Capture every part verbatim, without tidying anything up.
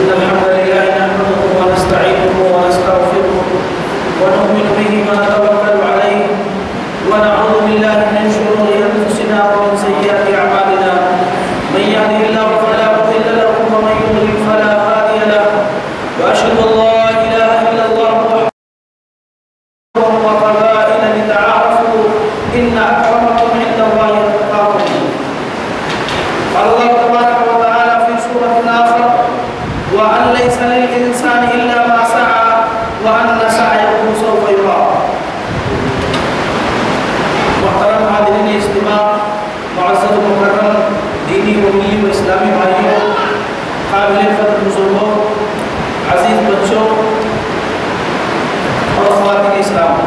إن الحمد لله نحمده ونستعينه ونستغفره ونؤمن به ونتوكل عليه ونعوذ بالله من شرور أنفسنا ومن سيئات أعمالنا من يهده الله فلا مضل له ومن يضلل فلا هادي له وأشهد أن لا إله إلا الله وحده وقبائل لتعارفوا إن أكرمكم عند الله أتقاكم. قال الله تبارك وتعالى في سورة الآخر وأن ليس للإنسان إلا ما سعى وأن سعيه سوف يرى. محترم حاضرین اجتماع، معزز و مکرم دینی و ملی و اسلامی بھائیوں، قابل قدر بزرگوں، عزیز بچوں اور خواتین اسلام،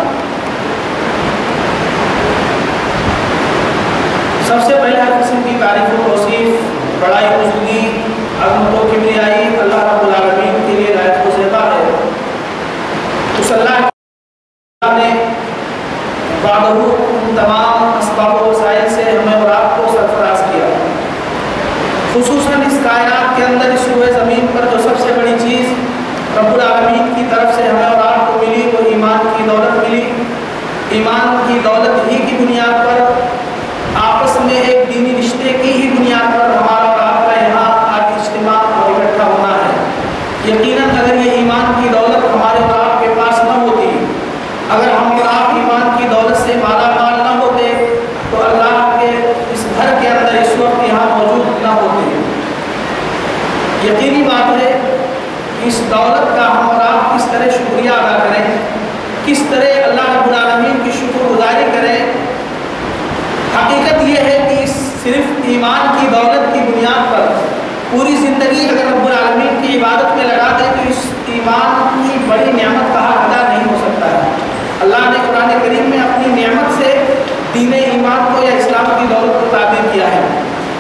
سب سے پہلے ہر قسم کی تعریف و توصیف، بڑائی بزرگی، عظمت و کبریائی اللہ رب العالمین کے لیے لائق و زیبا ہے. اس اللہ نے بعدہ ان تمام اسباب و وسائل سے ہمیں اور آپ کو سرفراز کیا. خصوصاً اس کائنات کے اندر اس روئے زمین پر جو سب سے بڑی چیز رب العالمین کی طرف سے ہمیں اور آپ کو ملی وہ ایمان کی دولت ملی. ایمان کی دولت ہی کی بنیاد پر، آپس میں ایک دینی رشتے کی ہی بنیاد پر ہمارا اور آپ کا یہاں آج اجتماع اور اکٹھا ہونا ہے. یقیناً اگر یہ ایمان کی دولت ہمارے اور آپ کے پاس نہ ہوتی، اگر ہم اور آپ ایمان کی دولت سے مالا مال نہ ہوتے تو اللہ کے اس گھر کے اندر اس وقت یہاں موجود نہ ہوتے. یقینی بات ہے کہ اس دولت کا ہم اور آپ کس طرح شکریہ ادا کریں، کس طرح اللہ رب العالمین کی شکر گزاری کریں. حقیقت یہ ہے کہ اس صرف ایمان کی دولت کی بنیاد پر پوری زندگی اگر رب العالمین کی عبادت میں لگا دیں تو اس ایمان کی بڑی نعمت کا حق ادا نہیں ہو سکتا ہے. اللہ نے قرآن کریم میں اپنی نعمت سے دین ایمان کو یا اسلام کی دولت کو تعبیر کیا ہے.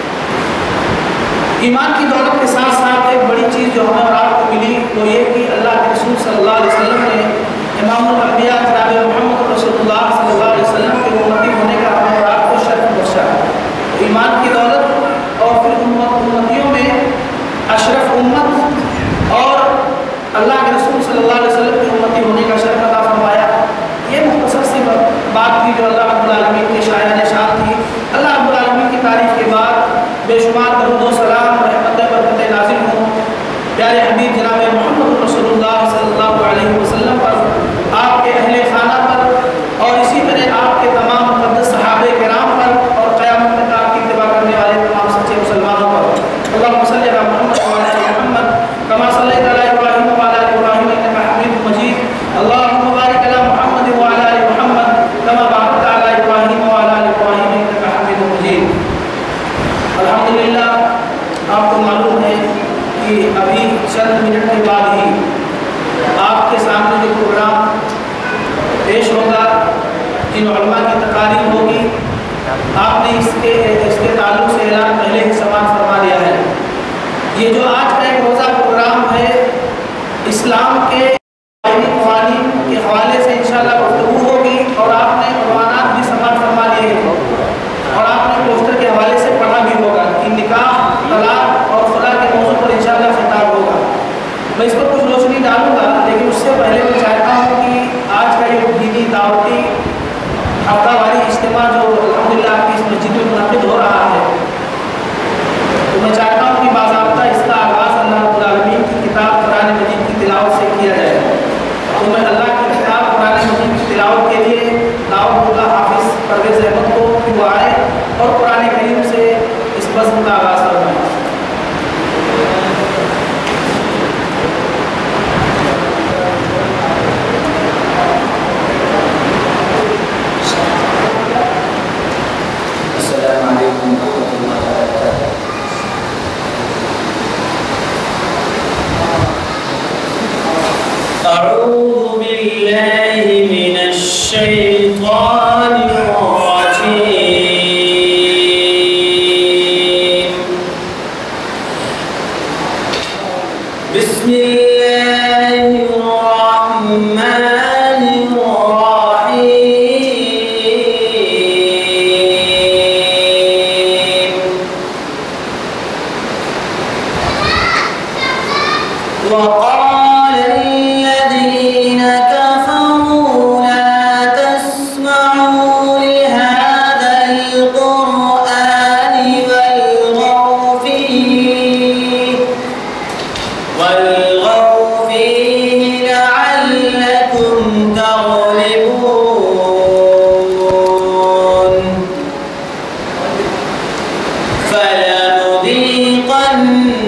ایمان کی دولت کے ساتھ ساتھ ایک بڑی چیز جو ہمیں اور آپ کو ملی وہ یہ کہ اللہ کے رسول صلی اللہ علیہ وسلم نے امام الانبیاء جناب محمد رسول اللہ صلی اللہ علیہ وسلم کے امتی ہونے کا ہمیں اور آپ کو شرف بخشا. ایمان کی دولت اور پھر امتیوں میں اشرف امت اور اللہ کے رسول صلی اللہ علیہ وسلم کے امتی ہونے کا شرف عطا فرمایا. یہ مختصر سی بات تھی جو اللہ رب العالمین کے شایان شان تھی. اللہ رب العالمین کی تعریف کے بعد بے شمار درود و سلام رحمت برکت نازل ہوں پیارے حبیب جناب محمد رسول اللہ صلی اللہ علیہ وسلم پر، آپ کے اہل خانہ پر اور اسی طرح آپ کے تمام مقدس صحابہ کرام پر اور قیامت تک آپ کی اتباع کرنے والے تمام سچے مسلمانوں پر. اللہم صلی علی محمد وعلی آل محمد کما صلیت علی ابراہیم وعلی آل ابراہیم انک حمید مجید. اللہم بارک علی محمد وعلی آل محمد کما بارکت علی ابراہیم وعلی آل ابراہیم انک حمید مجید. الحمدللہ آپ کو معلوم ہے کہ ابھی چند منٹ کے بعد ہی آپ کے سامنے جو پروگرام پیش ہوگا، جن علماء کی تقاریر ہوگی، آپ نے اس کے اس کے تعلق سے اعلان پہلے ہی سماعت فرما لیا ہے. یہ جو آج کا ایک روزہ پروگرام ہے اسلام کے قوانین کے حوالے سے انشاءاللہ گفتگو ہوگی اور آپ نے عنوانات بھی سماعت فرما لیے ہیں اور آپ نے پوسٹر کے حوالے سے پڑھا بھی ہوگا کہ نکاح، طلاق اور خلا کے موضوع پر انشاءاللہ خطاب ہوگا. میں اس پر کچھ روشنی ڈالوں گا، لیکن اس سے پہلے میں چاہتا ہوں کہ آج کا یہ دینی دعوتی ہفتہ واری اجتماع جو الحمدللہ آپ کی اس مسجد میں منعقد ہو رہا ہے، تو میں چاہتا ہوں کہ باضابطہ اس کا آغاز اللہ رب العالمین کی کتاب قرآن مجید کی تلاوت سے کیا جائے. تو میں اللہ کی کتاب قرآن مجید کی تلاوت کے لیے دعوت دوں گا حافظ پرویز احمد کو کہ وہ آئے اور قرآن کریم سے اس بزم کا آغاز فرمائیں. السلام علیکم ورحمۃ اللہ وبرکاتہ. اعوذ باللہ من الشیطان الرجیم. بسم اللہ الرحمن الرحیم. وقال الذين كفروا لا تسمعوا لهذا القرآن والغوا فيه والغوا فيه لعلكم تغلبون فلنذيقن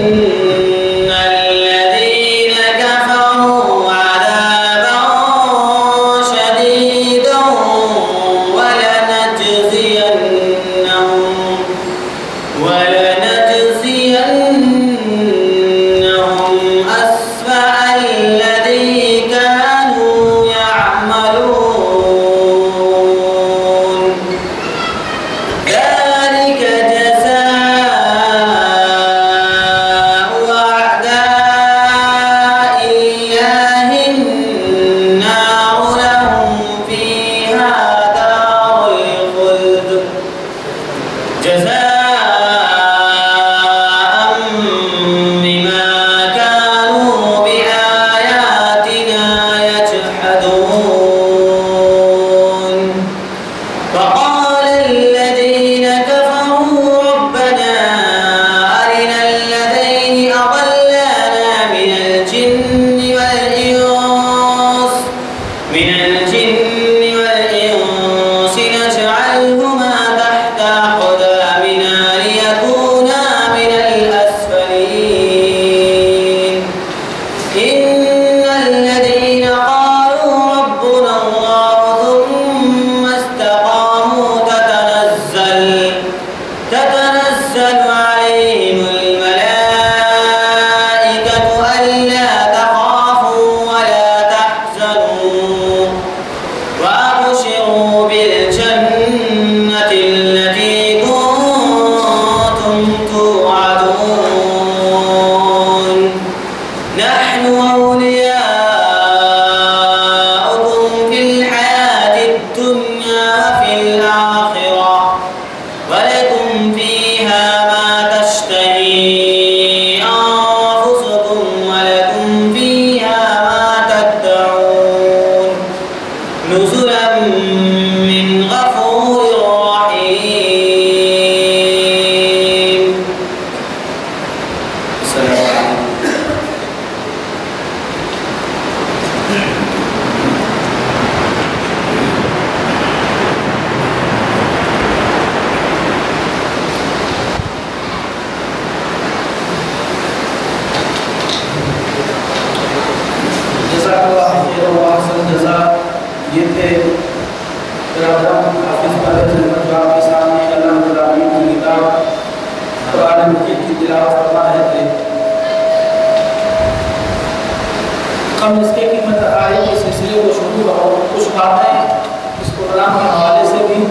ہم اس کے قیمت آئے کے سلسلے کو شروع کرو کچھ باتیں اس پروگرام کے حوالے سے بھی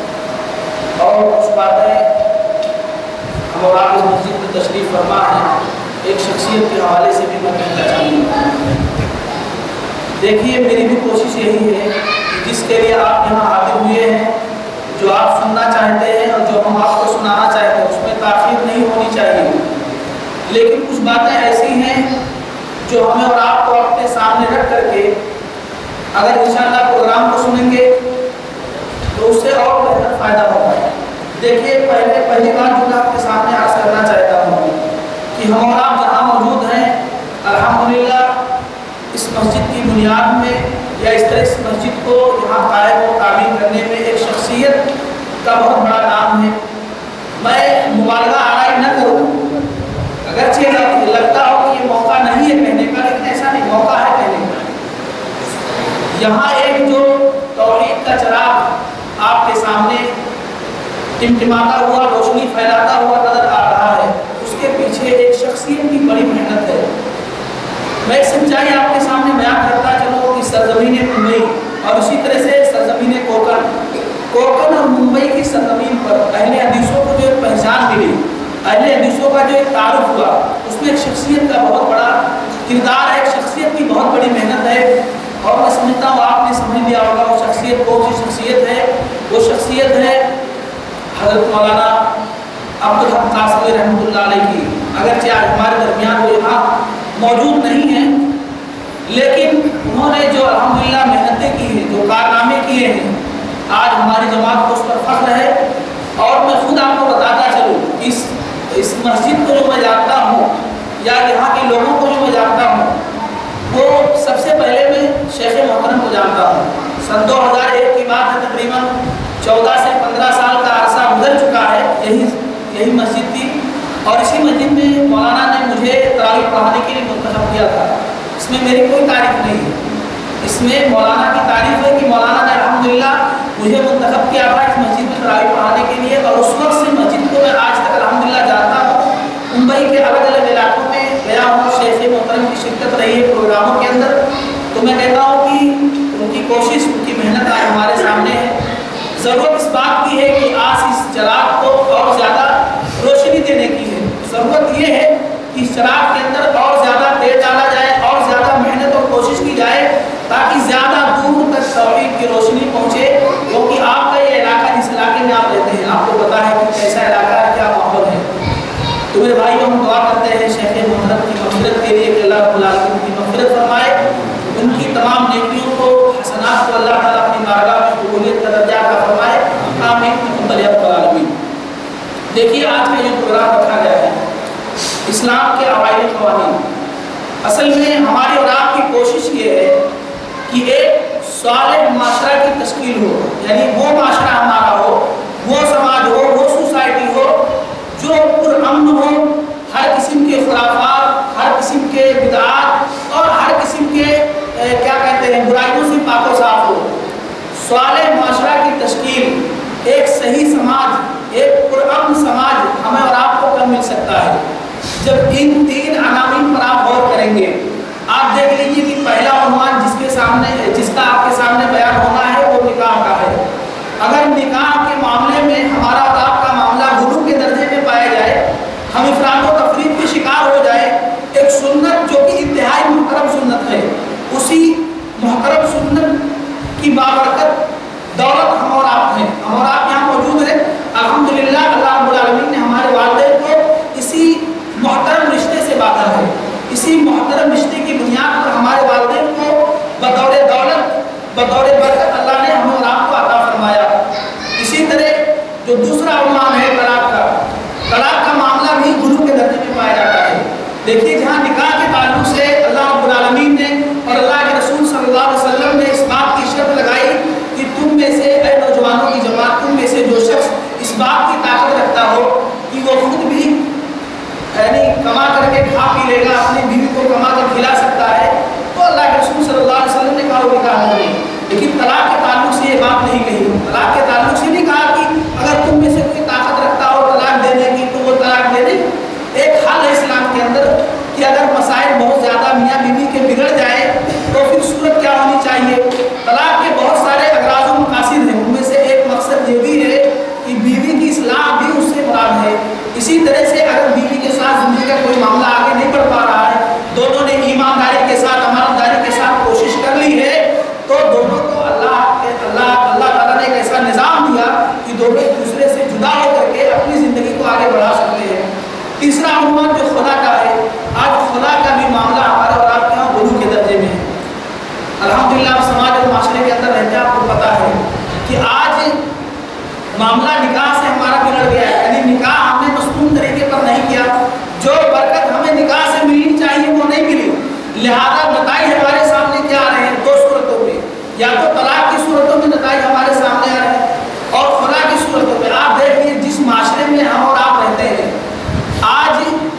اور کچھ باتیں ہم اور آپ اس مسجد میں تشریف فرما ہیں ایک شخصیت کے حوالے سے بھی میں کہنا چاہوں گا۔ دیکھیے میری بھی کوشش یہی ہے کہ جس کے لیے آپ یہاں حاضر ہوئے ہیں، جو آپ سننا چاہتے ہیں اور جو ہم آپ کو سنانا چاہتے ہیں، اس میں تاخیر نہیں ہونی چاہیے، لیکن کچھ باتیں ایسی ہیں جو ہمیں اور آپ کو اپنے سامنے رکھ کر کے اگر انشاءاللہ پروگرام کو سنیں گے تو اس سے اور بہتر فائدہ ہوگا۔ دیکھیے پہلے پہلی بات جو میں آپ کے سامنے عرض کرنا چاہتا ہوں کہ ہم اور آپ جہاں موجود ہیں الحمدللہ اس مسجد کی بنیاد میں یا اس طرح اس مسجد کو یہاں قائم و تعمیر کرنے میں ایک شخصیت کا بہت بڑا نام ہے۔ میں مبالغہ آرائی نہ کروں، اگرچہ لگتا ہو کہ یہ موقع نہیں ہے کہنے کا، لیکن ایسا نہیں، موقع ہے کہنے کا۔ یہاں ایک جو توحید کا چراغ آپ کے سامنے ٹمٹماتا ہوا، روشنی پھیلاتا ہوا نظر آ رہا ہے، اس کے پیچھے ایک شخصیت کی بڑی محنت ہے۔ میں ایک سچائی آپ کے سامنے بیان کرتا چلوں کہ سرزمین ممبئی اور اسی طرح سے سرزمین کوکن کوکن اور ممبئی کی سرزمین پر اہل حدیثوں کو جو ایک پہچان ملی، اہل حدیثوں کا جو ایک تعارف ہوا، اس میں ایک شخصیت کا بہت بڑا کردار ہے، ایک شخصیت کی بہت بڑی محنت ہے، اور میں سمجھتا ہوں آپ نے سمجھ لیا ہوگا وہ شخصیت کون سی شخصیت ہے۔ وہ شخصیت ہے حضرت مولانا عبدل رحمۃ اللہ علیہ کی۔ اگرچہ آج ہمارے درمیان وہ یہاں موجود نہیں آج ہماری جماعت کو اس پر فخر ہے. اور میں خود آپ کو بتاتا چلوں اس اس مسجد کو جو میں جانتا ہوں یا یہاں کے لوگوں کو جو میں جانتا ہوں وہ سب سے پہلے میں شیخ محترم کو جانتا ہوں. سن دو ہزار ایک کی بات ہے، تقریباً چودہ سے پندرہ سال کا عرصہ گزر چکا ہے. یہی یہی مسجد تھی اور اسی مسجد میں مولانا نے مجھے تراویح پڑھانے کے لیے منتخب کیا تھا. اس میں میری کوئی تعریف نہیں ہے، اس میں مولانا کی تعریف ہے کہ مولانا نے الحمدللہ مجھے منتخب کیا تھا اس مسجد میں تراویح پڑھانے کے لیے. اور اس وقت سے مسجد کو میں آج تک الحمدللہ جانتا ہوں. ممبئی کے الگ الگ علاقوں میں گیا ہوں، شیخ محترم کی شرکت رہی ہے پروگراموں کے اندر. تو میں کہتا ہوں کہ ان کی کوشش، ان کی محنت آج ہمارے سامنے ہے. ضرورت اس بات کی ہے کہ آج اس چراغ کو اور زیادہ روشنی دینے کی ہے. ضرورت یہ ہے کہ اس چراغ کے اندر اور زیادہ تیل ڈالا جائے اور زیادہ محنت اور کوشش کی جائے تاکہ زیادہ دور تک توحید کی روشنی پہنچے. کیونکہ آپ کا یہ علاقہ جس علاقے میں آپ رہتے ہیں آپ کو پتا ہے کہ کیسا علاقہ ہے، کیا ماحول ہے. تو میرے بھائی ہم دعا کرتے ہیں شیخ محترم کی مغفرت کے لیے کہ اللہ رب العالمین کی مغفرت فرمائے، ان کی تمام نیکیوں کو، حسنات کو اللہ تعالیٰ اپنی بارگاہ میں قبولیت کا درجہ عطا فرمائے. آمین یا رب العالمین. دیکھیے آج کا یہ پروگرام رکھا گیا ہے اسلام کے عوائلی قوانین. اصل میں ہماری اور آپ کی کوشش یہ ہے کہ ایک صالح معاشرہ کی تشکیل ہو، یعنی وہ معاشرہ ہمارا ہو، وہ سماج ہو، وہ سوسائٹی ہو جو پرامن ہو، ہر قسم کے خرافات، ہر قسم کے بدعات اور ہر قسم کے کیا کہتے ہیں برائیوں سے پاک و صاف ہو. صالح معاشرہ کی تشکیل، ایک صحیح سماج، ایک پرامن سماج ہمیں اور آپ کو کب مل سکتا ہے جب ان تین عناوین پر آپ غور کریں گے. آپ دیکھ لیجیے کہ پہلا عنوان جس کے سامنے جس کا آپ کے سامنے بیان ہونا ہے وہ نکاح کا ہے. اگر نکاح کے معاملے میں ہمارا اور آپ کا معاملہ غلو کے درجے میں پایا جائے، ہم افراط و تفریط کے شکار ہو جائے، ایک سنت جو کہ انتہائی محترم سنت ہے، اسی محترم سنت کی بابرکت دولت ہم اور آپ ہیں، ہم اور آپ یہاں موجود ہیں. الحمدللہ اللہ رب العالمین نے ہمارے والدین کو اسی محترم رشتے سے باندھا ہے. اسی محترم رشتے کی بنیاد پر ہمارے والدین کو بطور دولت، بطور برکت اللہ نے ہمیں اور آپ کو عطا فرمایا. اسی طرح جو دوسرا عنوان ہے طلاق کا، طلاق کا معاملہ بھی غلو کے درجے میں پایا جاتا ہے. دیکھیے جہاں نکاح کے تعلق سے اللہ رب العالمین نے اور اللہ کے رسول صلی اللہ علیہ وسلم نے اس بات کی شرط لگائی کہ تم میں سے اے نوجوانوں کی جماعت، تم میں سے جو شخص اس بات کی طاقت رکھتا ہو کہ وہ خود بھی یعنی کما کر کے کھا پی لے گا، اپنی بیوی کو کما کر کھلا سکتا ہے، تو اللہ کے رسول صلی اللہ علیہ وسلم نے کہا وہ نکاح نہیں. لیکن طلاق کے تعلق سے یہ بات نہیں کہی. طلاق کے تعلق سے نہیں کہا کہ اگر تم میں سے کوئی طاقت رکھتا ہو طلاق دینے کی تو وہ طلاق دے دے. ایک حل ہے اسلام کے اندر کہ اگر مسائل بہت زیادہ میاں بیوی کے بگڑ جائے تو پھر صورت کیا ہونی چاہیے. طلاق کے بہت سارے اغراض و مقاصد ہیں، ان میں سے ایک مقصد یہ بھی ہے کہ بیوی کی اصلاح بھی اس سے مراد ہے. اسی طرح سے اگر بیوی کے ساتھ زندگی کا کوئی معاملہ آگے نہیں بڑھ پا رہا ہے، دونوں نے ایمانداری کے ساتھ امانتداری کے ساتھ کوشش کر لی ہے، تو دونوں کو اللہ کے اللہ اللہ تعالیٰ نے ایک ایسا نظام دیا کہ دونوں ایک دوسرے سے جدا ہو کر کے اپنی زندگی کو آگے بڑھا سکتے ہیں. تیسرا عنوان جو خلا کا ہے، آج خلا کا بھی معاملہ ہمارا اور آپ کے یہاں غلو کے درجے میں ہے. الحمدللہ آپ سماج اور معاشرے کے اندر رہتے ہیں، آپ کو پتا ہے کہ آج معاملہ نکاح سے ہمارا بگڑ گیا ہے. یعنی نکاح ہم نے مصنون طریقے پر نہیں کیا، جو برکت ہمیں نکاح سے ملنی چاہیے وہ نہیں ملی. لہذا نتائج ہمارے سامنے کیا آ رہے ہیں؟ دو صورتوں میں، یا تو طلاق کی صورتوں میں نتائج ہمارے سامنے آ رہے ہیں اور خلا کی صورتوں میں. آپ دیکھیے جس معاشرے میں ہم اور آپ رہتے ہیں، آج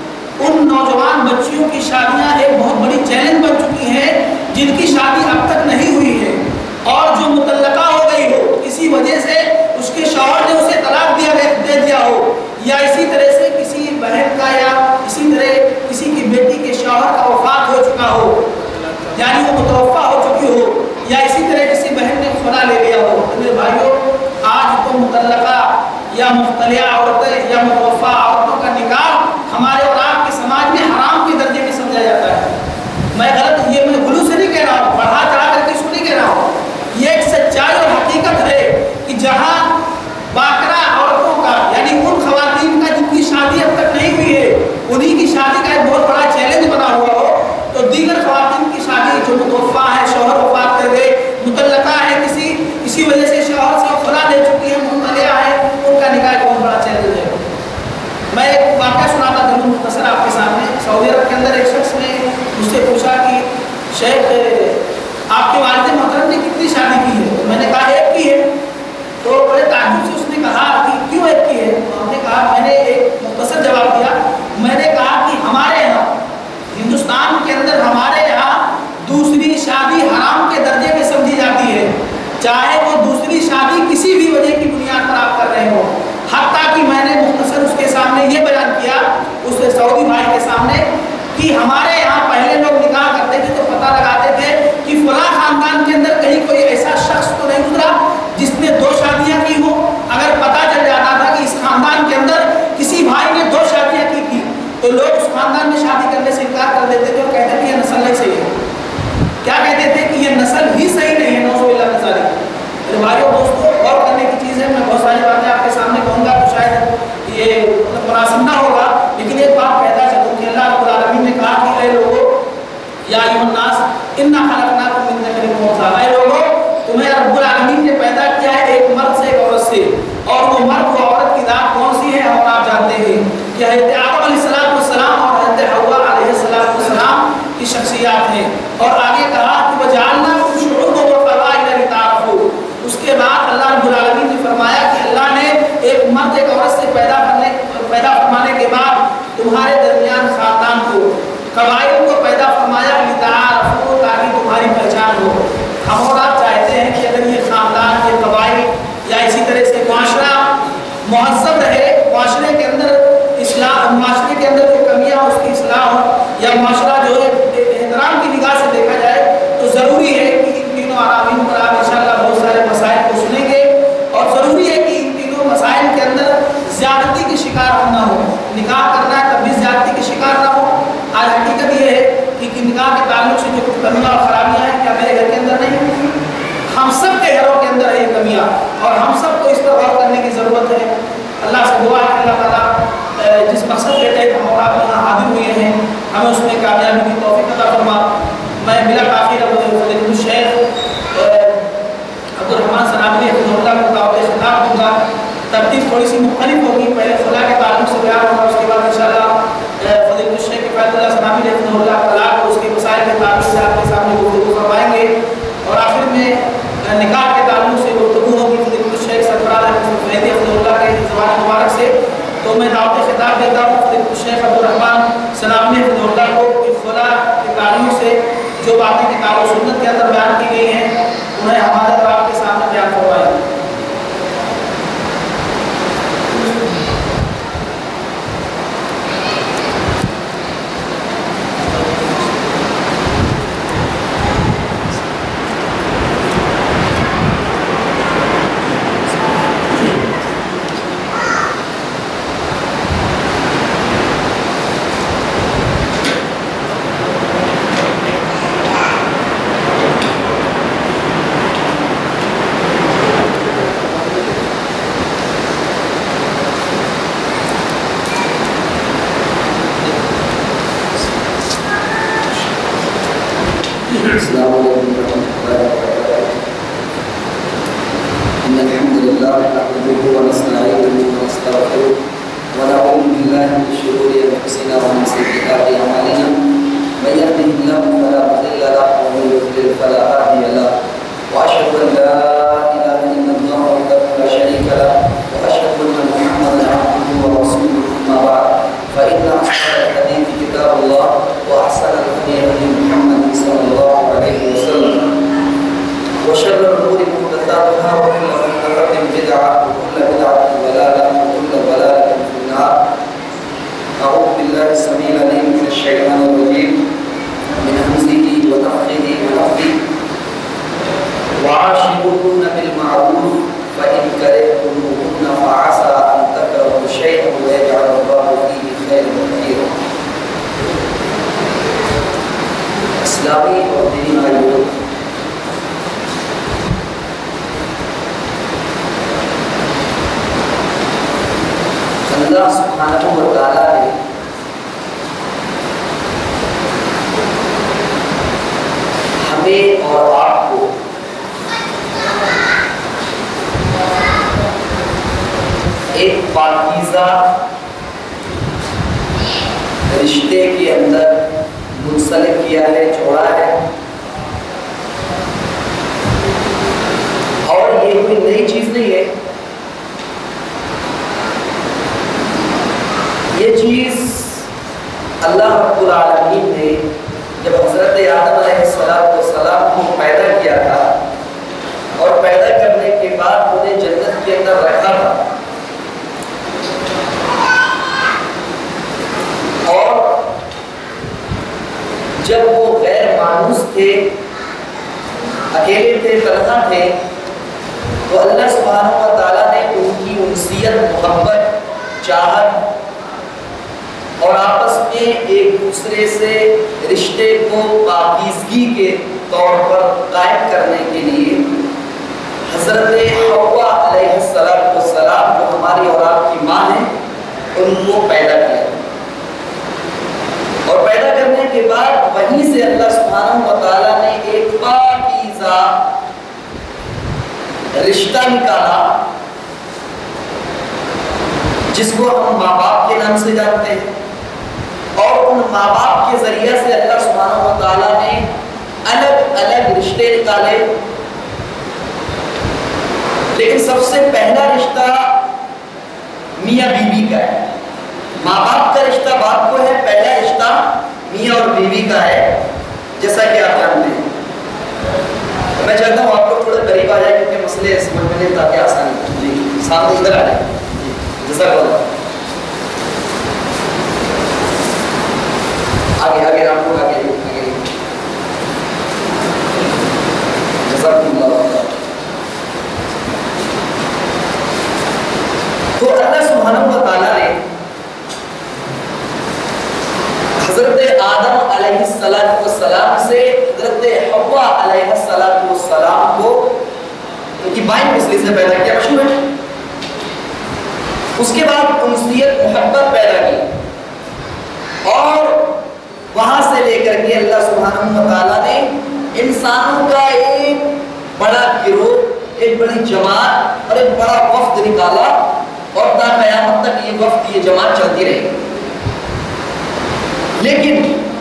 ان نوجوان بچیوں کی شادیاں ایک بہت بڑی چیلنج بن چکی ہیں جن کی شادی اب تک نہیں ہوئی ہے اور جو متعلقہ ہو گئی ہو اسی وجہ سے اس کے شوہر نے اسے طلاق دیا دے دیا ہو، یا اسی طرح سے کسی بہن کا یا اسی طرح کسی کی بیٹی کے شوہر کا وفات ہو چکا ہو، یعنی وہ متوفہ ہو چکی ہو، یا اسی طرح کسی بہن نے خلا لے لیا ہو. میرے بھائیوں، آج تو متعلقہ یا مختلعہ عورتیں یا متوفہ عورتوں کا نکاح ہمارے اور آپ کے سماج میں حرام کے درجے میں سمجھا جاتا ہے. میں غلط یہ میں غلو سے نہیں کہہ رہا ہوں، بڑھا چڑھا کر کے اس کو نہیں کہہ رہا ہوں. یہ ایک سچائی اور حقیقت ہے کہ جہاں باقرہ عورتوں کا یعنی ان خواتین کا جن کی شادی اب تک نہیں ہوئی ہے انہی کی شادی کا ایک بہت بڑا چیلنج بنا ہوا ہو، تو دیگر خواتین کی شادی جو متوفہ ہے، شوہر وفات کر گئے، متعلقہ ہے، کسی کسی وجہ سے شوہر سے شیخ آپ کے والد محترم نے کتنی شادی کی ہے؟ میں نے کہا ایک کی ہے. تو بڑے تعجب سے اس نے کہا کہ کیوں ایک کی ہے؟ ہم نے کہا, میں نے ایک مختصر جواب دیا. میں نے کہا کہ ہمارے یہاں ہندوستان کے اندر ہمارے یہاں دوسری شادی حرام کے درجے میں سمجھی جاتی ہے, چاہے وہ دوسری شادی کسی بھی وجہ کی بنیاد پر آپ کر رہے ہو. حتیٰ کہ میں نے مختصر اس کے سامنے یہ بیان کیا, اس سعودی بھائی کے سامنے, کہ ہمارے یہاں پہلے لوگ نکاح کرتے تھے تو پتہ لگاتے تھے کہ فلاں خاندان کے اندر کہیں کوئی ایسا شخص تو نہیں گزرا جس نے دو شادیاں کی ہوں. اگر پتہ چل جاتا تھا کہ اس خاندان کے اندر کسی بھائی نے دو شادیاں کی تھی تو لوگ اس خاندان میں شادی کرنے سے انکار کر دیتے تھے اور کہتے تھے یہ نسل نہیں صحیح ہے. کیا کہتے تھے کہ یہ نسل ہی صحیح نہیں ہے. نعوذ باللہ من ذالک. میرے بھائیوں دوستوں, غور کرنے کی چیز ہے. میں بہت ساری باتیں آپ کے سامنے کہوں گا تو شاید یہ مطلب مناسب نہ ہوگا, لیکن ایک بات پیدا چلوں کہ اللہ رب العالمین نے کہا کہ اے لوگوں, یا ایھا الناس انا خلقناکم من ذکر و انثی, اے لوگوں تمہیں رب العالمین نے پیدا کیا ہے ایک مرد سے ایک عورت سے, اور وہ مرد و عورت کی ذات کون سی ہے ہم آپ جانتے ہیں کہ حضرت آدم علیہ السلام اور حضرت حوا علیہ السلام کی شخصیات ہیں. اور آگے کہا کہ وجعلناکم شعوبا وقبائل لتعارفوا. اس کے بعد اللہ رب العالمین نے فرمایا کہ اللہ نے ایک مرد ایک عورت سے پیدا کرنے پیدا فرمانے کے بعد تمہارے درمیان خاندان کو, قبائل کو پیدا فرمایا لتعارفوا, تاکہ تمہاری پہچان ہو. ہم اور آپ چاہتے ہیں کہ اگر یہ خاندان, یہ قبائل یا اسی طرح سے معاشرہ مہذب رہے, معاشرے کے اندر اصلاح, معاشرے کے اندر جو کمیاں اس کی اصلاح ہو, یا معاشرہ جو ہے احترام کی نگاہ سے دیکھا جائے, تو ضروری ہے کہ ان تینوں عناوین پر آپ انشاءاللہ بہت سارے مسائل کو سنیں گے. اور ضروری ہے کہ ان تینوں مسائل کے اندر زیادتی کے شکار ہم نہ ہوں. نکاح کرنا ہے تب بھی زیادتی کے شکار نہ ہو. آج حقیقت یہ ہے کہ نکاح کے تعلق سے جو کمیاں اور خرابیاں ہیں, کیا میرے گھر کے اندر نہیں, ہم سب کے گھروں کے اندر ہے یہ کمیاں, اور ہم سب کو اس پر غور کرنے کی ضرورت ہے. اللہ سے دعا ہے کہ اللہ تعالیٰ جس مقصد کے تحت ہم اور آپ یہاں حاضر ہوئے ہیں ہمیں اس میں کامیابی کی توفیق عطا فرما. میں بلا تاخیر فضیلۃ الشیخ عبد الرحمان سنابلی حفظہ اللہ کو دعوت خطاب دوں گا. ترتیب تھوڑی سی مختلف ہوگی, پہلے خلا کے تعلق سے بیان ہوگا, اس کے بعد انشاءاللہ فضیلۃ الشیخ فیض اللہ سنابلی حفظہ اللہ طلاق اور اس کے مسائل کے تعلق سے آپ کے سامنے گفتگو فرمائیں گے. اور آخر میں نکاح کے تعلق سے گفتگو ہوگی فضیلۃ الشیخ سرفراز فیضی حفظہ اللہ کے زبان مبارک سے. تو میں دعوت خطاب دیتا ہوں فضیلۃ الشیخ عبد الرحمان سنابلی حفظہ اللہ کو کہ خلا کے تعلق سے جو باتیں کتاب و سنت کے اندر بیان کی گئی ہیں انہیں ہمارے اور آپ کے سامنے بیان فرمائیں. السلام علیکم ورحمۃ اللہ وبرکاتہ. ان الحمد لله نحمده ونستعينه ونستغفره ونعوذ بالله من شرور انفسنا ومن سيئات اعمالنا. من يهده الله فلا مضل له ومن يضلل فلا هادي له. واشهد ان لا اله الا الله وحده لا شريك له واشهد ان محمدا عبده ورسوله. اما بعد فان اصدق الحديث كتاب الله واحسن الهدي هدي محمد صلى الله عليه وسلم وشر الامور محدثاتها وكل محدثه بدعه وكل بدعه ضلاله وكل ضلاله في النار. اعوذ بالله السميع العليم من الشيطان الرجيم من همزه ونفخه ونفثه. وعاشروهن بالمعروف فان كرهتموهن فعسى ان تكرهوا شيئا ويجعل الله فيه خيرا كثيرا. اسلامی اور دینی بھائیوں، اللہ سبحانہ و تعالیٰ نے ہمیں اور آپ کو ایک پاکیزہ رشتے کے اندر منسلک کیا ہے، چھوڑا ہے، نئی چیز نہیں ہے. یہ چیز اللہ رب العالمین نے جب حضرت آدم علیہ السلام کو پیدا کیا تھا اور پیدا کرنے کے بعد انہیں جنت کے اندر رکھا تھا اور جب وہ غیر مانوس تھے، اکیلے تھے، تنہا تھے، تو اللہ سبحانہ و تعالیٰ نے ان کی انسیت، محبت، چاہت اور آپس میں ایک دوسرے سے رشتے کو پاکیزگی کے طور پر قائم کرنے کے لیے حضرت حوا علیہ السلام جو ہماری اور آپ کی ماں ہیں ان کو پیدا کیا، اور پیدا کرنے کے بعد وہیں سے اللہ سبحانہ و تعالیٰ نے ایک پاکیزہ رشتہ نکالا جس کو ہم ماں باپ کے نام سے جانتے ہیں، اور ان ماں باپ کے ذریعے سے اللہ سبحانہ و تعالیٰ نے الگ الگ رشتے نکالے. لیکن سب سے پہلا رشتہ میاں بیوی کا ہے. ماں باپ کا رشتہ باپ کو ہے، پہلا رشتہ میاں اور بیوی کا ہے، جیسا کہ آپ جانتے ہیں. میں چاہتا ہوں آپ لوگ تھوڑے قریب آ جائیں کیونکہ مسئلے سمجھنے تاکہ آسانی ہو. جی سامنے ادھر آ جائیں. جیسا کہ آگے آگے آپ لوگ آگے آگے جزاکم اللہ. تو اللہ سبحانہ و تعالیٰ نے حضرت آدم علیہ السلام سے حضرت حوا علیہ السلام کو ان کی بائیں پسلی سے پیدا کیا، مشہور ہے. اس کے بعد انسیت، محبت پیدا کی، اور وہاں سے لے کر کے اللہ سبحانہ و تعالیٰ نے انسانوں کا ایک بڑا گروہ، ایک بڑی جماعت اور ایک بڑا وفد نکالا، اور تا قیامت تک یہ وفد، یہ جماعت چلتی رہی. لیکن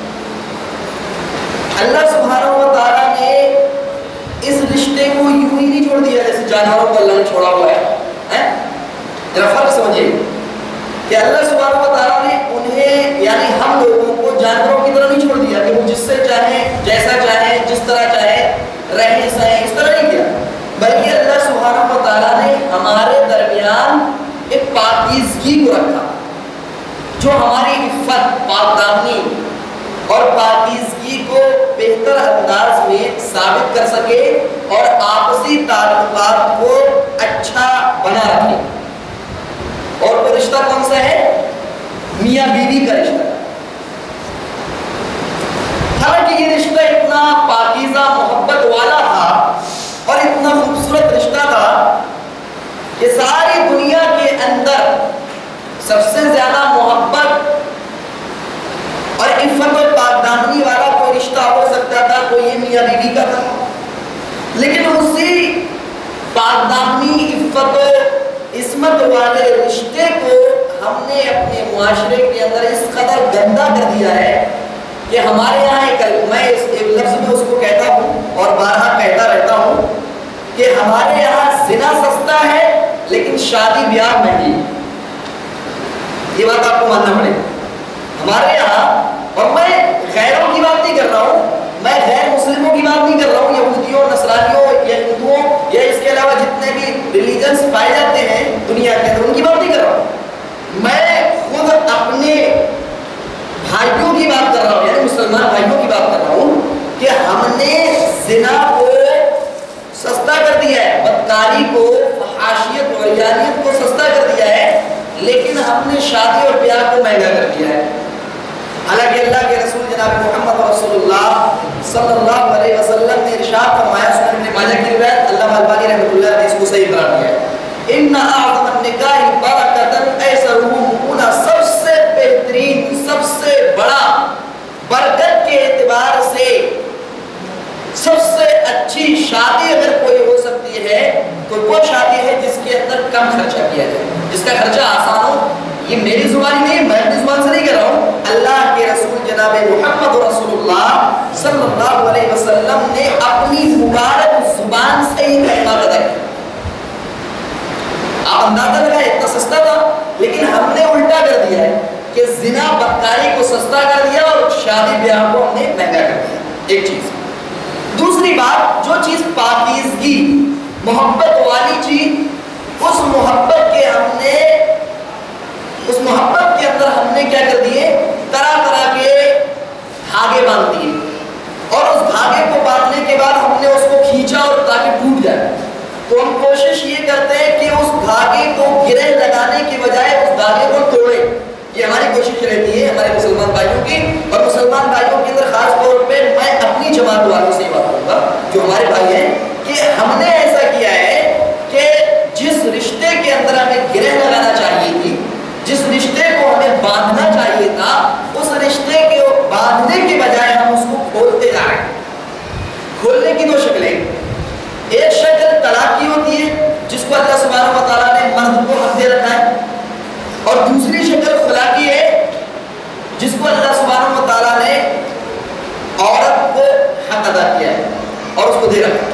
اللہ سبحانہ و تعالیٰ نے اس رشتے کو یوں ہی نہیں چھوڑ دیا جیسے جانوروں کو اللہ نے چھوڑا ہوا ہے. ذرا فرق سمجھیے کہ اللہ سبحانہ و تعالیٰ نے انہیں، یعنی ہم لوگوں کو جانوروں کی طرح نہیں چھوڑ دیا کہ وہ جس سے چاہیں، جیسا چاہیں، جس طرح چاہیں رہیں سہیں، اس طرح نہیں کیا، بلکہ اللہ سبحانہ و تعالیٰ نے ہمارے درمیان ایک پاکیزگی کو رکھا جو ہماری عفت، پاک دامنی اور پاکیزگی کو بہتر انداز میں ثابت کر سکے اور آپسی تعلقات کو اچھا بنا رکھے. اور وہ رشتہ کون سا ہے؟ میاں بیوی کا رشتہ. حالانکہ یہ رشتہ اتنا پاکیزہ، محبت والا تھا اور اتنا خوبصورت رشتہ تھا کہ ساری دنیا کے اندر سب سے زیادہ محبت اور عفت و پاک دامنی والا کوئی رشتہ ہو سکتا تھا تو یہ میاں بیوی کا تھا. لیکن اسی پاک دامنی، عفت و عصمت والے رشتے کو ہم نے اپنے معاشرے کے اندر اس قدر گندا کر دیا ہے کہ ہمارے یہاں ایک، میں ایک لفظ میں اس کو کہتا ہوں اور بارہا کہتا رہتا ہوں کہ ہمارے یہاں زنا سستا ہے لیکن شادی بیاہ مہنگی. یہ بات آپ کو ماننا پڑے. ہمارے یہاں، اور میں غیروں کی بات نہیں کر رہا ہوں، میں غیر مسلموں کی بات نہیں کر رہا ہوں، یہودیوں، نصرانیوں یا ہندوؤں یا اس کے علاوہ جتنے بھی ریلیجنس پائے جاتے ہیں دنیا کے اندر، ان کی بات نہیں کر رہا ہوں. میں خود اپنے بھائیوں کی بات کر رہا ہوں، یعنی مسلمان بھائیوں کی بات کر رہا ہوں کہ ہم نے زنا کو سستا کر دیا ہے، بدکاری کو، فحاشیت اور عیانیت کو سستا کر دیا ہے، لیکن ہم نے شادی اور بیاہ کو مہنگا کر دیا ہے. حالانکہ اللہ کے رسول جناب محمد رسول اللہ صلی اللہ علیہ وسلم نے ارشاد فرمایا، سنن ابن ماجہ کی روایت، علامہ البانی رحمۃ اللہ علیہ نے اس کو صحیح قرار دیا ہے، ان اعظم النکاح برکۃ ایسرہ مؤونہ، سب سے بہترین، سب سے بڑا برکت کے اعتبار سے سب سے اچھی شادی اگر کوئی ہو سکتی ہے تو وہ شادی ہے جس کے اندر کم خرچہ کیا جائے، جس کا خرچہ آسان ہو. یہ میری زبانی نہیں، میں اپنی زبان سے نہیں کہہ رہا ہوں، اللہ کے رسول جناب محمد رسول اللہ صلی اللہ علیہ وسلم نے اپنی مبارک زبان سے ہی کلمہ ادا کیا. آپ اندازہ لگائیں اتنا سستا تھا، لیکن ہم نے الٹا کر دیا ہے کہ زنا بدکاری کو سستا کر دیا اور شادی بیاہ کو ہم نے مہنگا کر دیا. ایک چیز. دوسری بات، جو چیز پاکیزگی محبت والی چیز، اس محبت کے ہم نے اس محبت کے اندر ہم نے کیا کر دیے، طرح طرح کے دھاگے باندھ دیے، اور اس دھاگے کو باندھنے کے بعد ہم نے اس کو کھینچا اور تاکہ ٹوٹ جائے. تو ہم کوشش یہ کرتے ہیں کہ اس دھاگے کو گرہ لگانے کی بجائے اس دھاگے کو توڑے. یہ ہماری کوشش رہتی ہے ہمارے مسلمان بھائیوں کی. اور مسلمان بھائیوں کے اندر خاص طور پہ میں اپنی جماعت والوں سے یہ بات کروں گا جو ہمارے بھائی ہیں کہ ہم نے ایسا کیا ہے کہ جس رشتے کے اندر ہمیں گرہ لگانا چاہیے تھی، جس رشتے کو ہمیں باندھنا چاہیے تھا، اس رشتے کے باندھنے کے بجائے ہم اس کو کھولتے جا رہے ہیں. کھولنے کی دو شکلیں، ایک شکل طلاق کی ہوتی ہے جس کو اللہ سبحانہ و تعالیٰ نے مرد کو حق دے رکھا ہے، اور دوسری شکل خلا کی ہے جس کو اللہ سبحانہ و تعالیٰ نے عورت کو حق ادا کیا ہے اور اس کو دے رکھا ہے.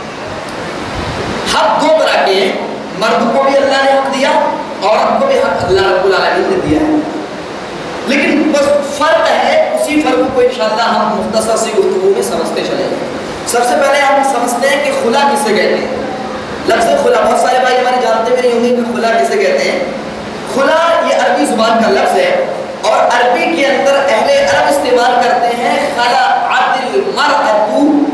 حق دو طرح کے ہیں، مرد کو بھی اللہ نے حق دیا، عورت کو بھی حق اللہ رب العالمین نے دیا ہے. لیکن بس فرق ہے، اسی فرق کو انشاءاللہ ہم مختصر سی گفتگو میں سمجھتے چلیں گے. سب سے پہلے ہم سمجھتے ہیں کہ خلا کسے کہتے ہیں. لفظ خلا بہت سارے بھائی ہمارے جانتے بھی نہیں ہوں گے کہ خلا کسے کہتے ہیں. خلا یہ عربی زبان کا لفظ ہے، اور عربی کے اندر اہل عرب استعمال کرتے ہیں خلعت المرأۃ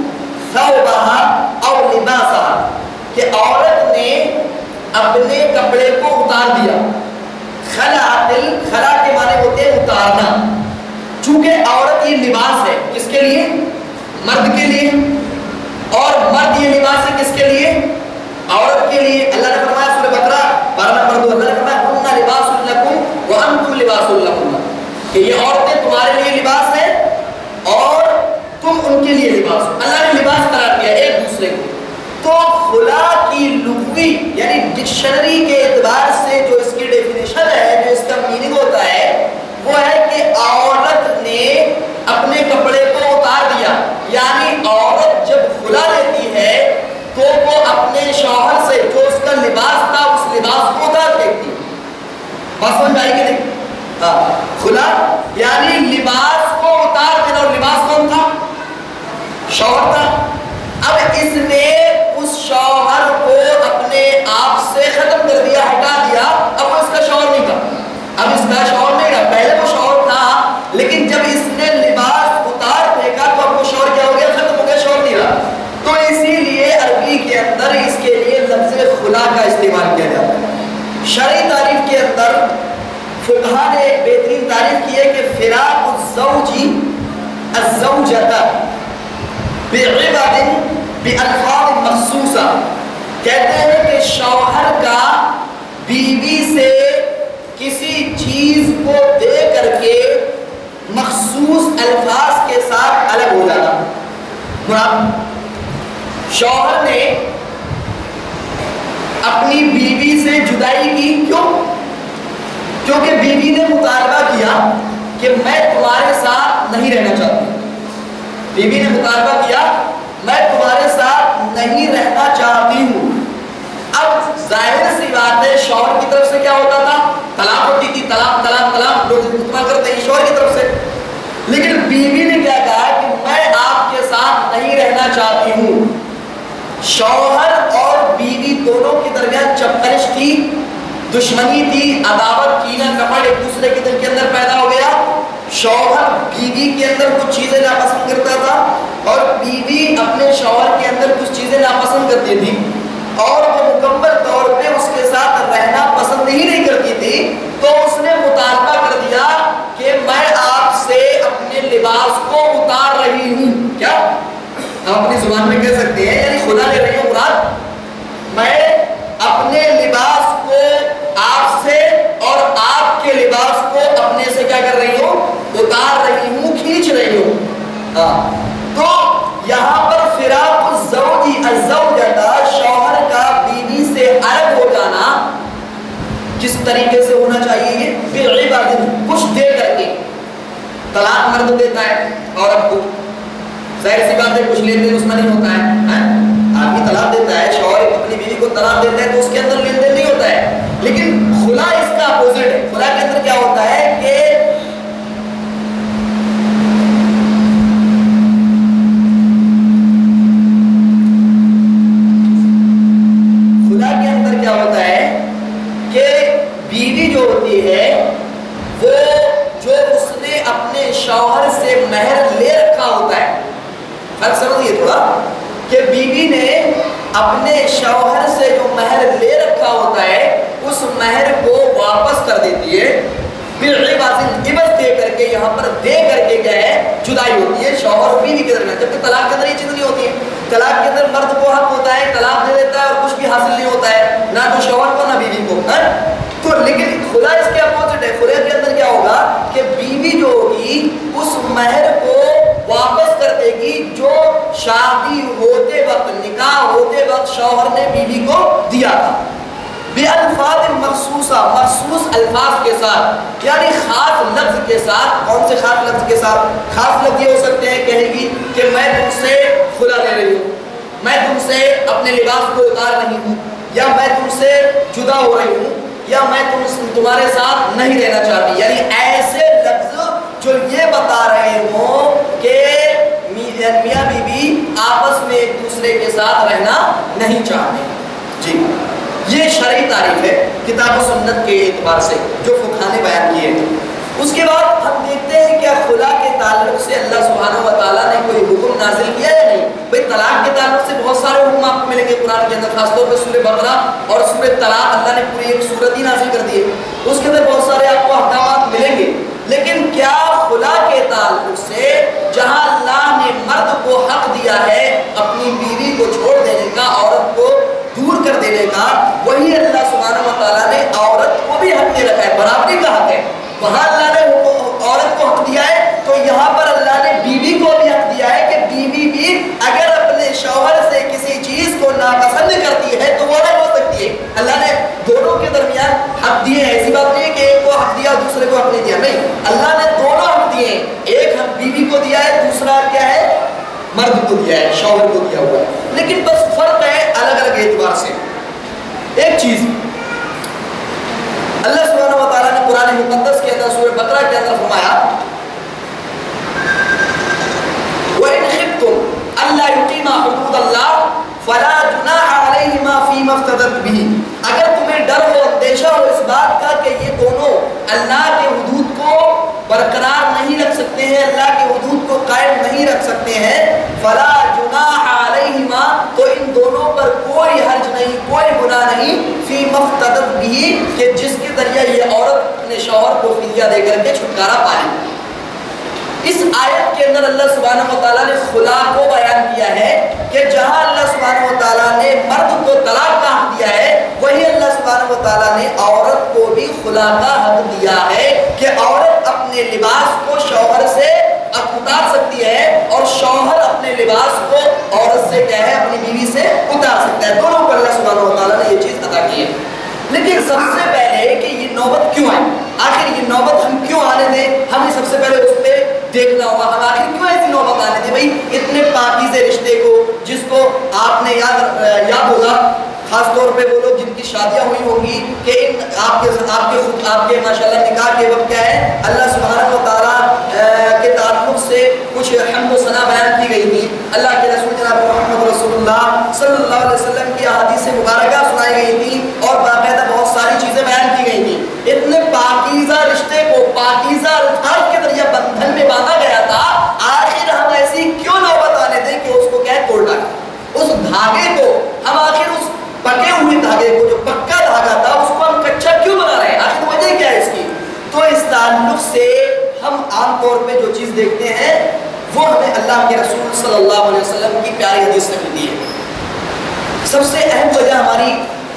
ثوبها او لباسها، کہ عورت نے اپنے کپڑے کو اتار دیا. خلعت خلا کے معنی ہوتے ہیں اتارنا. چونکہ عورت یہ لباس ہے کس کے لیے؟ مرد کے لیے. اور مرد یہ لباس ہے کس کے لیے؟ عورت کے لیے. اللہ نے فرمایا سورہ بقرہ بارہ نمبر دو، اللہ نے فرمایا ہن لباس لکم وانتم لباس لہن، کہ یہ عورتیں تمہارے لیے لباس ہیں اور تم ان کے لیے لباس ہو. اللہ نے لباس قرار دیا ایک دوسرے کو. تو خلا کی لغوی یعنی ڈکشنری کے اعتبار سے جو اس کی ڈیفینیشن ہے، جو اس کا میننگ ہوتا ہے، وہ ہے کہ عورت نے اپنے کپڑے کو اتار دیا. یعنی عورت جب خلا لیتی ہے تو وہ اپنے شوہر سے جو اس کا لباس تھا اس لباس کو اتار دیتی. بات سمجھ آئی کہ نہیں؟ ہاں، خلا یعنی لباس کو اتار دینا. اور لباس کون تھا؟ شوہر تھا. اب اس نے اس شوہر کو اپنے آپ سے ختم کر دیا، ہٹا دیا. اب وہ اس کا شوہر نہیں تھا، اب اس کا شوہر نہیں رہا. پہلے وہ شوہر تھا، لیکن جب اس نے لباس اتار پھینکا تو اب وہ شوہر کیا ہو گیا؟ ختم ہو گیا، شوہر نہیں رہا. تو اسی لیے عربی کے اندر اس کے لیے لفظ خلا کا استعمال کیا جاتا ہے. شرعی تعریف کے اندر فقہا نے بہترین تعریف کی ہے کہ فراق الزوج الزوجۃ بعبد بالفاظ مخصوصہ، کہتے ہیں کہ شوہر کا بیوی سے کسی چیز کو دے کر کے مخصوص الفاظ کے ساتھ الگ ہو جانا. مراد شوہر نے اپنی بیوی سے جدائی کی. کیوں؟ کیونکہ بیوی نے مطالبہ کیا کہ میں تمہارے ساتھ نہیں رہنا چاہتی. بیوی نے مطالبہ کیا میں تمہارے ساتھ نہیں رہنا چاہتی ہوں. اب ظاہر سی بات ہے شوہر کی طرف سے کیا ہوتا تھا؟ طلاق ہوتی تھی. طلاق طلاق طلاق لوگ استعمال کرتے ہیں شوہر کی طرف سے. لیکن بیوی نے کیا کہا کہ میں آپ کے ساتھ نہیں رہنا چاہتی ہوں. شوہر اور بیوی دونوں کے درمیان چپکش تھی، دشمنی تھی، عداوت، کینہ، کپٹ ایک دوسرے کے دل کے اندر پیدا ہو گیا. شوہر بیوی کے اندر کچھ چیزیں ناپسند کرتا تھا اور بیوی اپنے شوہر کے اندر کچھ چیزیں ناپسند کرتی تھی، اور وہ مکمل طور پہ اس کے ساتھ رہنا پسند ہی نہیں کرتی تھی. تو اس نے مطالبہ کر دیا کہ میں آپ سے اپنے لباس کو اتار رہی ہوں. کیا ہم اپنی زبان میں کہہ سکتے ہیں یعنی خدا لے رہی ہوں مراد میں اپنے لباس کو آپ سے اور آپ کے لباس کو اپنے سے کیا کر رہی ہوں؟ اتار رہی ہوں، کھینچ رہی ہوں. تو یہاں پر فراق الزوج الزوجۃ، شوہر کا بیوی سے الگ ہو جانا کس طریقے سے ہونا چاہیے؟ بعبد، کچھ دے کر کے. طلاق مرد دیتا ہے عورت کو، ظاہر سی بات ہے کچھ لین دین اس میں نہیں ہوتا ہے. آدمی طلاق دیتا ہے، شوہر اپنی بیوی کو طلاق دیتا ہے تو اس کے اندر لین دین نہیں ہوتا ہے. اپوزٹ ہے. خلا کے اندر کیا ہوتا ہے کہ خلا کے اندر کیا ہوتا ہے کہ بیوی جو ہوتی ہے وہ جو اس نے اپنے شوہر سے مہر لے رکھا ہوتا ہے. فرق سمجھیے تھوڑا کہ بیوی نے اپنے شوہر سے جو مہر لے رکھا ہوتا ہے اس مہر کو واپس کر دیتی ہے. عوض دے کر کے یہاں پر دے کر کے کیا ہے جدائی ہوتی ہے شوہر اور بیوی کے درمیان. جبکہ طلاق کے اندر یہ چیز نہیں ہوتی ہے. طلاق کے اندر مرد کو حق ہوتا ہے طلاق دے دیتا ہے اور کچھ بھی حاصل نہیں ہوتا ہے نہ تو شوہر کو نہ بیوی کو. تو لیکن خلا اس کے اپوزٹ ہے. خلا کے اندر کیا ہوگا کہ بیوی جو ہوگی اس مہر کو واپس کر دے گی جو شادی ہوتے وقت نکاح ہوتے وقت شوہر نے بیوی کو دیا تھا. بِأَلْفَاظٍ مخصوصہ مخصوص الفاظ کے ساتھ یعنی خاص لفظ کے ساتھ. کون سے خاص لفظ کے ساتھ؟ خاص لفظ یہ ہو سکتے ہیں کہے گی کہ میں تم سے خلا لے رہی ہوں, میں تم سے اپنے لباس کو اتار رہی ہوں, یا میں تم سے جدا ہو رہی ہوں, یا میں تم تمہارے ساتھ نہیں رہنا چاہتی. یعنی ایسے لفظ جو یہ بتا رہے ہوں کہ میاں بی بی آپس میں ایک دوسرے کے ساتھ رہنا نہیں چاہتے. جی یہ شرعی تعریف ہے کتاب و سنت کے اعتبار سے جو فقہاء نے بیان کیے ہیں. اس کے بعد ہم دیکھتے ہیں کیا خلا کے تعلق سے اللہ سبحانہ و تعالیٰ نے کوئی حکم نازل کیا یا نہیں. بھئی طلاق کے تعلق سے بہت سارے حکم آپ کو ملیں گے قرآن کے اندر, خاص طور پہ سورہ بقرہ اور سورہ طلاق اللہ نے پوری ایک سورت ہی نازل کر دی ہے. اس کے اندر بہت سارے آپ کو احکامات ملیں گے. لیکن کیا خلا کے تعلق سے جہاں اللہ نے مرد کو حق دیا ہے اپنی بیوی کو چھوڑ دینے کا, عورت کو دور کر دینے کا, وہی اللہ سبحانہ و تعالیٰ نے عورت کو بھی حق دے رکھا ہے, برابری کا حق ہے. وہاں اللہ نے عورت کو حق دیا ہے تو یہاں پر اللہ نے بیوی کو بھی حق دیا ہے کہ بیوی بھی اگر اپنے شوہر سے کسی چیز کو ناپسند کرتی ہے تو وہ نہ ہو سکتی ہے. اللہ نے دونوں کے درمیان حق دیے ہیں. ایسی بات نہیں ہے کہ ایک کو حق دیا دوسرے کو حق نہیں دیا, نہیں, اللہ نے دونوں حق دیے ہیں. ایک حق بیوی کو دیا ہے, دوسرا کیا ہے مرد کو دیا ہے, شوہر کو دیا ہوا ہے. لیکن بس فرق ہے الگ الگ اعتبار سے. ایک چیز اللہ سبحانہ و تعالیٰ نے قرآن مقدس کے اندر سورہ بقرہ کے اندر فرمایا وَإِنْ خِفْتُمْ أَلَّا يُقِيمَا حُدُودَ اللَّهِ فَلَا جُنَاحَ عَلَيْهِمَا فِيمَا افْتَدَتْ بِهِ. اگر تمہیں ڈر ہو اندیشہ ہو اس بات کا کہ یہ دونوں اللہ کے حدود کو برقرار نہیں رکھ سکتے ہیں, اللہ کے حدود کو قائم نہیں رکھ سکتے ہیں, فَلَا جُنَاحَ عَلَيْهِمَا تو ان دونوں پر کوئی حرج نہیں, کوئی گناہ نہیں, فِيمَا افْتَدَتْ بِهِ کہ جس کے ذریعے یہ عورت اپنے شوہر کو فدیہ دے کر کے چھٹکارا پائے. اس آیت کے اندر اللہ سبحانہ و تعالیٰ نے خلا کو بیان کیا ہے کہ جہاں اللہ سبحانہ و تعالیٰ نے مرد کو طلاق کا حق دیا ہے وہی اللہ سبحانہ و تعالیٰ نے عورت کو بھی خلا کا حق دیا ہے کہ عورت اپنے لباس کو شوہر سے اتار سکتی ہے اور شوہر اپنے لباس کو عورت سے کیا ہے اپنی بیوی سے اتار سکتا ہے. دونوں کو اللہ سبحانہ و تعالیٰ نے یہ چیز عطا کی ہے. لیکن سب سے پہلے کہ یہ نوبت کیوں آئی, آخر یہ نوبت ہم کیوں آنے دیں, ہمیں سب سے پہلے اس پہ دیکھنا ہوگا. ہم آخر کیوں ایسی نوبت آنے دیں بھائی اتنے پاکیزے رشتے کو, جس کو آپ نے یاد یاد ہوگا خاص طور پہ وہ لوگ جن کی شادیاں ہوئی ہوں گی کہ آپ کے آپ کے خود آپ کے ماشاءاللہ نکاح کے وقت کیا ہے اللہ سبحانہ و تعالیٰ کے تعلق سے کچھ حمد و ثنا بیان کی گئی تھی. اللہ کے رسول جناب محمد رسول اللہ صلی اللہ علیہ وسلم کی احادیث مبارکہ سنائی گئی تھی اور باقاعدہ بہت ساری چیزیں بیان کی گئی تھی. اتنے پاکیزہ رشتے کو پاکیزہ الفاظ کے ذریعے بندھن میں باندھا گیا تھا, آخر ہم ایسی کیوں نوبت آنے دیں کہ اس کو کیا ہے توڑ ڈالیں, اس دھاگے کو ہم آخر اس پکے ہوئے دھاگے کو جو پکا دھاگا تھا اس کو ہم کچا کیوں بنا رہے ہیں, آخر وجہ کیا ہے اس کی. تو اس تعلق سے ہم عام طور پہ جو چیز دیکھتے ہیں وہ ہمیں اللہ کے رسول صلی اللہ علیہ وسلم کی پیاری حدیث سے ملتی ہے. سب سے اہم وجہ ہماری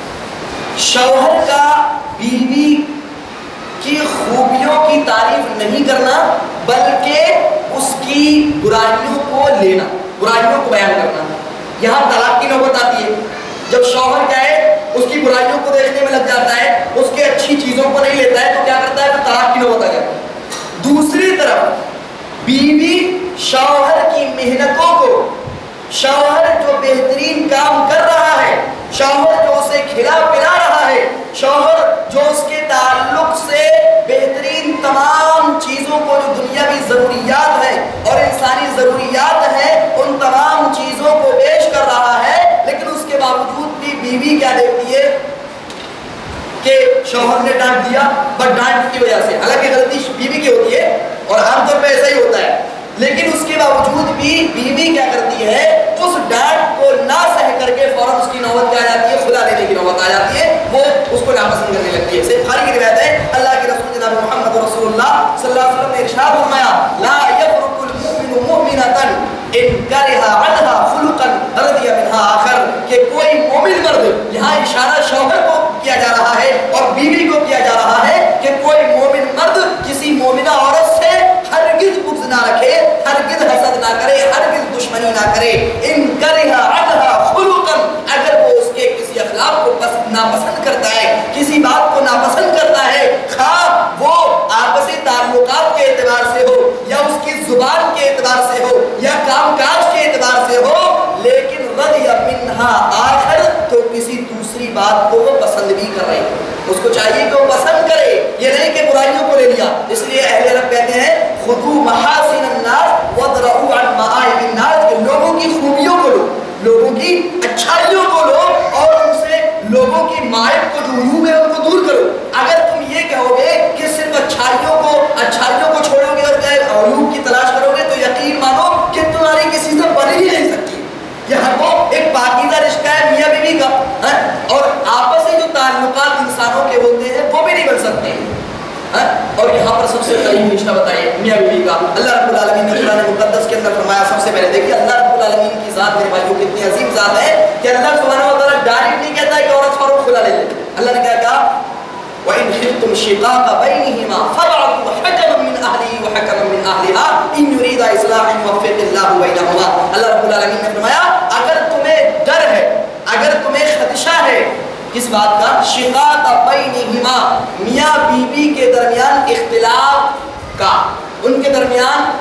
شوہر کا بیوی کی خوبیوں کی تعریف نہیں کرنا بلکہ اس کی برائیوں کو لینا, برائیوں کو بیان کرنا. یہاں طلاق کی نوبت آتی ہے جب شوہر کیا ہے اس کی برائیوں کو دیکھنے میں لگ جاتا ہے, اس کے اچھی چیزوں کو نہیں لیتا ہے تو کیا کرتا ہے تو طلاق کی نوبت آ جاتی ہے. دوسری طرف بیوی شوہر کی محنتوں کو, شوہر جو بہترین کام کر رہا ہے, شوہر جو اسے کھلا پلا رہا ہے, شوہر جو اس کے تعلق سے چیزوں کو جو دنیاوی ضروریات ہیں اور انسانی ضروریات ہیں ان تمام چیزوں کو پیش کر رہا ہے، لیکن اس کے باوجود بھی بیوی کیا دیکھتی ہے کہ شوہر نے ڈانٹ دیا، بٹ ڈانٹ کی وجہ سے، حالانکہ غلطی بیوی کی ہوتی ہے اور عام طور پہ ایسا ہی ہوتا ہے، لیکن اس کے باوجود بھی بیوی کیا کرتی ہے، اس ڈانٹ کو نہ سہ کر کے فوراً اس کی نوبت کیا آ جاتی ہے، خلا دینے کی نوبت آ جاتی ہے، وہ اس کو ناپسند کرنے لگتی ہے۔ صحیح بخاری کی روایت ہے، اللہ کے رسول جناب محمد رسول اللہ صلی اللہ علیہ وسلم نے ارشاد فرمایا، لا یفرق المؤمن مؤمنۃ ان کرہ عنہا خلقا رضی منہا آخر، کہ کوئی مومن مرد، یہاں اشارہ شوہر کو کیا جا رہا ہے اور بیوی کو کیا جا رہا ہے کہ کوئی مومن مرد کسی مومنہ عورت سے ہرگز بغض نہ رکھے، ہرگز حسد نہ کرے، ہرگز دشمنی نہ کرے، ان کرہ عنہا خلقا، اگر وہ اس کے کسی اخلاق کو ناپسند کرتا ہے، کسی بات کو ناپسند کرتا ہے، خواہ وہ آپسی تعلقات کے اعتبار سے ہو یا اس کی زبان کے اعتبار سے ہو یا کام کاج کے اعتبار سے ہو، لیکن رضی منہا آخر، تو کسی دوسری بات کو وہ پسند بھی کر رہے ہیں، اس کو چاہیے کہ وہ پسند کرے، یہ نہیں کہ برائیوں کو لے لیا۔ اس لیے اہل عرب کہتے ہیں خذوا محاسن الناس وادرؤوا عن معائب الناس، کہ لوگوں کی خوبیوں کو لو، لوگوں کی اچھائیوں کو لو اور ان سے لوگوں کی معائب کو جو عیوب ہے ان کو دور کرو۔ اگر تم یہ کہو گے کہ صرف اچھائیوں کو اچھائیوں کو چھوڑو گے اور عیوب کی تلاش کرو گے تو یقین مانو کہ تمہاری کسی سے بن ہی نہیں سکتی۔ یہاں کو ایک پاکیزہ رشتہ ہے میاں بیوی کا، اور آپس میں جو تعلقات انسانوں کے ہوتے ہیں وہ بھی نہیں بن سکتے ہیں، اور یہاں پر سب سے قریب رشتہ بتائیے میاں بیوی کا۔ اللہ رب العالمین نے قرآن مقدس کے اندر فرمایا، سب سے پہلے دیکھیے اللہ رب العالمین کی ذات میرے بھائیوں کتنی عظیم ذات ہے کہ اللہ سبحانہ و تعالیٰ ڈائریکٹ نہیں کہتا ہے کہ عورت فوراً کھلا لے لے، اللہ نے کیا کہا وَإِنْ خِفْتُمْ شِقَاقَ بَيْنِهِمَا فَابْعَثُوا حَكَمًا مِّنْ أَهْلِهِ وَحَكَمًا مِّنْ أَهْلِهَا إِنْ يُرِيدَا إِصْلَاحًا يُوَفِّقِ اللَّهُ بَيْنَهُمَا۔ اللہ رب العالمین نے فرمایا اگر تمہیں ڈر ہے، اگر تمہیں خدشہ ہے کس بات کا، شقاق بینہما، میاں بیوی کے درمیان اختلاف کا، ان کے درمیان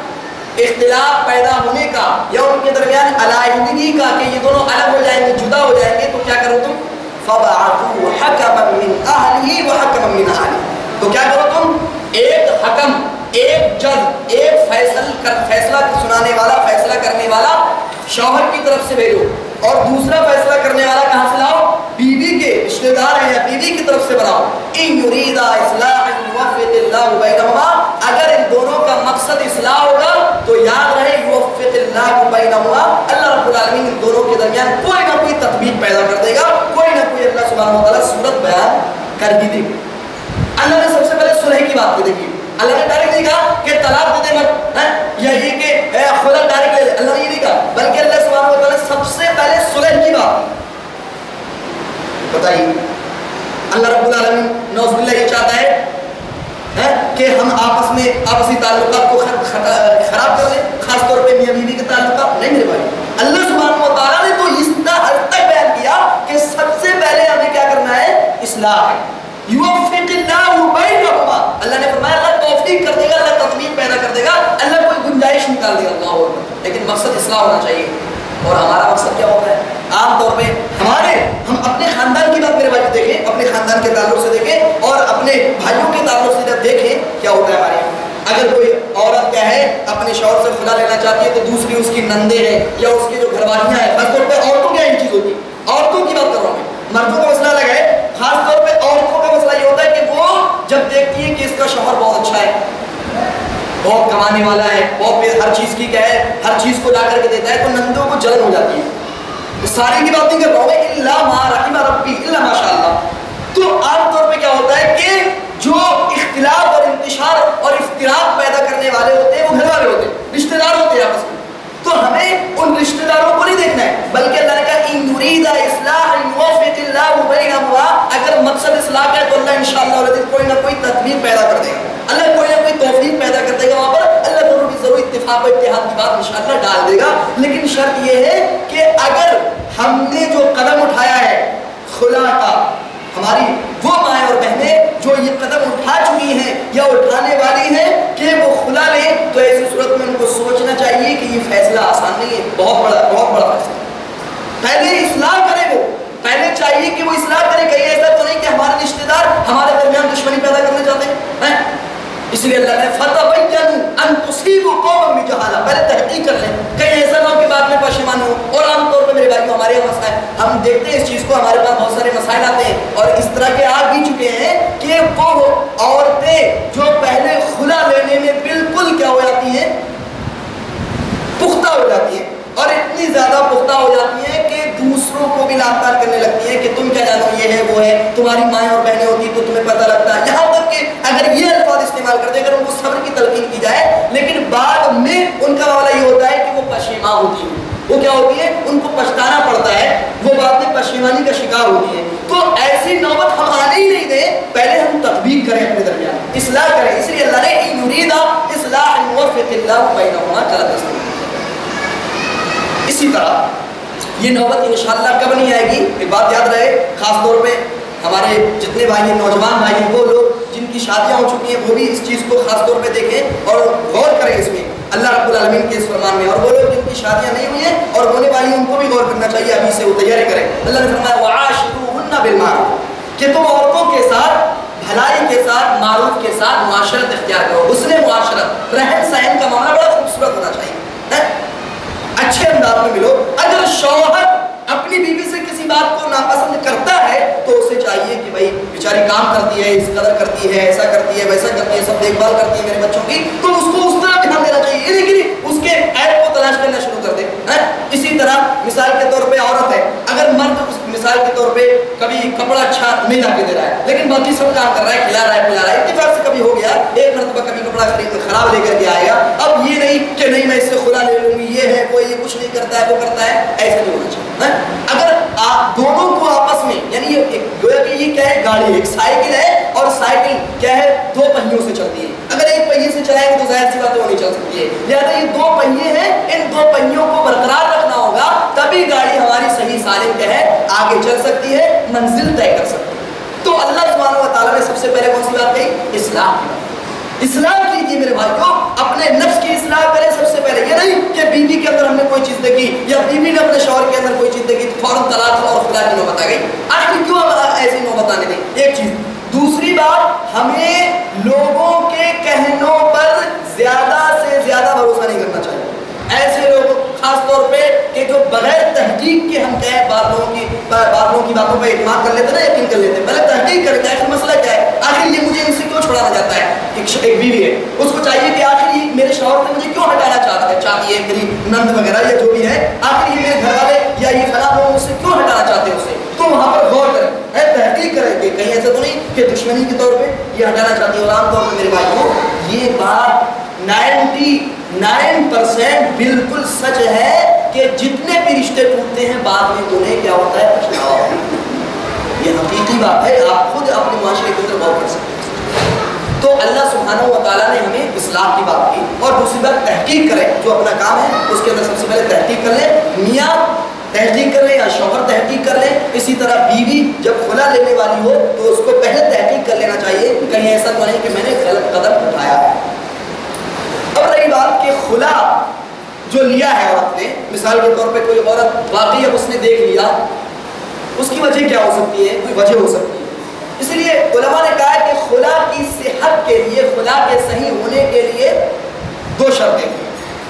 اختلاف پیدا ہونے کا یا ان کے درمیان علیحدگی کا کہ یہ دونوں الگ ہو جائیں گے، جدا ہو جائیں گے، تو کیا کرو تم فَبَعَثُوا حَكَمًا مِّنْ أَهْلِهِ وَحَكَمًا مِّنْ أَهْلِهِ، تو کیا کرو تم ایک حکم، ایک جج، ایک فیصل کر فیصلہ سنانے والا، فیصلہ کرنے والا شوہر کی طرف سے بھیجو، اور دوسرا فیصلہ کرنے والا کہاں سے لاؤ، بیوی کے رشتے دار ہیں یا بیوی کی طرف سے بناؤ۔ إِن يُرِيدَا إِصْلَاحًا يُوَفِّقِ اللَّهُ بَيْنَهُمَا، اگر ان دونوں کا مقصد اصلاح ہوگا تو یاد رہے يُوَفِّقِ اللَّهُ بَيْنَهُمَا، اللہ رب العالمین ان دونوں کے درمیان کوئی نہ کوئی تطبیق پیدا کر دے گا، کوئی نہ کوئی اللہ سبحانہ و تعالیٰ صورت بیان کر ہی دے گا۔ اللہ نے سب سے پہلے صلح کی بات کو دیکھی، اللہ نے ڈائریکٹ نہیں کہا کہ طلاق دے دے مت، یا یہ کہ خلا ڈائریکٹ لے لے، اللہ نے یہ نہیں کہا، بلکہ اللہ سبحانہ و تعالیٰ سب سے پہلے صلح کی بات بتائیے۔ اللہ رب العالمین نعوذ باللہ یہ چاہتا ہے کہ ہم آپس میں آپسی تعلقات کو خراب کر دیں، خاص طور پہ میاں بیوی کے تعلقات، نہیں میرے بھائی۔ اللہ سبحانہ و تعالیٰ نے تو اس حد تک بیان کیا کہ سب سے پہلے ہمیں کیا کرنا ہے، اصلاح ہے۔ یوفق اللہ بینہما، اللہ نے فرمایا اللہ توفیق کر دے گا، اللہ تطبیق پیدا کر دے گا، اللہ کوئی گنجائش نکال دے گا، اللہ اکبر، لیکن مقصد اصلاح ہونا چاہیے۔ اور ہمارا مقصد کیا ہوتا ہے عام طور پہ، ہمارے ہم اپنے خاندان کی بات میرے بھائی دیکھیں، اپنے خاندان کے تعلق سے دیکھیں اور اپنے بھائیوں کے تعلق سے دیکھیں کیا ہوتا ہے ہمارے یہاں۔ اگر کوئی عورت کیا ہے اپنے شوہر سے خلا لینا چاہتی ہے تو دوسری اس کی نندے ہیں یا اس کی جو گھر والیاں ہیں، خاص طور پہ عورتوں کی اہم چیز ہوتی ہے، عورتوں کی بات کر رہا ہوں میں، مردوں کا مسئلہ الگ ہے، خاص طور پہ عورتوں کا مسئلہ یہ ہوتا ہے کہ وہ جب دیکھتی ہے کہ اس کا شوہر بہت اچھا ہے، بہت کمانے والا ہے، بہت ہر چیز کی کیا ہے، ہر چیز کو لا کر کے دیتا ہے، تو نندوں کو جلن ہو جاتی ہے۔ ساری کی بات نہیں کر رہا ہوں الا ما رحم ربی، الا ماشاء اللہ۔ تو عام طور پہ کیا ہوتا ہے کہ جو اختلاف اور انتشار اور افتراق پیدا کرنے والے ہوتے ہیں وہ گھر والے ہوتے ہیں، رشتہ دار ہوتے ہیں آپس میں، تو ہمیں ان رشتہ داروں کو نہیں دیکھنا ہے، بلکہ اللہ نے کہا ان یرید اصلاحا یوفق اللہ بینہما، اگر مقصد اصلاح کا ہے تو اللہ انشاءاللہ کوئی نہ کوئی تدبیر پیدا کر دے گا، اللہ کوئی نہ کوئی توفیق پیدا کر دے گا، وہاں پر اللہ ضرور بھی ضرور اتفاق و اتحاد کی بات انشاءاللہ ڈال دے گا۔ لیکن شرط یہ ہے کہ اگر ہم نے جو قدم اٹھایا ہے خلا کا، ہماری وہ مائیں اور بہنیں جو یہ قدم اٹھا چکی ہیں یا اٹھانے والی ہیں کہ وہ خلا لیں، تو ایسی صورت میں ان کو سوچنا چاہیے کہ یہ فیصلہ آسان نہیں ہے، بہت بڑا بہت بڑا فیصلہ۔ پہلے اصلاح کرے، وہ پہلے چاہیے کہ وہ اصلاح کرے، کہیں ایسا تو نہیں کہ ہمارے رشتہ دار ہمارے درمیان دشمنی پیدا کرنا چاہتے ہیں، اس لیے اللہ نے فتبینوا ان تصیبوا قوما بجہالہ، پہلے تحقیق کر لیں کہیں ایسا نہ ہو کہ بعد میں پشیمان ہو۔ اور عام طور پہ میرے بھائیوں ہمارے یہاں مسائل ہم دیکھتے ہیں اس چیز کو، ہمارے پاس بہت سارے مسائل آتے ہیں اور اس طرح کے آ بھی چکے ہیں کہ وہ عورتیں جو پہلے خلا لینے میں بالکل کیا ہو جاتی ہیں، پختہ ہو جاتی ہیں، اور اتنی زیادہ پختہ ہو جاتی ہیں کہ دوسروں کو بھی لاپار کرنے لگتی ہیں کہ تم کیا جانو، یہ ہے وہ ہے، تمہاری مائیں اور بہنیں ہوتی تو تمہیں پتہ لگتا ہے، یہاں تک کہ اگر یہ الفاظ استعمال کرتے اگر ان کو صبر کی تلقین کی جائے، لیکن بعد میں ان کا معاملہ یہ ہوتا ہے کہ وہ پشیماں ہوتی ہیں، وہ کیا ہوتی ہے، ان کو پچھتانا پڑتا ہے، وہ بعد میں پشیمانی کا شکار ہوتی ہے۔ تو ایسی نوبت ہم آنے ہی نہیں دیں، پہلے ہم تطبیق کریں اپنے درمیان، اصلاح کریں، اس لیے اللہ نے ان یرید اصلاح یوفق اللہ بینہما کلا تستوی۔ اسی طرح یہ نوبت انشاءاللہ کب نہیں آئے گی، ایک بات یاد رہے، خاص طور پہ ہمارے جتنے بھائی ہیں، نوجوان بھائی ہیں، وہ لوگ جن کی شادیاں ہو چکی ہیں وہ بھی اس چیز کو خاص طور پہ دیکھیں اور غور کریں اس میں اللہ رب العالمین کے اس فرمان میں، اور وہ لوگ جن کی شادیاں نہیں ہوئی ہیں اور ہونے والی ہیں ان کو بھی غور کرنا چاہیے، ابھی سے وہ تیاری کریں۔ اللہ نے فرمایا وعاشروہن بالمعروف، کہ تم عورتوں کے ساتھ بھلائی کے ساتھ، معروف کے ساتھ معاشرت اختیار کرو، حسن معاشرت، رہن سہن کا معاملہ بڑا خوبصورت ہونا چاہیے، اچھے انداز میں ملو۔ اگر شوہر اپنی بیوی سے کسی بات کو ناپسند کرتا ہے تو اسے چاہیے کہ بھائی بیچاری کام کرتی ہے، اس قدر کرتی ہے، ایسا کرتی ہے، ویسا کرتی ہے، سب دیکھ بھال کرتی ہے میرے بچوں کی، تو اس کو اس طرح دھیان دینا چاہیے، یہ نہیں کہ اس کے عیب کو تلاش کرنا شروع کر دے۔ اسی طرح مثال کے طور پہ عورت ہے، اگر مرد مثال کے طور پہ کبھی کپڑا اچھا نہیں لا کے دے رہا ہے لیکن باقی سب کام کر رہا ہے، کھلا رہا ہے، پلا رہا ہے، اتفاق سے کبھی ہو گیا ایک مرتبہ کبھی کپڑا خراب لے کر کے آئے گا، اب یہ نہیں کہ نہیں میں اس سے خلا لے لوں گی، یہ ہے وہ یہ کچھ نہیں کرتا ہے وہ کرتا ہے، ایسا نہیں ہونا چاہیے۔ اگر آپ دونوں کو آپس میں یعنی گویا کہ یہ کیا ہے، گاڑی ایک سائیکل ہے اور سائیکل کیا ہے، دو پہیوں سے چلتی ہے، اگر ایک پہیے سے چلائیں گے تو ظاہر سی بات وہ نہیں چل سکتی ہے، لہٰذا یہ دو پہیے ہیں، ان دو پہیوں کو برقرار رکھنا ہوگا، تبھی گاڑی ہماری صحیح سالم کیا ہے آگے چل سکتی ہے، منزل طے کر سکتی ہے۔ تو اللہ سبحانہ و تعالیٰ نے سب سے پہلے کون سی بات کہی، اصلاح کی بات۔ اصلاح کیجیے میرے بھائیوں، اپنے نفس کی اصلاح کریں سب سے پہلے، یہ نہیں کہ بیوی کے اندر ہم نے کوئی چیز دیکھی یا بیوی نے اپنے شوہر کے اندر کوئی چیز دیکھی تو فوراً طلاق اور خلا کی نوبت آ گئی، آخر کیوں ایسی نوبت آنے دیں، ایک چیز۔ دوسری بات، ہمیں لوگوں کے کہنوں پر زیادہ سے زیادہ بھروسہ نہیں کرنا چاہیے، ایسے لوگ خاص طور پہ کہ جو بغیر تحقیق کے ہم کیا ہے بعض لوگوں کی بعض لوگوں کی باتوں پہ اعتماد کر لیتے ہیں نا، یقین کر لیتے ہیں، پہلے تحقیق کر کے آخر مسئلہ کیا ہے، آخر یہ مجھے ان سے کیوں چھڑانا چاہتا ہے، ایک بیوی ہے اس کو چاہیے کہ آخر یہ میرے شوہر سے مجھے کیوں ہٹانا چاہتا ہے چاہتی ہے میری نند وغیرہ یا جو بھی ہے، آخر یہ میرے گھر والے یا یہ فلاں لوگ مجھ سے کیوں ہٹانا چاہتے ہیں اسے، تو وہاں پر غور کریں، تحقیق کریں کہ کہیں ایسا تو نہیں کہ دشمنی کے طور پہ یہ ہٹانا چاہتی ہے۔ اور عام طور پہ میرے بھائیوں یہ بات نائنٹی نائن پرسینٹ بالکل سچ ہے کہ جتنے بھی رشتے ٹوٹتے ہیں بعد میں انہیں کیا ہوتا ہے، پچھتاوا ہوتا ہے، یہ حقیقی بات ہے، آپ خود اپنے معاشرے کے اندر غور کر سکتے ہیں۔ تو اللہ سبحانہ و تعالیٰ نے ہمیں اصلاح کی بات کی، اور دوسری بات تحقیق کریں، جو اپنا کام ہے اس کے اندر سب سے پہلے تحقیق کر لیں، میاں تحقیق کر لیں یا شوہر تحقیق کر لیں، اسی طرح بیوی جب خلا لینے والی ہو تو اس کو پہلے تحقیق کر لینا چاہیے، کہیں ایسا تو نہیں کہ میں نے غلط قدم اٹھایا ہے۔ اب رہی بات کہ خلا جو لیا ہے عورت نے، مثال کے طور پہ کوئی عورت واقعی اب اس نے دیکھ لیا، اس کی وجہ کیا ہو سکتی ہے، کوئی وجہ ہو سکتی ہے، اس لیے علماء نے کہا ہے کہ خلا کی صحت کے لیے، خلا کے صحیح ہونے کے لیے دو شرطیں ہیں۔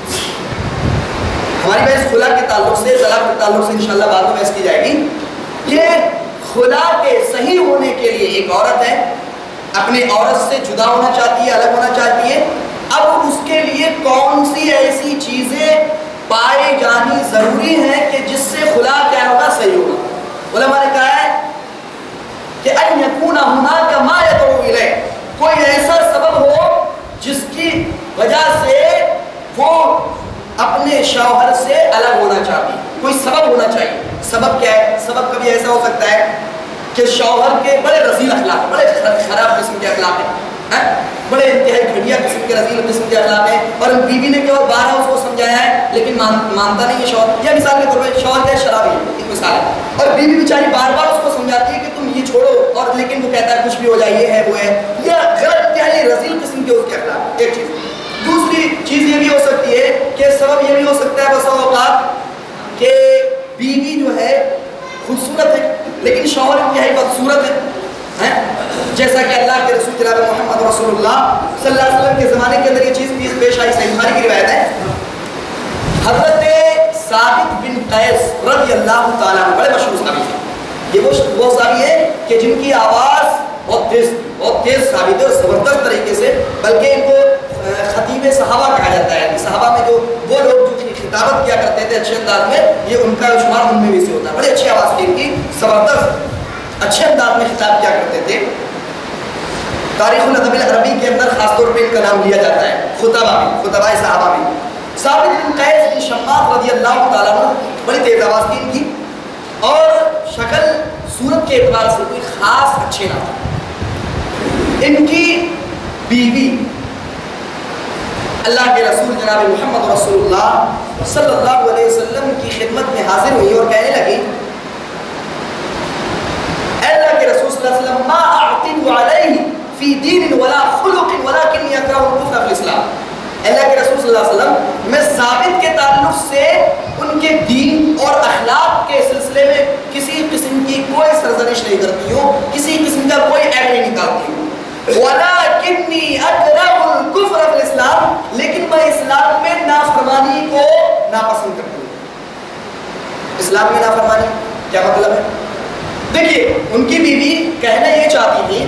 ہماری بحث خلا کے تعلق سے، طلاق کے تعلق سے انشاءاللہ بعد میں بحث کی جائے گی کہ خلا کے صحیح ہونے کے لیے ایک عورت ہے اپنی عورت سے جدا ہونا چاہتی ہے، الگ ہونا چاہتی ہے، اب اس کے لیے کون سی ایسی چیزیں پائی جانی ضروری ہیں کہ جس سے خلا کیا ہوگا، صحیح ہوگا۔ علماء نے کہا ہے کہ ان یکون ہناک ما یدعو الیہ، کوئی ایسا سبب ہو جس کی وجہ سے وہ اپنے شوہر سے الگ ہونا چاہتی، کوئی سبب ہونا چاہیے۔ سبب کیا ہے؟ سبب کبھی ایسا ہو سکتا ہے کہ شوہر کے بڑے رذیل اخلاق، بڑے خراب قسم کے اخلاق ہیں، بڑے انتہائی گھٹیا قسم کے رذیل قسم کے اخلاق ہیں، اور بیوی نے کیا بارہ اس کو سمجھایا ہے لیکن مان, مانتا نہیں ہے شوہر، یا مثال کے طور پہ شوہر کیا شرابی ہے، ایک مثال ہے، اور بیوی بیچاری بار بار اس کو سمجھاتی ہے کہ تم یہ چھوڑو، اور لیکن وہ کہتا ہے کچھ بھی ہو جائے، یہ ہے وہ ہے، یا غیر انتہائی رذیل قسم کے اس کے اخلاق، ایک چیز۔ دوسری چیز یہ بھی ہو سکتی ہے کہ سبب یہ بھی ہو سکتا ہے بسا اوقات کہ بیوی جو ہے خوبصورت ہے لیکن شوہر انتہائی بدصورت ہے، جیسا کہ اللہ کے رسول جناب محمد رسول اللہ صلی اللہ علیہ وسلم کے زمانے کے اندر یہ چیز پیش پیش آئی. صحیح بخاری کی روایت ہے. حضرت ثابت بن قیس رضی اللہ تعالیٰ عنہ بڑے مشہور صحابی تھے. یہ وہ وہ صحابی ہیں کہ جن کی آواز بہت تیز بہت تیز ثابت ہے اور زبردست طریقے سے, بلکہ ان کو خطیب صحابہ کہا جاتا ہے. صحابہ میں جو وہ لوگ جو خطابت کیا کرتے تھے اچھے انداز میں, یہ ان کا شمار ان میں بھی سے ہوتا ہے. بڑی اچھی آواز تھی ان کی, زبردست اچھے انداز میں خطاب کیا کرتے تھے. تاریخ الادب العربی کے اندر خاص طور پہ ان کا نام لیا جاتا ہے خطبہ میں, خطبہ صحابہ میں. ثابت بن قیس بن شماس رضی اللہ تعالیٰ عنہ بڑی تیز آواز تھی ان کی, اور شکل صورت کے اعتبار سے کوئی خاص اچھے نہ تھا. ان کی بیوی اللہ کے رسول جناب محمد رسول اللہ صلی اللہ علیہ وسلم کی خدمت میں حاضر ہوئی اور کہنے لگی, اے اللہ کے رسول صلی اللہ علیہ وسلم, ما اعتد علیہ فی دین ولا خلق ولکن یکرہ الکفر فی الاسلام. اللہ کے رسول صلی اللہ علیہ وسلم, میں ثابت کے تعلق سے ان کے دین اور اخلاق کے سلسلے میں کسی قسم کی کوئی سرزنش نہیں کرتی ہوں, کسی قسم کا کوئی عیب نہیں نکالتی ہوں. وَلَكِنِّي أَكْرَهُ الْكُفْرَ فِي الْإِسْلَامِ, لیکن میں اسلام میں نافرمانی کو ناپسند کرتی ہوں. اسلام میں نافرمانی کیا مطلب ہے؟ دیکھیے, ان کی بیوی کہنا یہ چاہتی تھی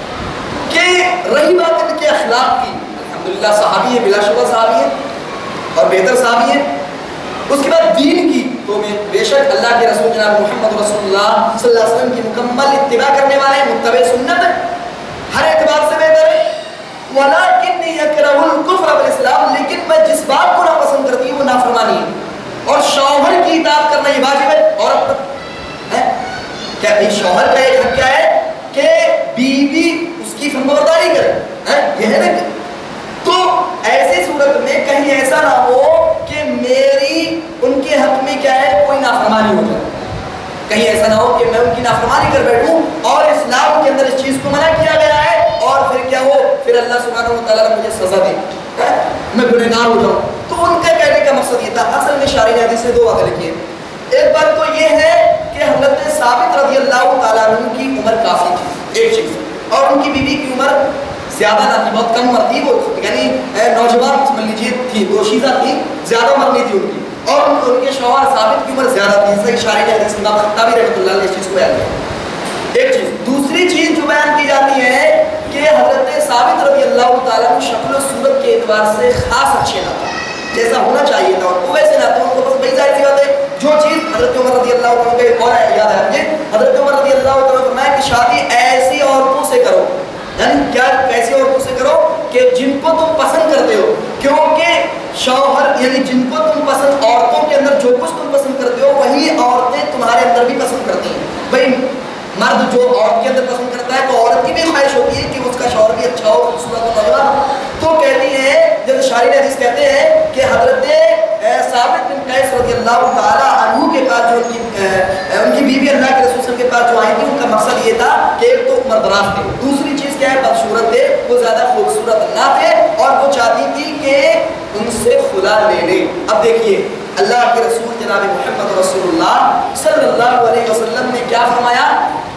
کہ رہی بات ان کے اخلاق کی, الحمدللہ صحابی ہے, بلا شبہ صحابی ہے اور بہتر صحابی ہے. اس کے بعد دین کی تو میں بے شک اللہ کے رسول جناب محمد رسول اللہ صلی اللہ علیہ وسلم کی مکمل اتباع کرنے والے ہیں, متبع سنت ہے, ہر اعتبار سے بہتر ہے. وَلَكِنِّي يَكْرَهُ الْكُفْرَ بِالْإِسْلَامِ, لیکن میں جس بات کو ناپسند کرتی ہوں وہ نافرمانی ہے. اور شوہر کی اطاعت کرنا یہ واجب ہے. عورت پر کیا شوہر کا ایک حق کیا ہے کہ بیوی اس کی فرمانبرداری کرے, یہ ہے نا. تو ایسی صورت میں کہیں ایسا نہ ہو کہ میری ان کے حق میں کیا ہے کوئی نافرمانی ہو جائے, کہیں ایسا نہ ہو کہ میں ان کی نافرمانی کر بیٹھوں اور اسلام کے اندر اس چیز کو منع کیا گیا ہے اور پھر کیا ہو, پھر اللہ سبحانہ و تعالیٰ نے مجھے سزا دی, میں گنہگار ہو جاؤں. تو ان کا کہنے کا مقصد یہ تھا. اصل میں شارح نے حدیث سے دو باتیں لکھی ہیں. ایک بات تو یہ ہے کہ حضرت ثابت رضی اللہ تعالیٰ عنہ کی عمر کافی تھی, ایک چیز, اور ان کی بیوی کی عمر زیادہ نہ تھی, بہت کم عمر تھی, وہ یعنی نوجوان سمجھ لیجیے تھی, دوشیزہ تھی, زیادہ عمر نہیں تھی ان کی, اور ان کے شوہر ثابت کی عمر زیادہ تھی. جیسا کہ شارح نے حدیث امام خطابی رحمۃ اللہ علیہ اس چیز کو بیان کیا. ایک چیز. دوسری چیز جو بیان کی جاتی ہے کہ حضرت ثابت رضی اللہ تعالیٰ عنہ شکل و صورت کے اعتبار سے خاص اچھے نہ تھا, جیسا ہونا چاہیے تھا, اور ویسے نہ تھا. ان کو بس بڑی ظاہر سی بات ہے, جو چیز حضرت عمر رضی اللہ تعالیٰ کا ایک اور یاد ہے مجھے, حضرت عمر رضی اللہ تعالیٰ نے فرمایا کہ شادی ایسی عورتوں سے کرو, یعنی کیا ایسی عورتوں سے کرو کہ جن کو تم پسند کرتے ہو, کیونکہ شوہر یعنی جن کو تم پسند, عورتوں کے اندر جو کچھ تم پسند کرتے ہو وہی عورتیں تمہارے اندر بھی پسند کرتی ہیں. بھائی مرد جو عورت کے اندر پسند کرتا ہے تو عورت کی بھی خواہش ہوتی ہے کہ اس کا شوہر بھی اچھا ہو, خوبصورت ہو, نوجوان. تو کہتی ہے, جب شارح حدیث کہتے ہیں کہ حضرت ثابت بن قیس رضی اللہ تعالیٰ عنہ کے پاس جو ان کی ان کی بیوی اللہ کے رسول کے پاس جو آئی تھی, ان کا مقصد یہ تھا کہ ایک تو عمر دراز تھے, دوسری چیز کیا ہے بدصورت تھے, وہ زیادہ خوبصورت نہ تھے, اور وہ چاہتی تھی کہ ان سے خلا لے لے. اب دیکھیے اللہ کے رسول جناب محمد رسول اللہ صلی اللہ علیہ وسلم نے کیا فرمایا,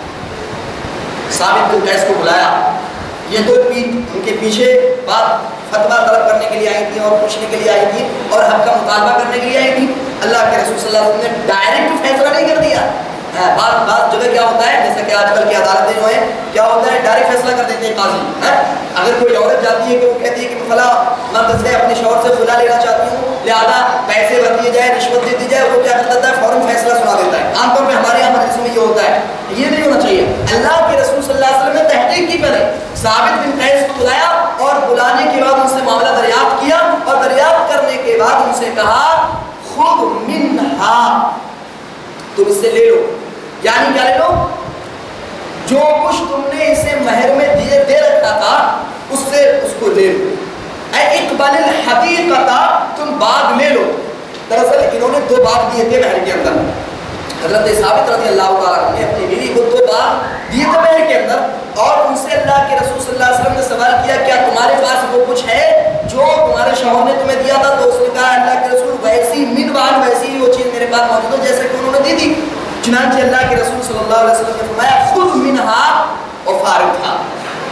ثابت بن قیس کو بلایا. یہ تو ان کے پیچھے بات فتویٰ طلب کرنے کے لیے آئی تھی اور پوچھنے کے لیے آئی تھی اور حق کا مطالبہ کرنے کے لیے آئی تھی. اللہ کے رسول صلی اللہ علیہ وسلم نے ڈائریکٹ فیصلہ نہیں کر دیا. بعض بعض جگہ کیا ہوتا ہے, جیسا کہ آج کل کی عدالتیں جو ہیں کیا ہوتا ہے, ڈائریکٹ فیصلہ کر دیتے ہیں قاضی. اگر کوئی عورت جاتی ہے کہ وہ کہتی ہے کہ میں فلاں مرد سے اپنے شوہر سے خلا لینا چاہتی ہوں, لہٰذا پیسے بھر دیے جائے, رشوت دے دی جائے, وہ کیا کر دیتا ہے فوراً فیصلہ سنا دیتا ہے. عام طور پہ ہمارے یہاں مجلس میں یہ ہوتا ہے, یہ نہیں ہونا چاہیے. اللہ کے رسول صلی اللہ علیہ وسلم نے تحقیق کی, پہلے ثابت بن قیس کو بلایا اور بلانے کے بعد ان سے معاملہ دریافت کیا, اور دریافت کرنے کے بعد ان سے کہا خود منہا, تم اس سے لے لو. یعنی کیا لے لو, جو کچھ تم نے اسے مہر میں دیے دے رکھا تھا اس سے اس کو لے لو. اے اقبال الحقیقتا, تم باغ لے لو. دراصل انہوں نے دو باغ دیے تھے مہر کے اندر. حضرت ثابت رضی اللہ تعالیٰ نے اپنی بیوی کو دو باغ دیے تھے مہر کے اندر, اور ان سے اللہ کے رسول صلی اللہ علیہ وسلم نے سوال کیا کیا تمہارے پاس وہ کچھ ہے جو تمہارے شوہر نے تمہیں دیا تھا؟ تو اس نے کہا اللہ کے رسول ویسی من باغ ویسی ہی وہ چیز میرے پاس موجود ہے جیسے کہ انہوں نے دی تھی. چنانچہ اللہ کے رسول صلی اللہ علیہ وسلم نے فرمایا خذ منہا وفارقھا,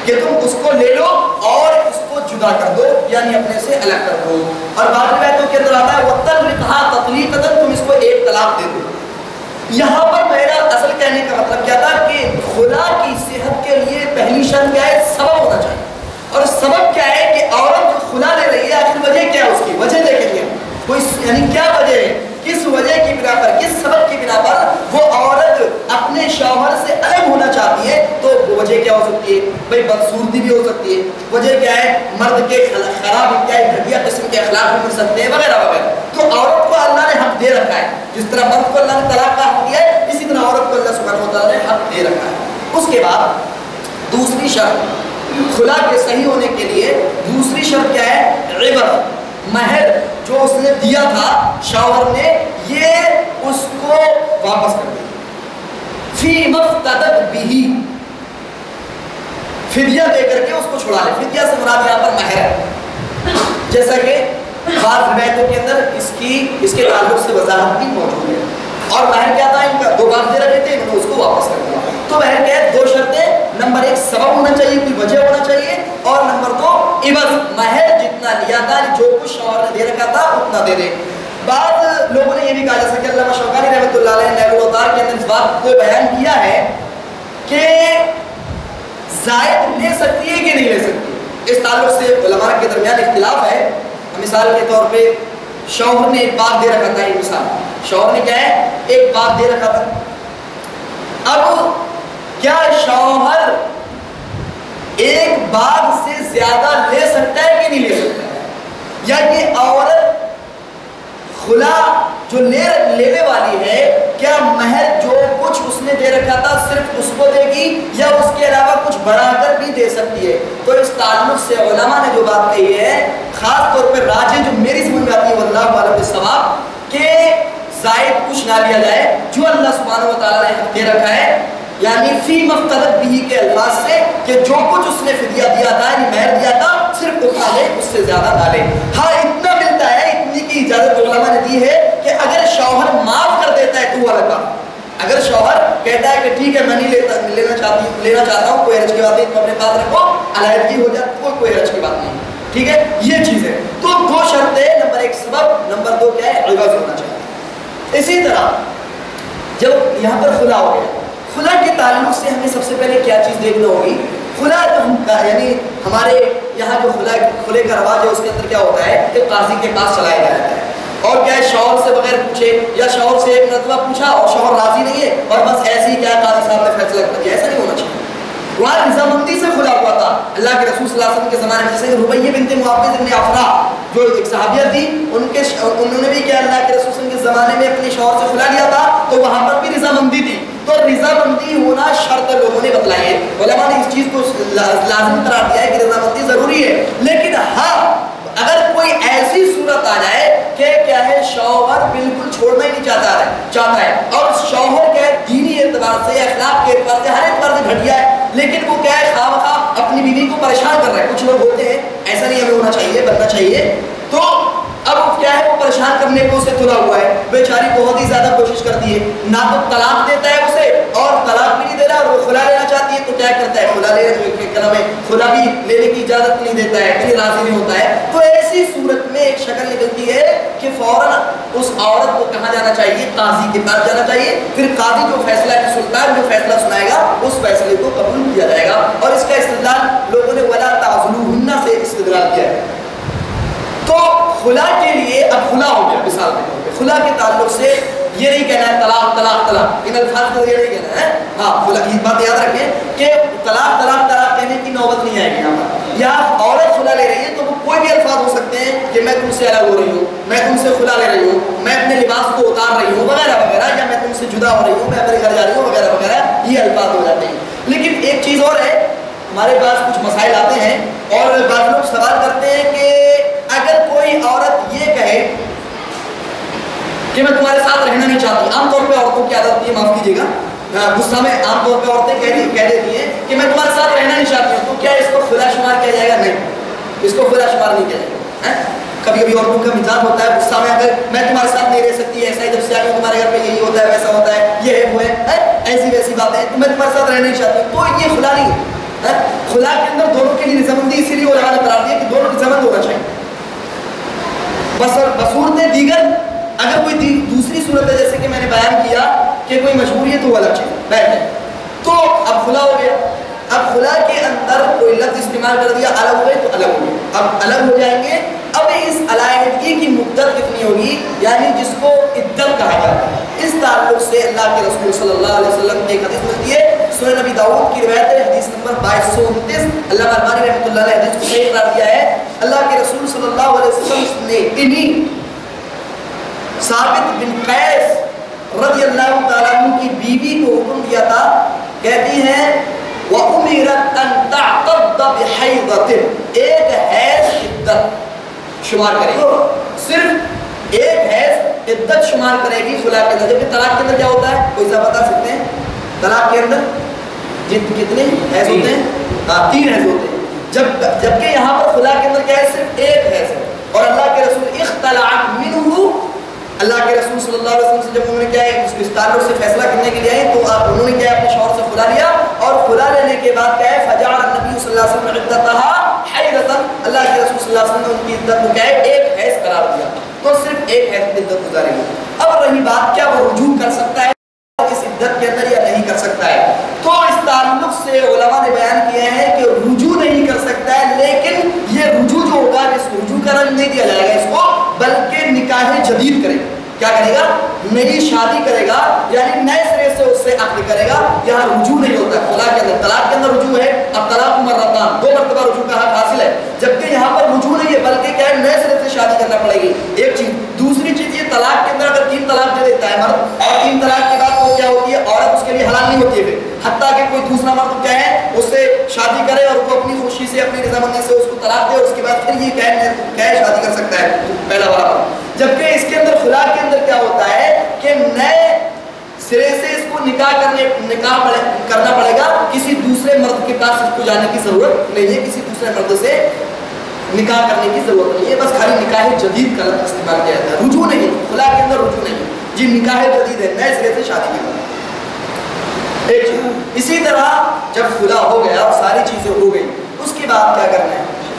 کہ تم اس کو لے لو اور اس کو جدا کر دو، یعنی اپنے سے الگ کر دو. اور بعض روایتوں کے اندر آتا ہے وَطَلِّقْهَا تَطْلِيقَةً، تم اس کو ایک طلاق دے دو. یہاں پر میرا اصل کہنے کا مطلب کیا تھا کہ خلا کی صحت کے لیے پہلی شرط کیا ہے؟ سبب ہونا چاہیے. اور سبب کیا ہے کہ عورت جو خلا لے رہی ہے آخر وجہ کیا ہے؟ اس کی وجہ دیکھیں گے کوئی، یعنی کیا وجہ ہے، کس وجہ کی بنا پر، کس سبب کی بنا پر وہ عورت اپنے شوہر سے الگ ہونا چاہتی ہے. تو وجہ کیا ہو سکتی ہے؟ بھائی بدسورتی بھی ہو سکتی ہے. وجہ کیا ہے؟ مرد کے خراب انتہائی گھٹیا قسم کے اخلاق بھی مل سکتے ہیں وغیرہ وغیرہ. تو عورت کو اللہ نے حق دے رکھا ہے، جس طرح مرد کو اللہ نے طلاق کا حق دیا ہے اسی طرح عورت کو اللہ سبحانہ و تعالیٰ نے حق دے رکھا ہے. اس کے بعد دوسری شرط خلا کے صحیح ہونے کے لیے دوسری شرط کیا ہے؟ عوض، مہر جو اس نے دیا تھا شوہر نے، یہ اس کو واپس کر دیا. فی مفتدت بہ، فدیہ دے کر کے اس کو چھڑا لے. فدیہ سے مراد یہاں پر مہر ہے، جیسا کہ بعض روایتوں کے اندر اس کی اس کے تعلق سے وضاحت بھی موجود ہے. اور مہر کیا تھا؟ ان کا دو بات دے رکھے تھے، انہوں نے اس کو واپس کر دیا. تو مہر کیا ہے؟ دو شرطیں، نمبر ایک سبب ہونا چاہیے، کوئی وجہ ہونا چاہیے، اور نمبر دو عوض، مہر جتنا لیا تھا، جو کچھ شوہر نے دے رکھا تھا اتنا دے دے. بعض لوگوں نے یہ بھی کہا، جیسا کہ علامہ شوکانی رحمۃ اللہ علیہ نے نیل الأوطار کے اندر اس بات کو بیان کیا ہے کہ زائد لے سکتی ہے کہ نہیں لے سکتی. اس تعلق سے علماء کے درمیان اختلاف ہے. مثال کے طور پہ شوہر نے ایک باغ دے رکھا تھا، ایک مثال، شوہر نے کیا ہے؟ ایک باغ دے رکھا تھا. اب کیا شوہر ایک باغ سے زیادہ لے سکتا ہے کہ نہیں لے سکتا ہے؟ یا یہ عورت خلا جو لے لینے والی ہے، کیا مہر جو کچھ اس نے دے رکھا تھا صرف اس کو دے گی یا اس کے علاوہ کچھ بڑھا کر بھی دے سکتی ہے؟ تو اس تعلق سے علماء نے جو بات کہی ہے، خاص طور پہ راجح جو میری سمجھ میں آتی ہے واللہ اعلم بالصواب، کہ زائد کچھ نہ لیا جائے جو اللہ سبحانہ و تعالیٰ نے حق دے رکھا ہے، یعنی فی مفتدت بہ کے الفاظ سے کہ جو کچھ اس نے فدیہ دیا تھا، یعنی مہر دیا تھا، صرف اتنا لے، اس سے زیادہ نہ لے. ہاں اتنا ملتا ہے، اتنی کی اجازت علماء نے دی ہے کہ اگر شوہر معاف کر دیتا ہے تو وہ الگ بات. اگر شوہر کہتا ہے کہ ٹھیک ہے میں نہیں لیتا لینا چاہتی ہوں لینا چاہتا ہوں کوئی حرج کی بات نہیں، تم اپنے پاس رکھو، علیحدگی ہو جائے کوئی کوئی حرج کی بات نہیں. ٹھیک ہے، یہ چیز ہے. تو دو شرطیں، نمبر ایک سبب، نمبر دو کیا ہے؟ عوض ہونا چاہیے. اسی طرح جب یہاں پر خلا ہو گیا، خلا کے تعلق سے ہمیں سب سے پہلے کیا چیز دیکھنا ہوگی؟ خلا جو ہم کا یعنی ہمارے یہاں جو خلا کھلے کا رواج ہے اس کے اندر کیا ہوتا ہے کہ قاضی کے پاس چلایا جاتا ہے. اور کیا ہے؟ شوہر سے بغیر پوچھے، یا شوہر سے ایک مرتبہ پوچھا اور شوہر راضی نہیں ہے اور بس ایسے ہی کیا قاضی صاحب نے فیصلہ کر دیا. ایسا نہیں ہونا چاہیے. وہاں رضامندی سے خلا ہوا تھا اللہ کے رسول صلی اللہ علیہ وسلم کے زمانے میں. جیسے کہ ربیہ بنت معوذ بن عفراء جو ایک صحابیہ تھی، ان کے انہوں نے بھی کیا اللہ کے رسول صلی اللہ علیہ وسلم کے زمانے میں اپنے شوہر سے خلا لیا تھا، تو وہاں پر بھی رضامندی تھی. تو رضامندی ہونا شرط لوگوں نے بتلائی ہے، علماء نے اس چیز کو لازم قرار دیا ہے کہ رضامندی ضروری ہے. لیکن ہاں اگر کوئی ایسی صورت آ جائے کہ کیا ہے شوہر بالکل چھوڑنا ہی نہیں چاہتا ہے چاہتا ہے اور شوہر کیا ہے دینی اعتبار سے، اخلاق کے اعتبار سے، ہر اعتبار سے گھٹیا ہے، لیکن وہ کیا ہے خواہ مخواہ اپنی بیوی کو پریشان کر رہا ہے. کچھ لوگ ہوتے ہیں ایسا نہیں ہمیں ہونا چاہیے، بننا چاہیے. تو اب کیا ہے وہ پریشان کرنے کو اسے تلا ہوا ہے، بیچاری بہت ہی زیادہ کوشش کرتی ہے، نہ تو طلاق دیتا ہے اسے اور طلاق بھی نہیں دے رہا، اور وہ خلا لینا چاہتی ہے تو کیا کرتا ہے خلا لے کیا میں خلا بھی لینے کی اجازت نہیں دیتا ہے، کہیں راضی نہیں ہوتا ہے. تو ایسی صورت میں ایک شکل نکلتی ہے کہ فوراً اس عورت کو کہاں جانا چاہیے؟ قاضی کے پاس جانا چاہیے. پھر قاضی جو فیصلہ ہے، سلطان جو فیصلہ سنائے گا اس فیصلے کو قبول کیا جائے گا. اور اس کا استدلال لوگوں نے ولا تعضلوہن سے استدلال کیا ہے. تو خلا کے لیے اب خلا ہو گیا، مثال میں خلا کے تعلق سے یہ نہیں کہنا ہے طلاق طلاق طلاق، ان الفاظ کو یہ نہیں کہنا ہے. ہاں خلا یہ بات یاد رکھیں کہ طلاق طلاق طلاق کہنے کی نوبت نہیں آئے گی یہاں پر. یا عورت خلا لے رہی ہے تو وہ کوئی بھی الفاظ ہو سکتے ہیں کہ میں تم سے الگ ہو رہی ہوں، میں تم سے خلا لے رہی ہوں، میں اپنے لباس کو اتار رہی ہوں وغیرہ وغیرہ، یا میں تم سے جدا ہو رہی ہوں، میں اپنے گھر جا رہی ہوں وغیرہ وغیرہ، یہ الفاظ ہو جاتے ہیں. لیکن ایک چیز اور ہے، ہمارے پاس کچھ مسائل آتے ہیں اور بعض لوگ سوال کرتے ہیں کہ اگر کوئی عورت یہ کہے کہ میں تمہارے ساتھ رہنا نہیں چاہتی، عام طور پہ عورتوں کی عادت ہوتی ہے، معاف کیجیے گا غصہ میں عام طور پہ عورتیں کہہ دیتی ہیں کہ میں تمہارے ساتھ رہنا نہیں چاہتی ہوں، تو کیا اس کو خلا شمار کیا جائے گا؟ نہیں، اس کو خلا شمار نہیں کیا جائے گا. کبھی کبھی عورتوں کا مزاج ہوتا ہے غصہ میں، اگر میں تمہارے ساتھ نہیں رہ سکتی، ایسا ہی جب سے آئی ہوں تمہارے گھر پہ یہی ہوتا ہے، ویسا ہوتا ہے، یہ ہے وہ ہے، ایسی ویسی باتیں، تو میں تمہارے ساتھ رہنا نہیں چاہتی ہوں، تو یہ خلا نہیں ہے. خلا کے اندر دونوں کے لیے رضامندی اسی لیے علماء نے قرار دیا کہ دونوں رضامند ہونا چاہیے. بس بصورت دیگر اگر کوئی دوسری صورت ہے جیسے کہ میں نے بیان کیا کہ کوئی مجبوری ہے تو وہ الگ چیز بیٹھ ہے. تو اب خلا ہو گیا. اب خلا کے اندر کوئی لفظ استعمال کر دیا الگ ہوئے تو الگ ہو گئے. اب الگ ہو جائیں گے. اب اس علیحدگی کی مدت کتنی ہوگی یعنی جس کو عدت کہا جاتا ہے. اس تعلق سے اللہ کے رسول صلی اللہ علیہ وسلم کی ایک حدیث ملتی ہے سنن نبی داؤد کی روایت ہے حدیث نمبر بائیس سو انتیس. علامہ البانی رحمۃ اللہ علیہ حدیث کو صحیح قرار دیا ہے. اللہ کے رسول صلی اللہ علیہ وسلم نے انہی ثابت بن قیس رضی اللہ تعالیٰ عنہ کی بیوی کو حکم دیا تھا. کہتی ہیں وَأُمِرَتْ أَن تَعْتَدَّ بِحَيْضَةٍ ایک حیض عدت شمار کرے گی. صرف ایک حیض عدت شمار کرے گی خلا کے اندر. جبکہ طلاق کے اندر کیا ہوتا ہے کوئی سا بتا سکتے ہیں؟ طلاق کے اندر جت کتنے حیض ہوتے ہیں؟ ہاں تین حیض ہوتے ہیں. جب جبکہ یہاں پر خلا کے اندر کیا ہے صرف ایک حیض ہے. اور اللہ کے رسول اختلعت منہ اللہ کے رسول صلی اللہ علیہ وسلم سے جب انہوں نے کیا ہے اس تعلق سے فیصلہ کرنے کے لیے آئے تو آپ انہوں نے کیا ہے اپنے شوہر سے خلا لیا اور خلا لینے کے بعد کیا ہے فجعل النبی صلی اللہ علیہ وسلم عدتها حیضۃ اللہ کے رسول صلی اللہ علیہ وسلم نے ان کی عدت کو کیا ہے ایک حیض قرار دیا. تو صرف ایک حیض کی عدت گزارے گی. اب رہی بات کیا وہ رجوع کر سکتا ہے اس عدت کے اندر یا نہیں کر سکتا ہے. تو اس تعلق سے علماء نے بیان کیا ہے کہ رجوع نہیں کر سکتا ہے لیکن یہ رجوع جو ہوگا اس رجوع کا رنگ نہیں دیا جائے گا اس کو بلکہ نکاح جدید کرے گا. کیا کرے گا نئی شادی کرے گا یعنی نئے سرے سے اس سے عقد کرے گا. یہاں رجوع نہیں ہوتا ہے خلا کے اندر. طلاق کے اندر رجوع ہے. اب طلاق مرتان دو مرتبہ رجوع کا حق حاصل ہے جبکہ یہاں پر رجوع نہیں ہے بلکہ کیا ہے نئے سرے سے شادی کرنا پڑے گی. ایک چیز. دوسری چیز یہ طلاق کے اندر اگر تین طلاق دے دیتا ہے مرد اور تین طلاق کے بعد وہ کیا ہوتی ہے عورت اس کے لیے حلال نہیں ہوتی ہے حتیٰ کہ کوئی دوسرا مرد کیا ہے اس سے شادی کرے اور وہ اپنی خوشی سے اپنی رضامندی سے اس کو طلاق دے اور اس کے بعد پھر یہ کیا ہے شادی کر سکتا ہے پہلا والا. جبکہ اس کے اندر خلا کے اندر کیا ہوتا ہے کہ نئے سرے سے اس کو نکاح کرنے نکاح پڑے, کرنا پڑے گا. کسی دوسرے مرد کے پاس اس کو جانے کی ضرورت نہیں ہے. کسی دوسرے مرد سے نکاح کرنے کی ضرورت نہیں ہے. بس خالی نکاح جدید کا لفظ استعمال کیا جاتا ہے. رجوع نہیں. خلا کے اندر رجوع نہیں جی نکاح جدید ہے نئے سرے سے شادی کرنا. ایک چیز. اسی طرح جب خلا ہو گیا اور ساری چیزیں ہو گئی اس کے بعد کیا کرنا ہے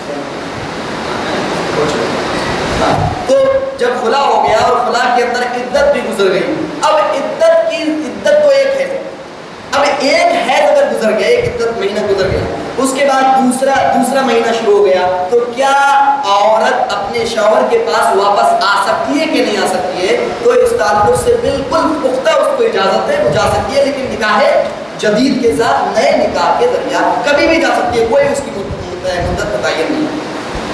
تو جب خلا ہو گیا اور خلا کے اندر عدت بھی گزر گئی. اب عدت کی عدت تو ایک ہے. اب ایک حیض اگر گزر گیا ایک عدت مہینہ گزر گیا اس کے بعد دوسرا دوسرا مہینہ شروع ہو گیا تو کیا عورت اپنے شوہر کے پاس واپس آ سکتی ہے کہ نہیں آ سکتی ہے؟ تو اس تعلق سے بالکل پختہ اس کو اجازت ہے وہ جا سکتی ہے لیکن نکاح جدید کے ساتھ نئے نکاح کے ذریعہ کبھی بھی جا سکتی ہے. کوئی اس کی مدت متعین نہیں ہے.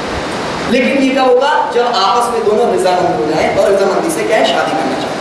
لیکن یہ کیا ہوگا جب آپس میں دونوں رضامند ہو جائیں اور رضامندی سے کیا ہے شادی کرنا چاہتے ہیں.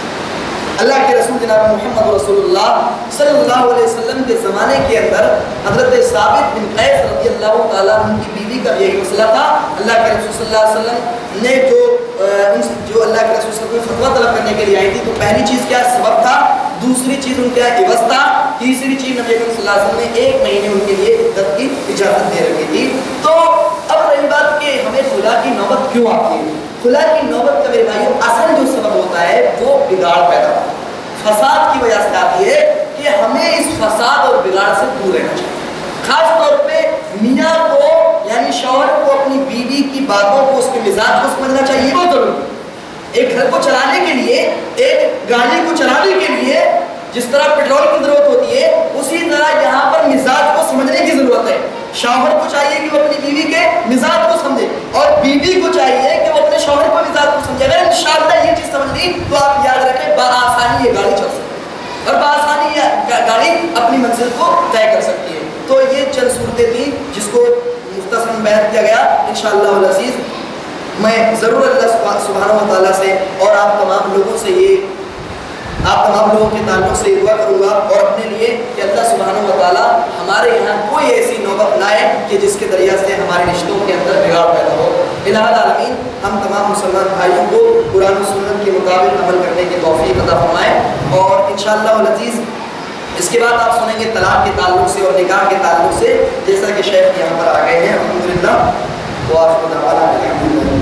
اللہ کے رسول جناب محمد رسول اللہ صلی اللہ علیہ وسلم کے زمانے کے اندر حضرت ثابت بن قیس رضی اللہ تعالیٰ عنہ کی بیوی کا یہی مسئلہ تھا. اللہ کے رسول صلی اللہ علیہ وسلم نے جو ان سے جو اللہ کے رسول صلی اللہ علیہ وسلم فتویٰ طلب کرنے کے لیے آئی تھی تو پہلی چیز کیا سبب تھا, دوسری چیز ان کا عوض تھا, تیسری چیز نبی صلی اللہ علیہ وسلم نے ایک مہینے ان کے لیے عدت کی اجازت دے رکھی تھی. تو اب رہی بات کہ ہمیں خلا کی نوبت کیوں آتی ہے. خلا کی نوبت کا میرے بھائیوں اصل جو سبب ہوتا ہے وہ بگاڑ پیدا ہوتا ہے, فساد کی وجہ سے آتی ہے کہ ہمیں اس فساد اور بگاڑ سے دور رہنا چاہیے. خاص طور پہ میاں کو یعنی شوہر کو اپنی بیوی کی باتوں کو اس کے مزاج کو سمجھنا چاہیے. وہ ضروری ہے. ایک گھر کو چلانے کے لیے ایک گاڑی کو چلانے کے لیے جس طرح پیٹرول کی ضرورت ہوتی ہے اسی طرح یہاں پر مزاج کو سمجھنے کی ضرورت ہے. شوہر کو چاہیے کہ وہ اپنی بیوی کے مزاج کو سمجھے اور بیوی کو چاہیے کہ وہ اپنے شوہر کو مزاج کو سمجھے. اگر انشاءاللہ یہ چیز سمجھ لی تو آپ یاد رکھیں بآسانی یہ گاڑی چل سکتی ہے اور بآسانی یہ گاڑی اپنی منزل کو طے کر سکتی ہے. تو یہ چند صورتیں تھیں جس کو مختصراً بیان کیا گیا. انشاءاللہ العزیز میں ضرور اللہ سبحانہ و تعالیٰ سے اور آپ تمام لوگوں سے یہ آپ تمام لوگوں کے تعلق سے دعا کروں گا اور اپنے لیے کہ اللہ سبحانہ و تعالیٰ ہمارے یہاں کوئی ایسی نوبت لائے کہ جس کے ذریعے سے ہمارے رشتوں کے اندر بگاڑ پیدا ہو. الہ العالمین ہم تمام مسلمان بھائیوں کو قرآن و سنت کے مطابق عمل کرنے کی توفیق عطا فرمائے. اور انشاءاللہ العزیز اس کے بعد آپ سنیں گے طلاق کے تعلق سے اور نکاح کے تعلق سے جیسا کہ شیخ یہاں پر آ گئے ہیں الحمدللہ. وآخر دعوانا الحمدللہ.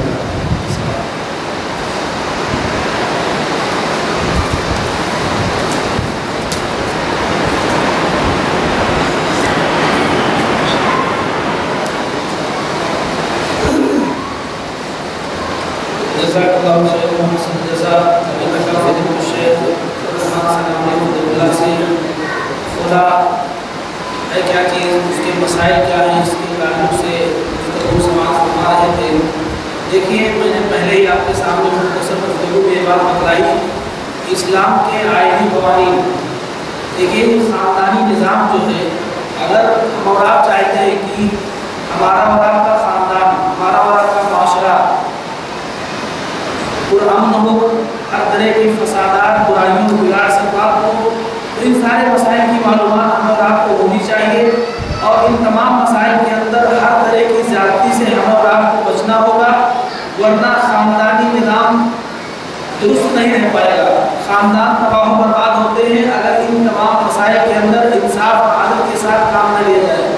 بات بتلائی اسلام کے آئینی قوانین. دیکھیے خاندانی نظام جو ہے، اگر ہم اور آپ چاہتے ہیں کہ ہمارا اور آپ کا خاندان، ہمارا اور آپ کا معاشرہ پرامن ہو، ہر طرح کے فسادات، برائیوں، بگاڑ سے پاک ہو، تو ان سارے مسائل کی معلومات ہمیں اور آپ کو ہونی چاہیے، اور ان تمام مسائل کے اندر ہر طرح کی زیادتی سے ہمیں اور آپ کو بچنا ہوگا، ورنہ خاندانی نظام درست نہیں رہ پائے گا. خاندان تباہ و برباد ہوتے ہیں اگر ان تمام مسائل کے اندر انصاف اور عدل کے ساتھ کام نہ لیا جائے.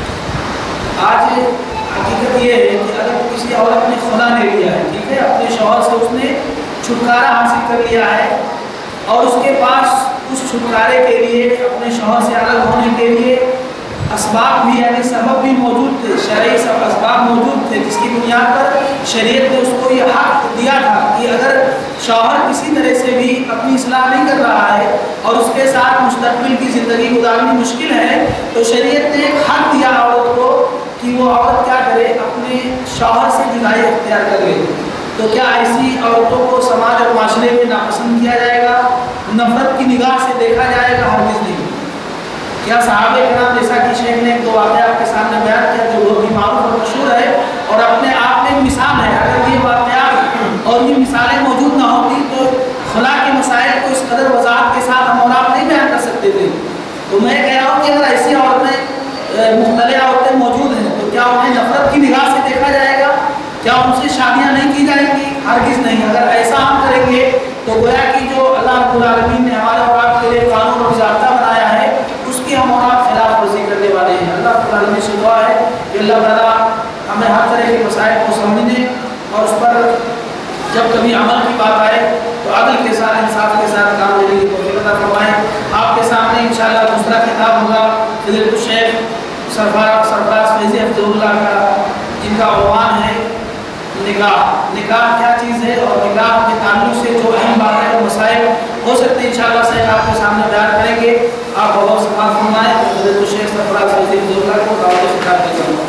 آج حقیقت یہ ہے کہ اگر کسی عورت نے خلا لے لیا ہے، ٹھیک ہے، اپنے شوہر سے اس نے چھٹکارا حاصل کر لیا ہے، اور اس کے پاس اس چھٹکارے کے لیے، اپنے شوہر سے الگ ہونے کے لیے اسباب بھی، یعنی سبب بھی موجود تھے، شرعی سب اسباب موجود تھے، جس کی بنیاد پر شریعت نے اس کو یہ حق دیا تھا کہ اگر شوہر کسی طرح سے بھی اپنی اصلاح نہیں کر رہا ہے اور اس کے ساتھ مستقبل کی زندگی گزارنی مشکل ہے، تو شریعت نے ایک حق دیا عورت کو کہ وہ عورت کیا کرے، اپنے شوہر سے جدائی اختیار کر لے. تو کیا ایسی عورتوں کو سماج اور معاشرے میں ناپسند کیا جائے گا، نفرت کی نگاہ سے دیکھا جائے گا؟ ہرگز نہیں. کیا صحابہ کرام، جیسا کہ شیخ نے دو واقعہ آپ کے سامنے بیان کیا جو بہت ہی معروف اور مشہور ہے اور اپنے آپ میں ایک مثال ہے، اگر یہ واقعات اور یہ مثالیں موجود نہ ہوتی تو خلا کے مسائل کو اس قدر وضاحت کے ساتھ ہم اور آپ نہیں بیان کر سکتے تھے. تو میں کہہ رہا ہوں کہ اگر ایسی عورتیں، مختلف عورتیں موجود ہیں، تو کیا انہیں نفرت کی نگاہ سے دیکھا جائے گا؟ کیا ان سے شادیاں نہیں کی جائیں گی؟ ہرگز نہیں. اگر ایسا ہم کریں گے تو گویا کہ جو اللہ رب العالمین نے ہمارے اور آپ کے لیے قانون اور ضابطہ بنایا ہے، اس کی ہم اور آپ خلاف ورزی کرنے والے ہیں. اللہ رب العالمین سے دعا ہے کہ اللہ تعالیٰ ہمیں ہر طرح کے مسائل کو سمجھنے اور اس پر جب کبھی عمل کی بات آئے تو عدل کے ساتھ، انصاف کے ساتھ کام لینے کی توفیق عطا فرمائے. آپ کے سامنے انشاءاللہ دوسرا خطاب ہوگا حضرت شیخ سرفراز سرفراز فیضی عبدال کا، جن کا عنوان ہے نکاح. نکاح کیا چیز ہے اور نکاح کے تعلق سے جو اہم باتیں اور مسائل ہو سکتے ہیں انشاءاللہ شیخ آپ کے سامنے بیان کریں گے. آپ بہت سماعت فرمائیں. حضرت شیخ سرفراز فیضی عبدال کو دعوت خطاب دیتا ہوں.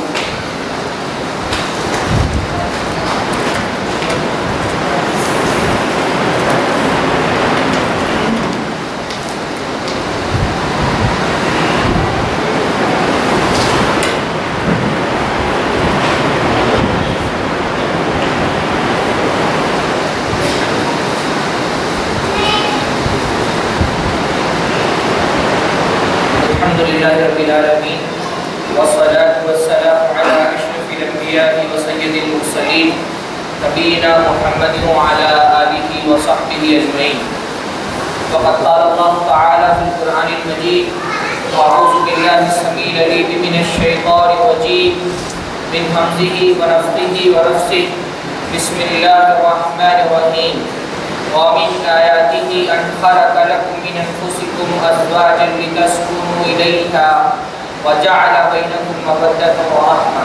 رب العالمین والصلاة والسلام على اشرف الانبیاء وسید المرسلین نبینا محمد وعلى آلہ وصحبہ اجمعین. وقد قال اللہ تعالی فی القرآن المجید اعوذ باللہ السمیع العلیم من الشیطان الرجیم من حمزہ ونفخہ ونفثہ بسم اللہ الرحمن الرحیم. ومن آیاتہ ان خلق لکم من انفسکم ازواجا لتسکنوا الیہا وجعل بینکم مودۃ ورحمہ.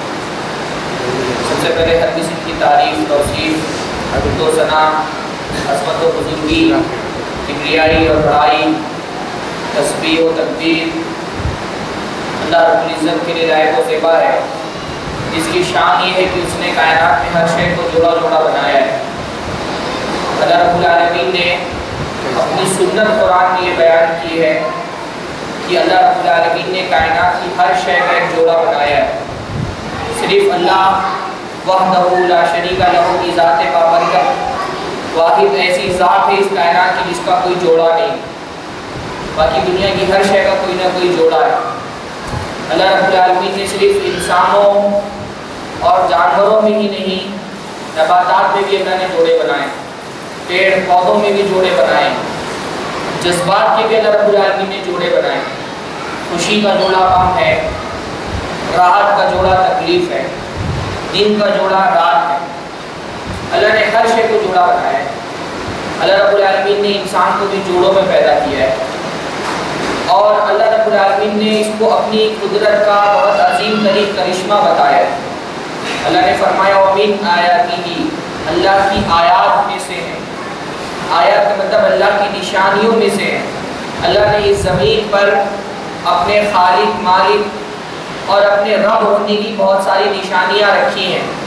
سب سے پہلے ہر کسی کی تعریف، توصیف، حمد و ثنا، عظمت و بزرگی، کبریائی اور بڑائی، تسبیح و تکبیر اللہ رب العزت کے لیے لائق و زیبا ہے، جس کی شان یہ ہے کہ اس نے کائنات میں ہر شے کو جوڑا جوڑا بنایا ہے. اللہ رب العالمین نے اپنی سنت قرآن میں یہ بیان کی ہے کہ اللہ رب العالمین نے کائنات کی ہر شے کا ایک جوڑا بنایا ہے. صرف اللہ وحدہ لا شریک لہ کی ذات بابرکت واحد ایسی ذات ہے اس کائنات کی جس کا کوئی جوڑا نہیں. باقی دنیا کی ہر شے کا کوئی نہ کوئی جوڑا ہے. اللہ رب العالمین نے صرف انسانوں اور جانوروں میں ہی نہیں، نباتات میں بھی اللہ نے جوڑے بنائے، پیڑ پودوں میں بھی جوڑے بنائے، جذبات کے بھی اللہ رب العالمین نے جوڑے بنائے. خوشی کا جوڑا غم ہے، راحت کا جوڑا تکلیف ہے، دن کا جوڑا رات ہے. اللہ نے ہر شے کو جوڑا بنایا ہے. اللہ رب العالمین نے انسان کو بھی جوڑوں میں پیدا کیا ہے، اور اللہ رب العالمین نے اس کو اپنی قدرت کا بہت عظیم ترین کرشمہ بتایا ہے. اللہ نے فرمایا وَمِنْ آیَاتِهِ، اللہ کی آیات میں سے ہیں. آیات کا مطلب اللہ کی نشانیوں میں سے ہیں. اللہ نے اس زمین پر اپنے خالق، مالک اور اپنے رب ہونے کی بہت ساری نشانیاں رکھی ہیں.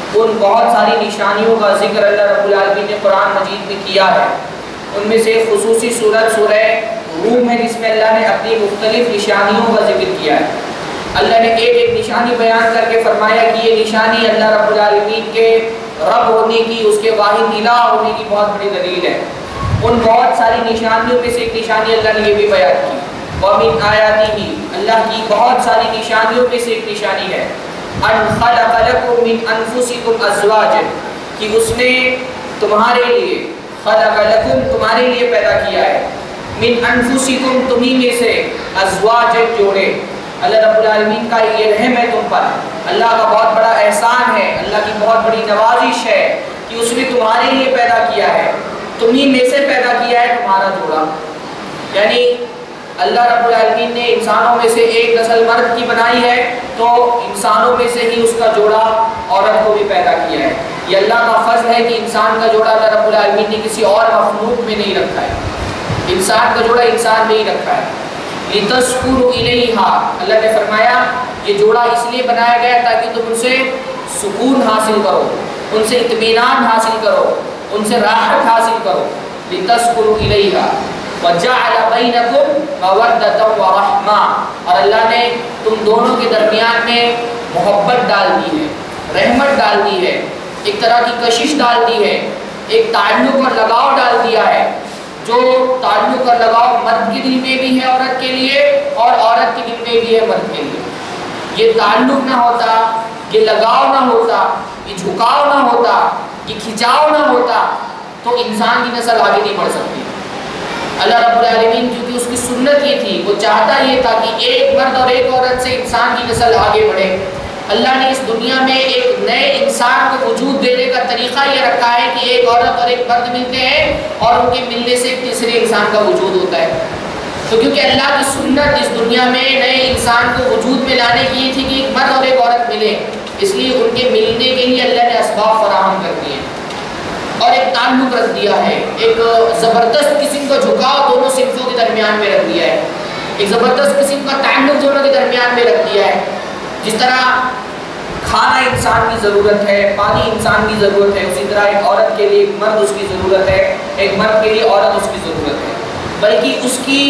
ان بہت ساری نشانیوں کا ذکر اللہ رب العالمین نے قرآن مجید میں کیا ہے. ان میں سے خصوصی صورت سورہ روم ہے جس میں اللہ نے اپنی مختلف نشانیوں کا ذکر کیا ہے. اللہ نے ایک ایک نشانی بیان کر کے فرمایا کہ یہ نشانی اللہ رب العالمین کے رب ہونے کی، اس کے واحد الہ ہونے کی بہت بڑی دلیل ہے. ان بہت ساری نشانیوں میں سے ایک نشانی اللہ نے یہ بھی بیان کی، وَمِنْ آیَاتِهِ، اللہ کی بہت ساری نشانیوں میں سے ایک نشانی ہے ان خلق لکم من انفسکم ازواجا، کہ اس نے تمہارے لیے، خلق لکم تمہارے لیے پیدا کیا ہے، من انفسکم تمہیں میں سے، ازواجا جوڑے. اللہ رب العالمین کا یہ رحم ہے تم پر، اللہ کا بہت بڑا احسان ہے، اللہ کی بہت بڑی نوازش ہے کہ اس نے تمہارے لیے پیدا کیا ہے، تمہیں میں سے پیدا کیا ہے تمہارا جوڑا. یعنی اللہ رب العالمین نے انسانوں میں سے ایک نسل مرد کی بنائی ہے تو انسانوں میں سے ہی اس کا جوڑا عورت کو بھی پیدا کیا ہے. یہ اللہ کا فضل ہے کہ انسان کا جوڑا اللہ رب العالمین نے کسی اور مخلوق میں نہیں رکھا ہے، انسان کا جوڑا انسان میں ہی رکھا ہے. لِتَسْكُنُوا إِلَيْهَا، اللہ نے فرمایا یہ جوڑا اس لیے بنایا گیا ہے تاکہ تم ان سے سکون حاصل کرو، ان سے اطمینان حاصل کرو، ان سے راحت حاصل کرو. لِتَسْكُنُوا إِلَيْهَا وَجَعَلَ بَيْنَكُمْ مَوَدَّةً وَرَحْمَةً، اور اللہ نے تم دونوں کے درمیان میں محبت ڈال دی ہے، رحمت ڈال دی ہے، ایک طرح کی کشش ڈال دی ہے، ایک تعلق اور لگاؤ ڈال دیا ہے. جو تعلق اور لگاؤ مرد کے دل میں بھی ہے عورت کے لیے اور عورت کے دل میں بھی ہے مرد کے لیے. یہ تعلق نہ ہوتا، یہ لگاؤ نہ ہوتا، یہ جھکاؤ نہ ہوتا، یہ کھچاؤ نہ ہوتا تو انسان کی نسل آگے نہیں بڑھ سکتی. اللہ رب العالمین کیونکہ اس کی سنت یہ تھی، وہ چاہتا یہ تھا کہ ایک مرد اور ایک عورت سے انسان کی نسل آگے بڑھے. اللہ نے اس دنیا میں ایک نئے انسان کو وجود دینے کا طریقہ یہ رکھا ہے کہ ایک عورت اور ایک مرد ملتے ہیں اور ان کے ملنے سے ایک تیسرے انسان کا وجود ہوتا ہے. تو کیونکہ اللہ کی سنت اس دنیا میں نئے انسان کو وجود میں لانے کی یہ تھی کہ ایک مرد اور ایک عورت ملے، اس لیے ان کے ملنے کے لیے اللہ نے اسباب فراہم کر دیے اور ایک تعلق رکھ دیا ہے، ایک زبردست قسم کا جھکاؤ دونوں صنفوں کے درمیان میں رکھ دیا ہے، ایک زبردست قسم کا تعلق دونوں کے درمیان میں رکھ دیا ہے. جس طرح کھانا انسان کی ضرورت ہے، پانی انسان کی ضرورت ہے، اسی طرح ایک عورت کے لیے ایک مرد اس کی ضرورت ہے، ایک مرد کے لیے عورت اس کی ضرورت ہے. بلکہ اس کی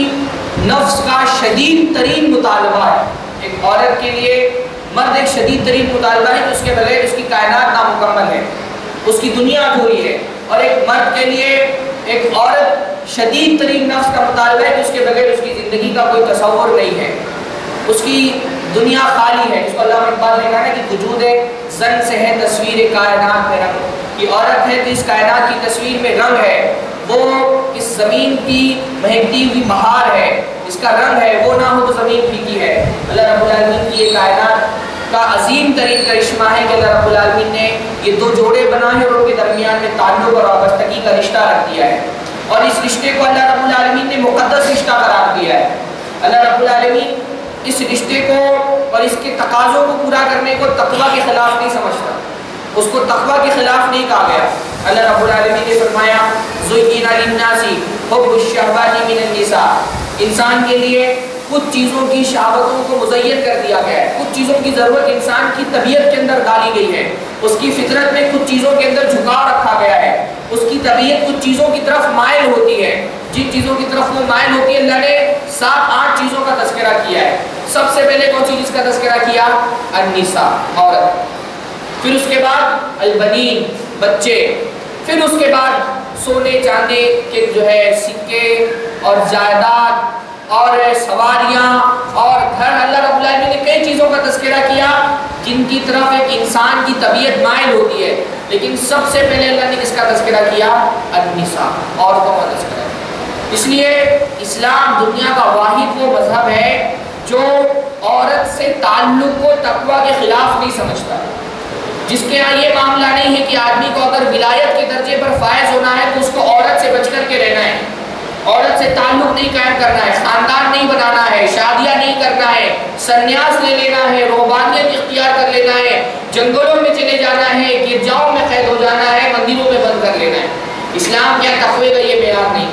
نفس کا شدید ترین مطالبہ ہے. ایک عورت کے لیے مرد ایک شدید ترین مطالبہ ہے کہ اس کے بغیر اس کی کائنات نامکمل ہے، اس کی دنیا ادھوری ہے. اور ایک مرد کے لیے ایک عورت شدید ترین نفس کا مطالبہ ہے کہ اس کے بغیر اس کی زندگی کا کوئی تصور نہیں ہے، اس کی دنیا خالی ہے. جس کو علامہ اقبال نے کہا ہے کہ وجود زن سے ہے تصویر کائنات میں رنگ، کہ عورت ہے تو اس کائنات کی تصویر میں رنگ ہے، وہ اس زمین کی مہکتی ہوئی بہار ہے، اس کا رنگ ہے، وہ نہ ہو تو زمین پھیکی ہے. اللہ رب العالمین کی یہ کائنات کا عظیم ترین کرشمہ ہے کہ اللہ رب العالمین نے یہ دو جوڑے بنائے اور ان کے درمیان میں تعلق اور وابستگی کا رشتہ رکھ دیا ہے، اور اس رشتے کو اللہ رب العالمین نے مقدس رشتہ قرار دیا ہے. اللہ رب العالمین اس رشتے کو اور اس کے تقاضوں کو پورا کرنے کو تقویٰ کے خلاف نہیں سمجھتا، اس کو تقویٰ کے خلاف نہیں کہا گیا. اللہ رب العالمین نے فرمایا زُيِّنَ لِلنَّاسِ حُبُّ الشَّهَوَاتِ مِنَ النِّسَاءِ، انسان کے لیے کچھ چیزوں کی شہوتوں کو مزین کر دیا گیا ہے، کچھ چیزوں کی ضرورت انسان کی طبیعت کے اندر ڈالی گئی ہے، اس کی فطرت میں کچھ چیزوں کے اندر جھکاؤ رکھا گیا ہے، اس کی طبیعت کچھ چیزوں کی طرف مائل ہوتی ہے. جن چیزوں کی طرف وہ مائل ہوتی ہے اللہ نے سات آٹھ چیزوں کا تذکرہ کیا ہے. سب سے پہلے کون سی چیز کا تذکرہ کیا؟ النساء، عورت. پھر اس کے بعد البنین، بچے. پھر اس کے بعد سونے چاندی کے جو ہے سکے اور جائیداد اور سواریاں اور گھر. اللہ رب العالمین نے کئی چیزوں کا تذکرہ کیا جن کی طرف ایک انسان کی طبیعت مائل ہوتی ہے، لیکن سب سے پہلے اللہ نے کس کا تذکرہ کیا؟ النساء، عورتوں کا تذکرہ. اس لیے اسلام دنیا کا واحد وہ مذہب ہے جو عورت سے تعلق کو تقویٰ کے خلاف نہیں سمجھتا، جس کے یہاں یہ معاملہ نہیں ہے کہ آدمی کو اگر ولایت کے درجے پر فائز ہونا ہے تو اس کو عورت سے بچ کر کے رہنا ہے، عورت سے تعلق نہیں قائم کرنا ہے، خاندان نہیں بنانا ہے، شادیاں نہیں کرنا ہے، سنیاس لے لینا ہے، روحانیت اختیار کر لینا ہے، جنگلوں میں چلے جانا ہے، گرجاؤں میں قید ہو جانا ہے، مندروں میں بند کر لینا ہے. اسلام کیا تقوی کا یہ معیار نہیں.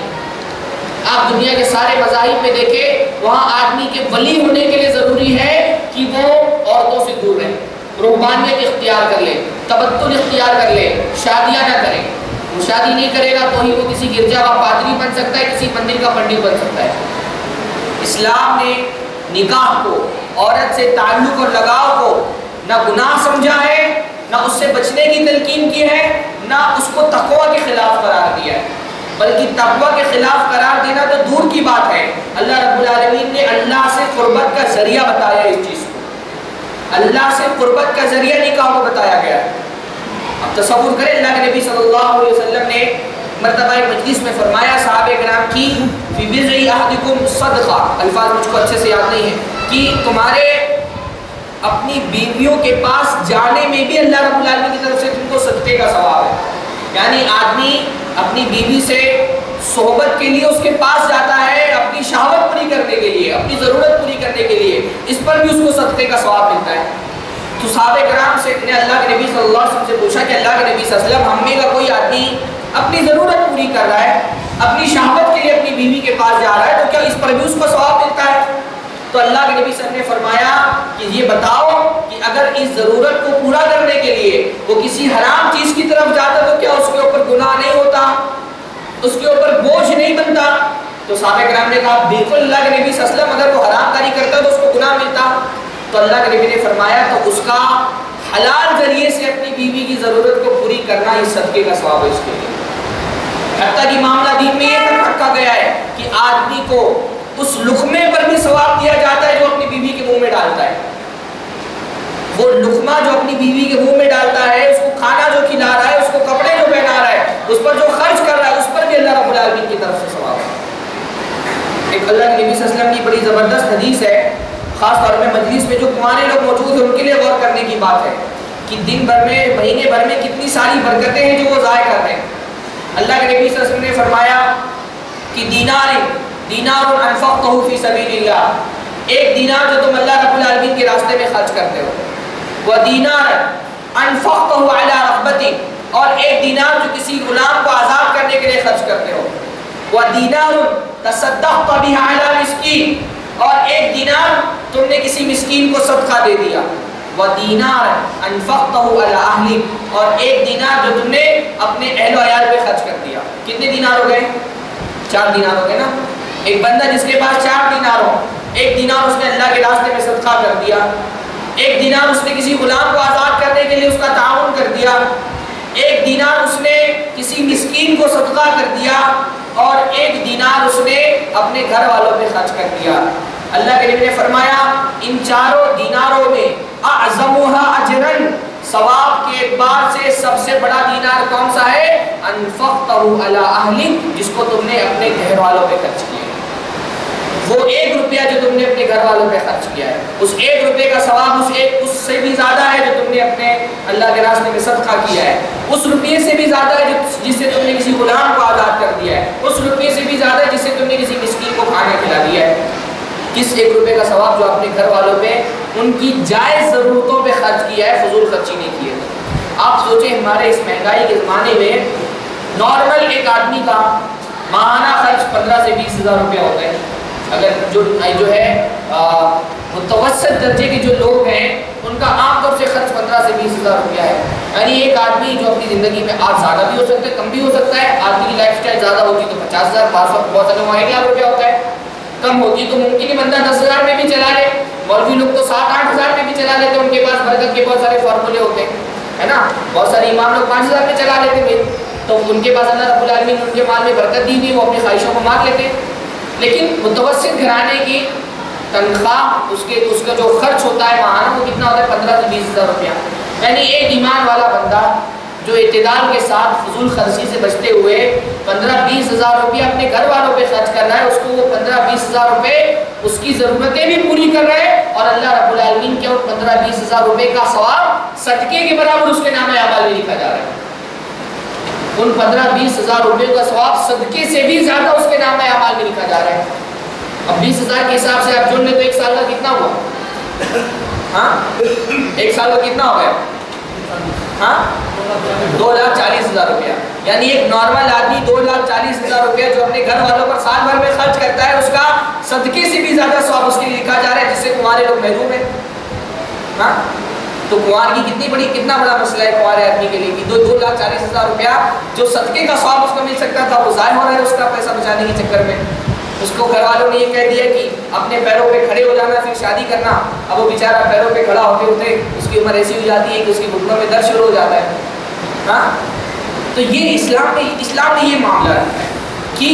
آپ دنیا کے سارے مذاہب میں دیکھیں، وہاں آدمی کے ولی ہونے کے لیے ضروری ہے کہ وہ عورتوں سے دور رہے. روحانیت اختیار کر لے، تبتل اختیار کر لے، شادیاں نہ کرے. وہ شادی نہیں کرے گا تو ہی وہ کسی گرجا کا پادری بن سکتا ہے، کسی مندر کا پنڈت بن سکتا ہے. اسلام نے نکاح کو، عورت سے تعلق اور لگاؤ کو نہ گناہ سمجھا ہے، نہ اس سے بچنے کی تلقین کی ہے، نہ اس کو تقوی کے خلاف قرار دیا ہے. بلکہ تقوی کے خلاف قرار دینا تو دور کی بات ہے. اللہ رب العالمین نے اللہ سے قربت کا ذریعہ بتایا اس چیز کو. اللہ سے قربت کا ذریعہ نکاح کو بتایا گیا ہے. اب تصور کریں، اللہ کے نبی صلی اللہ علیہ وسلم نے مرتبہ مجلس میں فرمایا صحابہ کرام کی فی بضع احدکم صدقہ، الفاظ مجھ کو اچھے سے یاد نہیں ہیں، کہ تمہارے اپنی بیویوں کے پاس جانے میں بھی اللہ رب العالمین کی طرف سے تم کو صدقے کا ثواب ہے. یعنی آدمی اپنی بیوی سے صحبت کے لیے اس کے پاس جاتا ہے، اپنی شہوت پوری کرنے کے لیے، اپنی ضرورت پوری کرنے کے لیے، اس پر بھی اس کو صدقے کا ثواب ملتا ہے. تو صحابہ کرام سے نے اللہ کے نبی صلی اللہ علیہ وسلم سے پوچھا کہ اللہ کے نبی صلی اللہ علیہ وسلم، ہم میں کا کوئی آدمی اپنی ضرورت پوری کر رہا ہے، اپنی شہوت کے لیے اپنی بیوی کے پاس جا رہا ہے، تو کیا اس پر بھی اس کو ثواب ملتا ہے؟ تو اللہ کے نبی صلی اللہ علیہ وسلم نے فرمایا کہ یہ بتاؤ کہ اگر اس ضرورت کو پورا کرنے کے لیے وہ کسی حرام چیز کی طرف جاتا تو کیا اس کے اوپر گناہ نہیں ہوتا، اس کے اوپر بوجھ نہیں بنتا؟ تو صحابہ کرام نے کہا بالکل اللہ کے نبی صلی اللہ علیہ وسلم، اگر وہ حرام کاری کرتا تو اس کو گناہ ملتا. تو اللہ کے نبی نے فرمایا تو اس کا حلال ذریعے سے اپنی بیوی کی ضرورت کو پوری کرنا ہی صدقے کا ثواب ہے اس کے لیے. حتیٰ کہ معاملہ دین میں یہ تک رکھا گیا ہے کہ آدمی کو اس لقمے پر بھی ثواب دیا جاتا ہے جو اپنی بیوی کے منہ میں ڈالتا ہے. وہ لقمہ جو اپنی بیوی کے منہ میں ڈالتا ہے، اس کو کھانا جو کھلا رہا ہے، اس کو کپڑے جو پہنا رہا ہے، اس پر جو خرچ کر رہا ہے، اس پر بھی اللہ رب العالمین کی طرف سے ثواب ہے. ایک اللہ کے نبی صلی اللہ علیہ وسلم کی بڑی زبردست حدیث ہے، خاص طور پہ مجلس میں جو کمانے لوگ موجود ہیں ان کے لیے غور کرنے کی بات ہے کہ دن بھر میں، مہینے بھر میں کتنی ساری برکتیں ہیں جو وہ ضائع کر رہے ہیں. اللہ کے نبی صلی اللہ علیہ وسلم نے فرمایا کہ دینار دینار انفقتہ فی سبیل اللہ، ایک دینار جو تم اللہ رب العالمین کے راستے میں خرچ کرتے ہو، وہ دینار انفقتہ علی رغبتی، اور ایک دینار جو کسی غلام کو آزاد کرنے کے لیے خرچ کرتے ہو، وہ دینار تصدقت بہ علی مسکین، اور ایک دینار تم نے کسی مسکین کو صدقہ دے دیا، وہ دینار انفقتہ علی اہلک، اور ایک دینار جو تم نے اپنے اہل و عیال پہ خرچ کر دیا. کتنے دینار ہو گئے؟ چار دینار ہو گئے نا. ایک بندہ جس کے پاس چار دینار ہو، ایک دینار اس نے اللہ کے راستے میں صدقہ کر دیا، ایک دینار اس نے کسی غلام کو آزاد کرنے کے لیے اس کا تعاون کر دیا، ایک دینار اس نے کسی مسکین کو صدقہ کر دیا، اور ایک دینار اس نے اپنے گھر والوں پہ خرچ کر دیا. اللہ کے نبی نے فرمایا ان چاروں دیناروں میں اعظمھا اجرا، ثواب کے اعتبار سے سب سے بڑا دینار کون سا ہے؟ انفقتہ علی اہلک، جس کو تم نے اپنے گھر والوں پہ خرچ کیا. وہ ایک روپیہ جو تم نے اپنے گھر والوں پہ خرچ کیا ہے، اس ایک روپے کا ثواب اس ایک اس سے بھی زیادہ ہے جو تم نے اپنے اللہ کے راستے میں صدقہ کیا ہے، اس روپیے سے بھی زیادہ ہے جس سے تم نے کسی غلام کو آزاد کر دیا ہے، اس روپیے سے بھی زیادہ ہے جس سے تم نے کسی مسکین کو کھانا کھلا دیا ہے. کس ایک روپے کا ثواب جو اپنے گھر والوں پہ ان کی جائز ضرورتوں پہ خرچ کیا ہے، فضول خرچی نہیں کی ہے. آپ سوچیں ہمارے اس مہنگائی کے زمانے میں نارمل ایک آدمی کا ماہانہ خرچ پندرہ سے بیس ہزار روپیہ ہوتا ہے. اگر جو جو ہے متوسط درجے کے جو لوگ ہیں ان کا عام طور سے خرچ پندرہ سے بیس ہزار روپیہ ہے. یعنی ایک آدمی جو اپنی زندگی میں آج زیادہ بھی ہو سکتا ہے، کم بھی ہو سکتا ہے. آدمی کی لائف اسٹائل زیادہ ہوتی تو پچاس ہزار پانچ سو بہت سارے ایک لاکھ روپیہ ہوتا ہے. کم ہوتی تو ممکن ہی بندہ دس ہزار میں بھی چلا لے. مولوی لوگ تو سات آٹھ ہزار میں بھی چلا لیتے، ان کے پاس برکت کے بہت سارے فارمولے ہوتے ہیں، ہے نا. بہت سارے امام لوگ پانچ ہزار میں چلا لیتے ہیں، تو ان کے پاس اللہ رب العالمین ان کے مال میں برکت دی ہوئی، وہ اپنی خواہشوں کو مار لیتے ہیں. لیکن متوسط گھرانے کی تنخواہ، اس کے اس کا جو خرچ ہوتا ہے ماہانہ، وہ کتنا ہوتا ہے؟ پندرہ سے بیس ہزار روپیہ. یعنی ایک ایمان والا بندہ جو اعتدال کے ساتھ فضول خرچی سے بچتے ہوئے پندرہ بیس ہزار روپیہ اپنے گھر والوں پہ خرچ کر رہا ہے، اس کو وہ پندرہ بیس ہزار روپے اس کی ضرورتیں بھی پوری کر رہے ہیں، اور اللہ رب العالمین کے ان پندرہ بیس ہزار روپے کا ثواب صدقے کے برابر اس کے نام اعمال میں لکھا جا رہا ہے. ان پندرہ بیس ہزار روپے کا ثواب صدقے سے بھی زیادہ اس کے نام اعمال میں لکھا جا رہا ہے. اب بیس ہزار کے حساب سے آپ جوڑ لیں تو ایک سال کا کتنا ہوا؟ ہاں ایک سال کا کتنا ہو گیا؟ ہاں دو لاکھ چالیس ہزار روپیہ. یعنی ایک نارمل آدمی دو لاکھ چالیس ہزار روپیہ جو اپنے گھر والوں پر سال بھر میں خرچ کرتا ہے، اس کا صدقے سے بھی زیادہ ثواب اس کے لیے لکھا جا رہا ہے، جس سے تمہارے لوگ محروم ہیں. ہاں تو کنوار کی کتنی بڑی کتنا بڑا مسئلہ ہے کنوارے آدمی کے لیے کہ دو دو لاکھ چالیس ہزار روپیہ جو صدقے کا ثواب اس کو مل سکتا تھا وہ ضائع ہو رہا ہے اس کا پیسہ بچانے کے چکر میں. اس کو گھر والوں نے یہ کہہ دیا کہ اپنے پیروں پہ کھڑے ہو جانا پھر شادی کرنا. اب وہ بیچارہ پیروں پہ کھڑا ہوتے ہوتے اس کی عمر ایسی ہو جاتی ہے کہ اس کی گھٹنوں میں درد شروع ہو جاتا ہے. ہاں تو یہ اسلام نے اسلام نے یہ معاملہ رکھا ہے کہ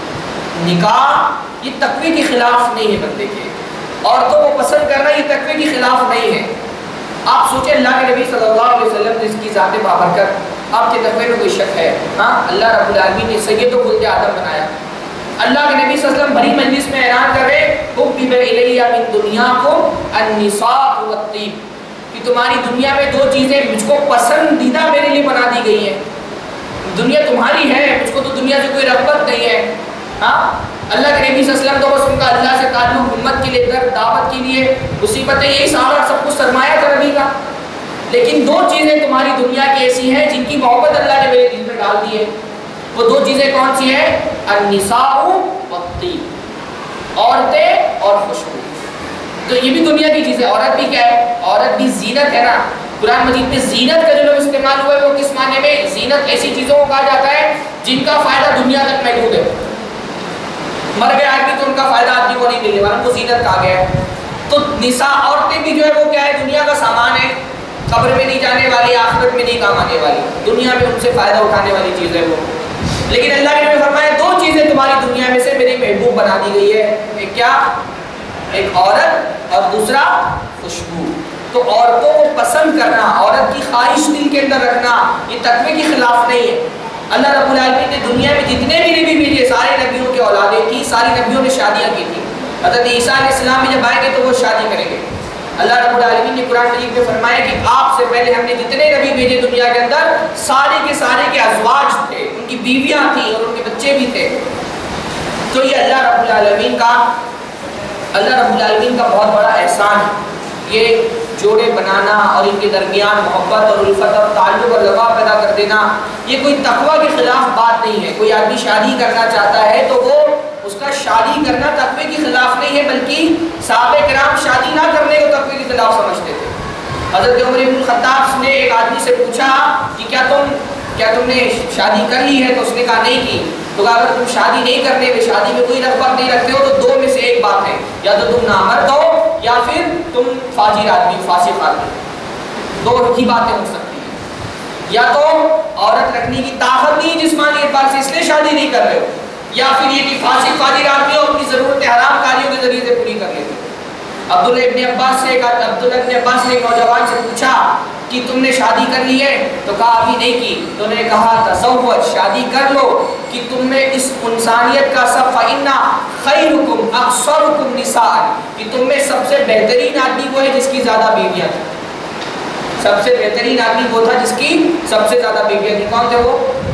نکاح یہ تقوی کے خلاف نہیں ہے بندے کے. عورتوں کو پسند کرنا یہ تقوی کے خلاف نہیں ہے. آپ سوچیں اللہ کے نبی صلی اللہ علیہ وسلم نے اس کی ذات بابرکت آپ کے تقوی میں کوئی شک ہے؟ ہاں اللہ رب العالمین نے سید و خلد آدم بنایا. اللہ کے نبی صلی اللہ علیہ وسلم بڑی مجلس میں اعلان کر رہے حبب الیہ من دنیاکم النساء والطیب کہ تمہاری دنیا میں دو چیزیں مجھ کو پسندیدہ میرے لیے بنا دی گئی ہیں. دنیا تمہاری ہے, مجھ کو تو دنیا سے کوئی رغبت نہیں ہے. ہاں اللہ کے نبی صلی اللہ علیہ وسلم تو بس ان کا اللہ سے تعلق امت کے لیے در دعوت کے لیے مصیبتیں یہی سارا سب کچھ سرمایہ تھا نبی کا. لیکن دو چیزیں تمہاری دنیا کی ایسی ہیں جن کی محبت اللہ نے میرے دل میں ڈال دی ہے. وہ دو چیزیں کون سی ہیں؟ النساء والطیب, عورتیں اور خوشبو. تو یہ بھی دنیا کی چیز ہے. عورت بھی کیا ہے؟ عورت بھی زینت ہے نا. قرآن مجید میں زینت کا جو لفظ استعمال ہوا ہے وہ کس معنی میں؟ زینت ایسی چیزوں کو کہا جاتا ہے جن کا فائدہ دنیا تک محدود ہے. مر گیا آدمی تو ان کا فائدہ آدمی کو نہیں ملے والا, کو زینت کہا گیا ہے. تو نساء عورتیں بھی جو ہے وہ کیا ہے؟ دنیا کا سامان ہے, قبر میں نہیں جانے والی, آخرت میں نہیں کام آنے والی, دنیا میں ان سے فائدہ اٹھانے والی چیز ہے وہ. لیکن اللہ نے فرمایا دو چیزیں تمہاری دنیا میں سے میری محبوب بنا دی گئی ہے. ایک کیا؟ ایک عورت اور دوسرا خوشبو. تو عورتوں کو پسند کرنا, عورت کی خواہش دل کے اندر رکھنا یہ تقوی کے خلاف نہیں ہے. اللہ رب العالمین نے دنیا میں جتنے بھی نبی بھیجے سارے نبیوں کی اولادیں تھی, ساری نبیوں نے شادیاں کی تھی. حضرت عیسیٰ علیہ السلام بھی جب آئیں گے تو وہ شادی کریں گے. اللہ رب العالمین نے قرآن مجید میں فرمایا کہ آپ سے پہلے ہم نے جتنے نبی بھیجے دنیا کے اندر سارے کے سارے کے ازواج تھے, ان کی بیویاں تھیں اور ان کے بچے بھی تھے. تو یہ اللہ رب العالمین کا اللہ رب العالمین کا بہت بڑا احسان ہے. یہ جوڑے بنانا اور ان کے درمیان محبت اور الفت اور تعلق اور لگاؤ پیدا کر دینا یہ کوئی تقوی کے خلاف بات نہیں ہے. کوئی آدمی شادی کرنا چاہتا ہے تو وہ اس کا شادی کرنا تقوی کے خلاف نہیں ہے, بلکہ صحابہ کرام شادی نہ کرنے کو تقوی کے خلاف سمجھتے تھے. حضرت عمر بن الخطاب نے ایک آدمی سے پوچھا کہ کیا تم کیا تم نے شادی کر لی ہے؟ تو اس نے کہا نہیں کی. تو کہا اگر تم شادی نہیں کرنے میں شادی میں کوئی رغبت نہیں رکھتے ہو تو دو میں سے ایک بات ہے, یا تو تم نامرد ہو یا پھر تم فاجر آدمی فاسق آدمی. دو ہی باتیں ہو سکتی ہیں. یا تو عورت رکھنے کی طاقت نہیں جسمانی اعتبار سے اس لیے شادی نہیں کر رہے ہو, یا پھر یہ کہ فاسق فاجر آدمی ہو اپنی ضرورت حرام کاریوں کے ذریعے سے پوری کر لیتے. عبداللہ ابن عباس سے عبداللہ ابن عباس نے ایک نوجوان سے پوچھا کہ تم نے شادی کر لی ہے؟ تو کہا ابھی نہیں کی. تو نے کہا تزوج, شادی کر لو کہ تم میں اس انسانیت کا سب فإن خیرکم اکثرکم نساء کہ تم میں سب سے بہترین آدمی وہ ہے جس کی زیادہ بیویاں تھیں. سب سے بہترین آدمی وہ تھا جس کی سب سے زیادہ بیویاں تھیں. کون تھے وہ؟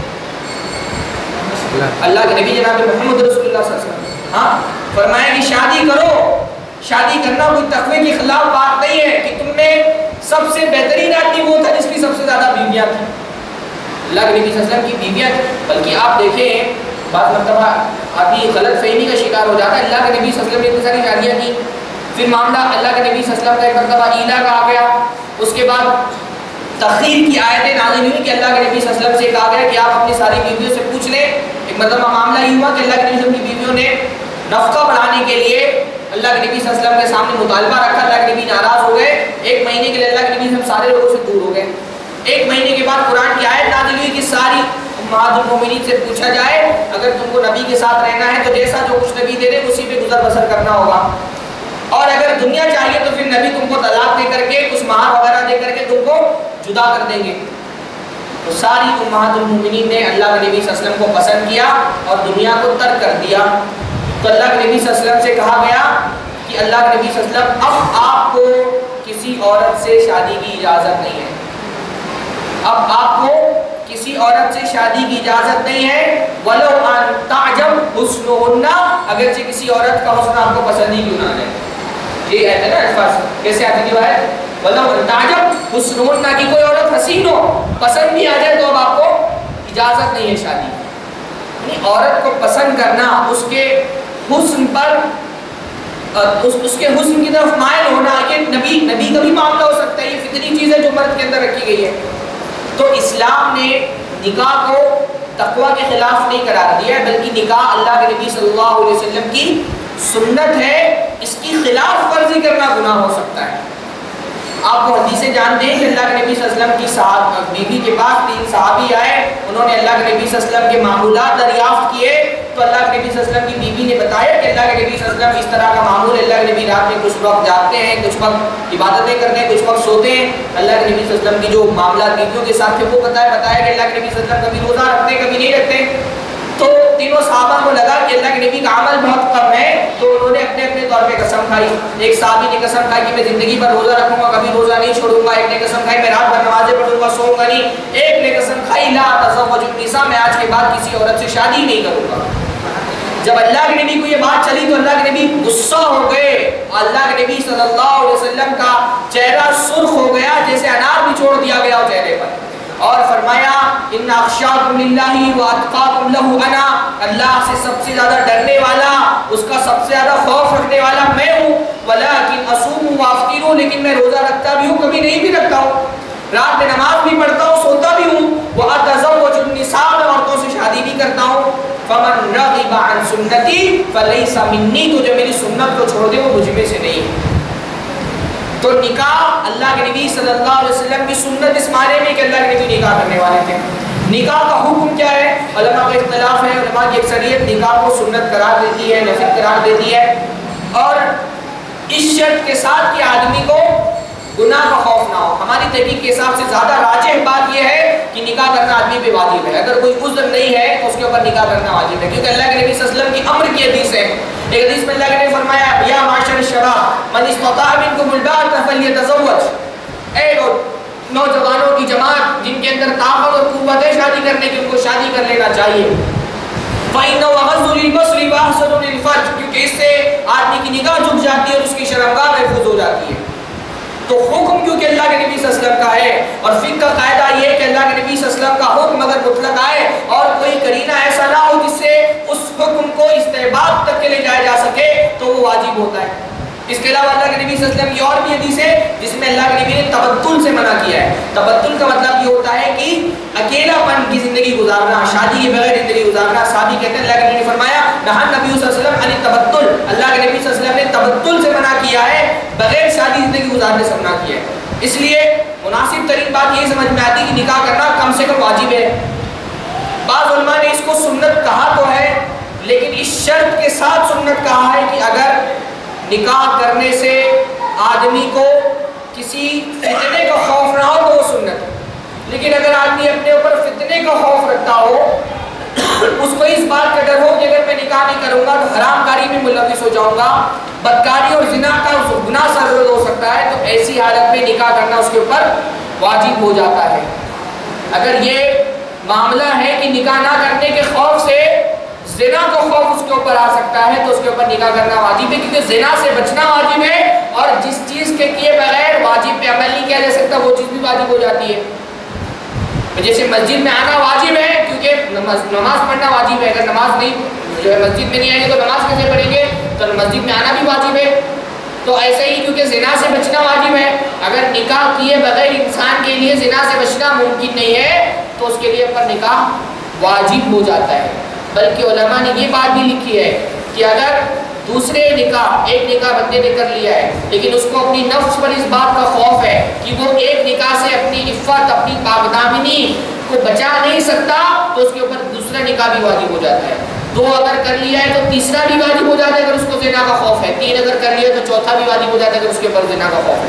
اللہ کے نبی جناب محمد رسول اللہ صلی اللہ علیہ وسلم. ہاں فرمایا کہ شادی کرو. شادی کرنا کوئی تقوی کے خلاف بات نہیں ہے کہ تم میں سب سے بہترین آدمی وہ تھا جس کی سب سے زیادہ بیویاں تھیں. اللہ کے نبی صلی اللہ علیہ وسلم کی بیویاں تھیں. بلکہ آپ دیکھیں بعض مرتبہ آدمی غلط فہمی کا شکار ہو جاتا ہے. اللہ کے نبی صلی اللہ علیہ وسلم نے اتنی ساری شادیاں کی, پھر معاملہ اللہ کے نبی صلی اللہ علیہ وسلم کا ایک مرتبہ ایلا کا آ گیا. اس کے بعد تخیر کی آیتیں نازل ہوئی کہ اللہ کے نبی صلی اللہ علیہ وسلم سے کہا گیا کہ آپ اپنی ساری بیویوں سے پوچھ لیں. ایک مرتبہ معاملہ یہ ہوا کہ اللہ کے نبی صلی اللہ علیہ وسلم کی بیویوں نے نفقہ بڑھانے کے لیے اللہ کے نبی صلی اللہ علیہ وسلم کے سامنے مطالبہ رکھا. اللہ کے نبی ناراض ہو گئے. ایک مہینے کے لیے اللہ کے نبی ہم سارے لوگوں سے دور ہو گئے. ایک مہینے کے بعد قرآن کی آیت نازل ہوئی کہ ساری امہات المومنین سے پوچھا جائے اگر تم کو نبی کے ساتھ رہنا ہے تو جیسا جو کچھ نبی دے دے اسی پہ گزر بسر کرنا ہوگا, اور اگر دنیا چاہیے تو پھر نبی تم کو طلاق دے کر کے کچھ مہار وغیرہ دے کر کے تم کو جدا کر دیں گے. تو ساری امہات المومنین نے اللہ کے نبی صلی اللہ علیہ وسلم کو پسند کیا اور دنیا کو ترک کر دیا. تو اللہ کے نبی صلی اللہ علیہ وسلم سے کہا گیا کہ اللہ کے نبی صلی اللہ علیہ وسلم اب آپ کو کسی عورت سے شادی کی اجازت نہیں ہے. اب آپ کو کسی عورت سے شادی کی اجازت نہیں ہے. وَلَوْ أَن تَعْجَبْ حُسْنُهُنَّ اگرچہ کسی عورت کا حسن آپ کو پسند ہی کیوں نہ آئے. یہ آیت ہے نا الفاظ کیسے آتی ہے آیت وَلَوْ أَن تَعْجَبْ حُسْنُهُنَّ کی کوئی عورت حسین ہو پسند بھی آ جائے تو اب آپ کو اجازت نہیں ہے شادی. یعنی عورت کو پسند کرنا اس کے حسن پر اس, اس کے حسن کی طرف مائل ہونا یہ نبی نبی کا بھی معاملہ ہو سکتا ہے، یہ فطری چیز ہے جو مرد کے اندر رکھی گئی ہے۔ تو اسلام نے نکاح کو تقوی کے خلاف نہیں قرار دیا ہے، بلکہ نکاح اللہ کے نبی صلی اللہ علیہ وسلم کی سنت ہے، اس کی خلاف ورزی کرنا گناہ ہو سکتا ہے۔ آپ کو حدیثیں جانتے ہیں کہ اللہ کے نبی صلی اللہ علیہ وسلم کی صاحب بیوی کے پاس تین صحابی آئے، انہوں نے اللہ کے نبی صلی اللہ علیہ وسلم کے معمولات دریافت کیے، تو اللہ کے نبی صلی اللہ علیہ وسلم کی بیوی نے بتایا کہ اللہ کے نبی صلی اللہ علیہ وسلم اس طرح کا معمول ہے، اللہ کے نبی رات میں کچھ وقت جاگتے ہیں، کچھ وقت عبادتیں کرتے ہیں، کچھ وقت سوتے ہیں۔ اللہ کے نبی صلی اللہ علیہ وسلم کی جو معاملات بیویوں کے ساتھ تھے وہ بتایا بتایا کہ اللہ کے نبی صلی اللہ علیہ وسلم کبھی روزہ رکھتے ہیں کبھی نہیں رکھتے۔ تو تینوں صحابہ کو لگا کہ اللہ کے نبی کا عمل بہت کم ہے، تو انہوں نے اپنے اپنے طور پہ قسم کھائی۔ ایک صحابی نے قسم کھائی کہ میں زندگی بھر روزہ رکھوں گا، کبھی روزہ نہیں چھوڑوں گا۔ ایک نے قسم کھائی میں رات بھر نمازیں پڑھوں گا، سوؤں گا نہیں۔ ایک نے قسم کھائی لا اتزوج النساء، میں آج کے بعد کسی عورت سے شادی نہیں کروں گا۔ جب اللہ کے نبی کو یہ بات چلی تو اللہ کے نبی غصہ ہو گئے، اللہ کے نبی صلی اللہ علیہ وسلم کا چہرہ سرخ ہو گیا جیسے انار بھی چھوڑ دیا گیا ہو چہرے پر، اور فرمایا ان اخشاکم للہ واتقاکم لہ انا، اللہ سے سب سے زیادہ ڈرنے والا، اس کا سب سے زیادہ خوف رکھنے والا میں ہوں، ولکن اصوم وافطر، لیکن میں روزہ رکھتا بھی ہوں کبھی نہیں بھی رکھتا ہوں، رات میں نماز بھی پڑھتا ہوں سوتا بھی ہوں، واتزوج النساء، میں عورتوں سے شادی بھی کرتا ہوں، فمن رغب عن سنتی فلیس منی، تو جو میری سنت کو چھوڑ دے وہ مجھ میں سے نہیں ہے۔ تو نکاح اللہ کے نبی صلی اللہ علیہ وسلم کی سنت اس معنی میں کہ اللہ کے نبی نکاح کرنے والے تھے۔ نکاح کا حکم کیا ہے؟ علماء کا اختلاف ہے، علماء کی اکثریت نکاح کو سنت قرار دیتی ہے، نفل قرار دیتی ہے، اور اس شرط کے ساتھ کہ آدمی کو گناہ کا خوف نہ ہو۔ ہماری تحقیق کے حساب سے زیادہ راجح بات یہ ہے کہ نکاح کرنا آدمی پہ واجب ہے، اگر کوئی عذر نہیں ہے تو اس کے اوپر نکاح کرنا واجب ہے، کیونکہ اللہ کے نبی صلی اللہ علیہ وسلم کی امر کی حدیث ہے۔ ایک حدیث میں اللہ نے فرمایا یا معاشر الشباب من استطاع منکم الباءۃ فلیتزوج، اے نوجوانوں کی جماعت جن کے اندر طاقت اور قوت ہے شادی کرنے کی، ان کو شادی کر لینا چاہیے۔ فإنه أغض للبصر وأحسن للفرج، کیونکہ اس سے آدمی کی نگاہ جھک جاتی ہے اور اس کی شرمگاہ محفوظ ہو جاتی ہے۔ تو حکم کیونکہ اللہ کے نبی صلی اللہ علیہ وسلم کا ہے، اور فقہ کا قاعدہ یہ ہے کہ اللہ کے نبی صلی اللہ علیہ وسلم کا حکم اگر مطلق آئے اور کوئی قرینہ ایسا نہ ہو جس سے اس حکم کو استحباب تک کے لے جایا جا سکے تو وہ واجب ہوتا ہے۔ اس کے علاوہ اللہ کے نبی صلی اللہ علیہ وسلم کی اور بھی حدیث ہے جس میں اللہ کے نبی نے تبتل سے منع کیا ہے۔ تبتل کا مطلب یہ ہوتا ہے کہ اکیلا پن کی زندگی گزارنا، شادی کے بغیر زندگی گزارنا۔ صحابی کہتے ہیں اللہ کے نبی نے فرمایا نہا نبی صلی اللہ علیہ وسلم عن التبتل، اللہ کے نبی صلی اللہ علیہ وسلم نے تبتل سے منع کیا ہے، بغیر شادی زندگی گزارنے سے منع کیا ہے۔ اس لیے مناسب ترین بات یہ سمجھ میں آتی ہے کہ نکاح کرنا کم سے کم واجب ہے۔ بعض علماء نے اس کو سنت کہا تو ہے، لیکن اس شرط کے ساتھ سنت کہا ہے کہ اگر نکاح کرنے سے آدمی کو کسی فتنے کا خوف نہ ہو تو وہ سنت ہے، لیکن اگر آدمی اپنے اوپر فتنے کا خوف رکھتا ہو، اس کو اس بات کا ڈر ہو کہ اگر میں نکاح نہیں کروں گا تو حرام کاری میں ملوث ہو جاؤں گا، بدکاری اور زنا کا گناہ سرزد ہو سکتا ہے، تو ایسی حالت میں نکاح کرنا اس کے اوپر واجب ہو جاتا ہے۔ اگر یہ معاملہ ہے کہ نکاح نہ کرنے کے خوف سے زنا کا خوف اس کے اوپر آ سکتا ہے تو اس کے اوپر نکاح کرنا واجب ہے، کیونکہ زنا سے بچنا واجب ہے، اور جس چیز کے کیے بغیر واجب پہ عمل نہیں کیا جا سکتا وہ چیز بھی واجب ہو جاتی ہے۔ جیسے مسجد میں آنا واجب ہے کیونکہ نماز پڑھنا واجب ہے، اگر نماز نہیں جو ہے مسجد میں نہیں آئیں گے تو نماز کیسے پڑھیں گے، تو مسجد میں آنا بھی واجب ہے۔ تو ایسے ہی کیونکہ زنا سے بچنا واجب ہے، اگر نکاح کیے بغیر انسان کے لیے زنا سے بچنا ممکن نہیں ہے تو اس کے لیے پر نکاح واجب ہو جاتا ہے۔ بلکہ علماء نے یہ بات بھی لکھی ہے کہ اگر دوسرے نکاح ایک نکاح بندے نے کر لیا ہے لیکن اس کو اپنی نفس پر اس بات کا خوف ہے کہ وہ ایک نکاح سے اپنی عفت اپنی پاکدامنی کو بچا نہیں سکتا تو اس کے اوپر دوسرا نکاح بھی واجب ہو جاتا ہے۔ دو اگر کر لیا ہے تو تیسرا بھی واجب ہو جاتا ہے اگر اس کو زنا کا خوف ہے، تین اگر کر لیا تو چوتھا بھی واجب ہو جاتا ہے اگر اس کے اوپر زنا کا خوف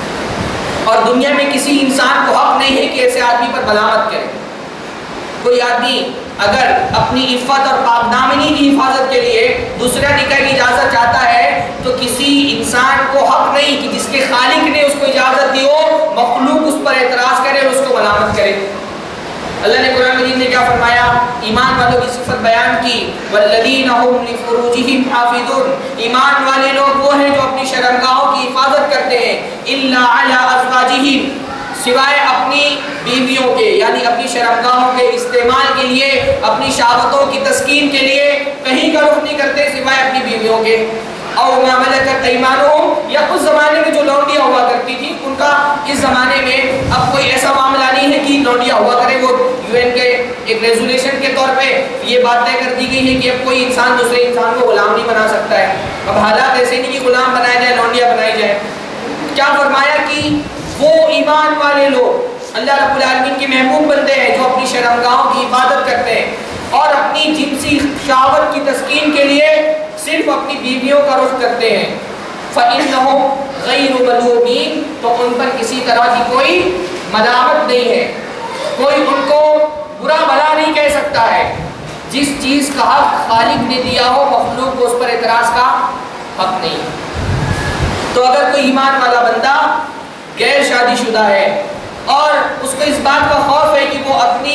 ہے۔ اور دنیا میں کسی انسان کو حق نہیں ہے کہ ایسے آدمی پر ملامت کرے۔ کوئی آدمی اگر اپنی عفت اور پاکدامنی کی حفاظت کے لیے دوسرا نکاح کی اجازت چاہتا ہے تو کسی انسان کو حق نہیں کہ جس کے خالق نے اس کو اجازت دی ہو مخلوق اس پر اعتراض کرے اور اس کو ملامت کرے۔ اللہ نے قرآن مجید میں کیا فرمایا؟ ایمان والوں کی صفت بیان کی، والذین هم لفروجہم حافظون، ایمان والے لوگ وہ ہیں جو اپنی شرمگاہوں کی حفاظت کرتے ہیں، الا علی ازواجہم، سوائے اپنی بیویوں کے، یعنی اپنی شرمگاہوں کے استعمال کے لیے، اپنی شہوتوں کی تسکین کے لیے کہیں کا رخ نہیں کرتے سوائے اپنی بیویوں کے، اور ما ملکت ایمانہم، یا اس زمانے میں جو لونڈیاں ہوا کرتی تھی ان کا اس زمانے میں اب کوئی ایسا معاملہ نہیں ہے کہ لونڈیاں ہوا کرے. وہ یو این کے ایک ریزولوشن کے طور پہ یہ بات طے کر دی گئی ہے کہ اب کوئی انسان دوسرے انسان کو غلام نہیں بنا سکتا ہے. اب حالات ایسے نہیں کہ غلام بنایا جائے، لونڈیاں بنائی جائے. کیا فرمایا کہ وہ ایمان والے لوگ اللہ رب العالمین کے محبوب بندے ہیں جو اپنی شرمگاہوں کی عبادت کرتے ہیں اور اپنی جنسی شہوت کی تسکین کے لیے صرف اپنی بیویوں کا رخ کرتے ہیں. فَإِنَّهُمْ غَيْرُ مَلُومِينَ، تو ان پر کسی طرح کی کوئی ملامت نہیں ہے، کوئی ان کو برا بھلا نہیں کہہ سکتا ہے. جس چیز کا حق خالق نے دیا ہو مخلوق کو اس پر اعتراض کا حق نہیں. تو اگر کوئی ایمان والا بندہ غیر شادی شدہ ہے اور اس کو اس بات کا خوف ہے کہ وہ اپنی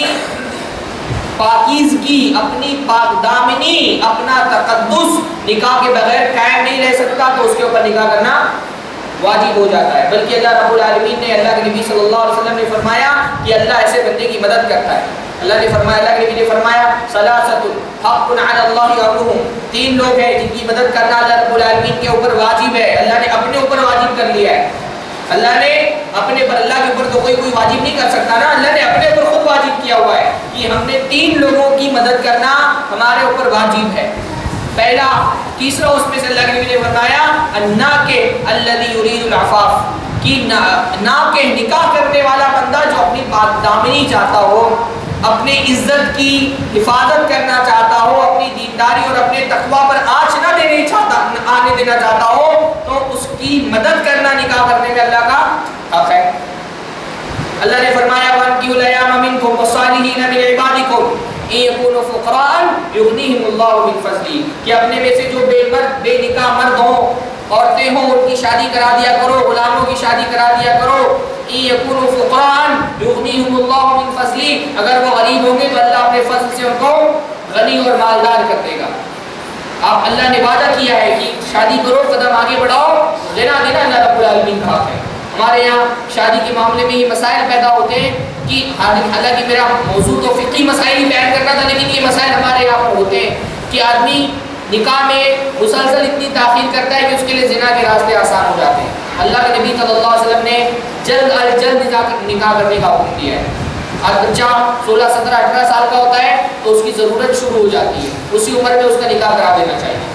پاکیزگی، اپنی پاک دامنی، اپنا تقدس نکاح کے بغیر قائم نہیں رہ سکتا، تو اس کے اوپر نکاح کرنا واجب ہو جاتا ہے. بلکہ اللہ رب العالمین نے، اللہ کے نبی صلی اللہ علیہ وسلم نے فرمایا کہ اللہ ایسے بندے کی مدد کرتا ہے. اللہ نے فرمایا، اللہ کے نبی نے فرمایا ثلاثۃ حق علی اللہ امرهم، تین لوگ ہیں جن کی مدد کرنا اللہ رب العالمین کے اوپر واجب ہے. اللہ نے اپنے اوپر واجب کر لیا ہے. اللہ نے اپنے پر، اللہ کے اوپر تو کوئی کوئی واجب نہیں کر سکتا نا، اللہ نے اپنے اوپر خود واجب کیا ہوا ہے کہ ہم نے تین لوگوں کی مدد کرنا ہمارے اوپر واجب ہے. پہلا، تیسرا اس میں سے اللہ کے نبی نے فرمایا الناکح الذی یرید العفاف، کہ ناکح نکاح کرنے والا بندہ جو اپنی پاک دامنی چاہتا ہو، اپنے عزت کی حفاظت کرنا چاہتا ہو، اپنی دینداری اور اپنے تقوی پر آنچ نہ دینے چاہتا آنے دینا چاہتا ہو، تو اس کی مدد کرنا نکاح کرنے میں اللہ کا حق ہے. اللہ نے فرمایا وَأَنكِحُوا الْأَيَامَ مِنكُمْ وَالصَّالِحِينَ مِنْ عِبَادِكُمْ إِن يَكُونُوا فُقَرَاءَ يُغْنِيهِمُ اللَّهُ مِنْ فَضْلِهِ، کہ اپنے میں سے جو بے مرد بے نکاح مرد ہوں، عورتیں ہوں، ان کی شادی کرا دیا کرو، غلاموں کی شادی کرا دیا کرو. إِن يَكُونُوا فُقَرَاءَ يُغْنِيهِمُ اللَّهُ مِنْ فَضْلِهِ، اگر وہ غریب ہوں گے تو اللہ اپنے فضل سے ان کو غنی اور مالدار کر دے گا. آپ اللہ نے وعدہ کیا ہے کہ شادی کرو، قدم آگے بڑھاؤ، دینا دینا اللہ رب العالمین کا حق ہے. ہمارے یہاں شادی کے معاملے میں یہ مسائل پیدا ہوتے ہیں کہ حالانکہ میرا موضوع تو فقہی مسائل ہی بیان کرنا تھا، لیکن یہ مسائل ہمارے یہاں پر ہوتے ہیں کہ آدمی نکاح میں مسلسل اتنی تاخیر کرتا ہے کہ اس کے لیے زنا کے راستے آسان ہو جاتے ہیں. اللہ کے نبی صلی اللہ علیہ وسلم نے جلد از جلد نکاح کرنے کا حکم دیا ہے. آج بچہ سولہ سترہ اٹھارہ سال کا ہوتا ہے تو اس کی ضرورت شروع ہو جاتی ہے، اسی عمر میں اس کا نکاح کرا دینا چاہیے.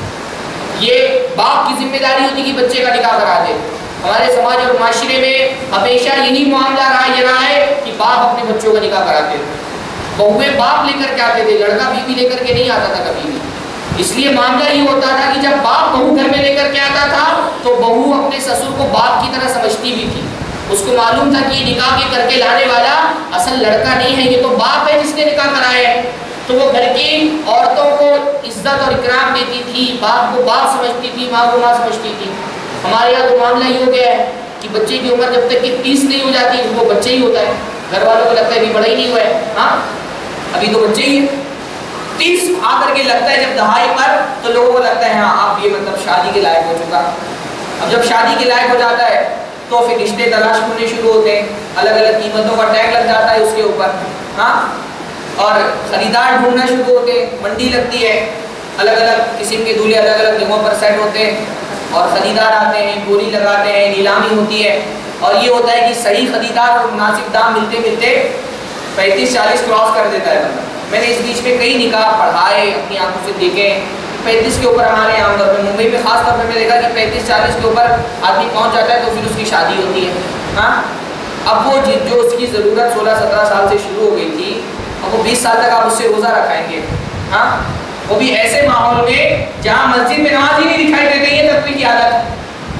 یہ باپ کی ذمہ داری ہوتی ہے کہ بچے کا نکاح کرا دے. ہمارے سماج اور معاشرے میں ہمیشہ یہی معاملہ رہا یہ رہا ہے کہ باپ اپنے بچوں کا نکاح کراتے تھے. بہویں باپ لے کر کے آتے تھے، لڑکا بیوی لے کر کے نہیں آتا تھا کبھی بھی. اس لیے معاملہ یہ ہوتا تھا کہ جب باپ بہو گھر میں لے کر کے آتا تھا تو بہو اپنے سسر کو باپ کی طرح سمجھتی بھی تھی. اس کو معلوم تھا کہ یہ نکاح کے کر کے لانے والا اصل لڑکا نہیں ہے، یہ تو باپ ہے جس نے نکاح کرایا ہے. تو وہ گھر کی عورتوں کو عزت اور اکرام دیتی تھی، باپ کو باپ سمجھتی تھی، ماں کو ماں سمجھتی تھی. ہمارے یہاں تو معاملہ یہ ہو گیا ہے کہ بچے کی عمر جب تک کہ تیس نہیں ہو جاتی وہ بچے ہی ہوتا ہے. گھر والوں کو لگتا ہے ابھی بڑا ہی نہیں ہوا ہے، ہاں ابھی تو بچے ہی ہے. تیس آ کر کے لگتا ہے جب دہائی پر تو لوگوں کو لگتا ہے ہاں آپ یہ مطلب شادی کے لائق ہو چکا. اب جب شادی کے لائق ہو جاتا ہے تو پھر رشتے تلاش ہونے شروع ہوتے ہیں، الگ الگ قیمتوں کا ٹیگ لگ جاتا ہے اس کے اوپر، ہاں اور خریدار ڈھونڈنا شروع ہوتے ہیں، منڈی لگتی ہے، الگ الگ قسم کے دولہے الگ الگ جگہوں پر سیٹ ہوتے ہیں اور خریدار آتے ہیں، بولی لگاتے ہیں، نیلامی ہوتی ہے. اور یہ ہوتا ہے کہ صحیح خریدار اور مناسب دام ملتے ملتے پینتیس چالیس کراس کر دیتا ہے بندہ. میں نے اس بیچ میں کئی نکاح پڑھائے، اپنی آنکھوں سے دیکھے. پینتیس کے اوپر ہمارے یہاں طور پہ ممبئی میں خاص طور پہ میں دیکھا کہ پینتیس چالیس کے اوپر آدمی پہنچ جاتا ہے تو پھر اس کی شادی ہوتی ہے. ہاں اب وہ جو اس کی ضرورت سولہ سترہ سال سے شروع ہو گئی تھی، اب وہ بیس سال تک آپ اس سے روزہ رکھائیں گے، ہاں وہ بھی ایسے ماحول میں جہاں مسجد میں نماز ہی نہیں دکھائی دیتی ہے تب کی عادت.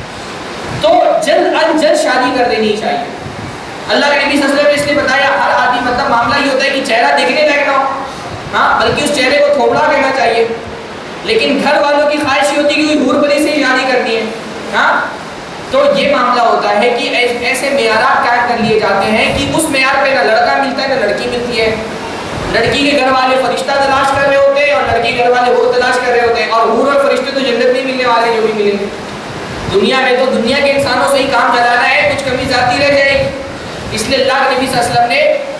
تو جلد از جلد شادی کر دینی چاہیے. اللہ کے نبی صلی اللہ علیہ وسلم نے اس لیے بتایا ہر آدمی مطلب معاملہ یہ ہوتا ہے کہ چہرہ دیکھنے لائق نہ ہو، ہاں بلکہ اس چہرے کو تھوبڑا کہنا چاہیے. لیکن گھر والوں کی خواہش یہ ہوتی ہے کہ کوئی حور پری سے ہی شادی کرنی ہے، ہاں تو یہ معاملہ ہوتا ہے کہ ایسے معیارات قائم کر لیے جاتے ہیں کہ اس معیار پہ نہ لڑکا ملتا ہے نہ لڑکی ملتی ہے. لڑکی کے گھر والے فرشتہ تلاش کر رہے ہوتے ہیں اور لڑکی کے گھر والے حور تلاش کر رہے ہوتے ہیں، اور حور اور فرشتے تو جنت میں ملنے والے جو بھی ملیں گے. دنیا میں تو دنیا کے انسانوں سے ہی کام چلانا ہے، کچھ کمی ذاتی رہ جائے گی. اس لیے اللہ کے نبی صلی اللہ علیہ وسلم نے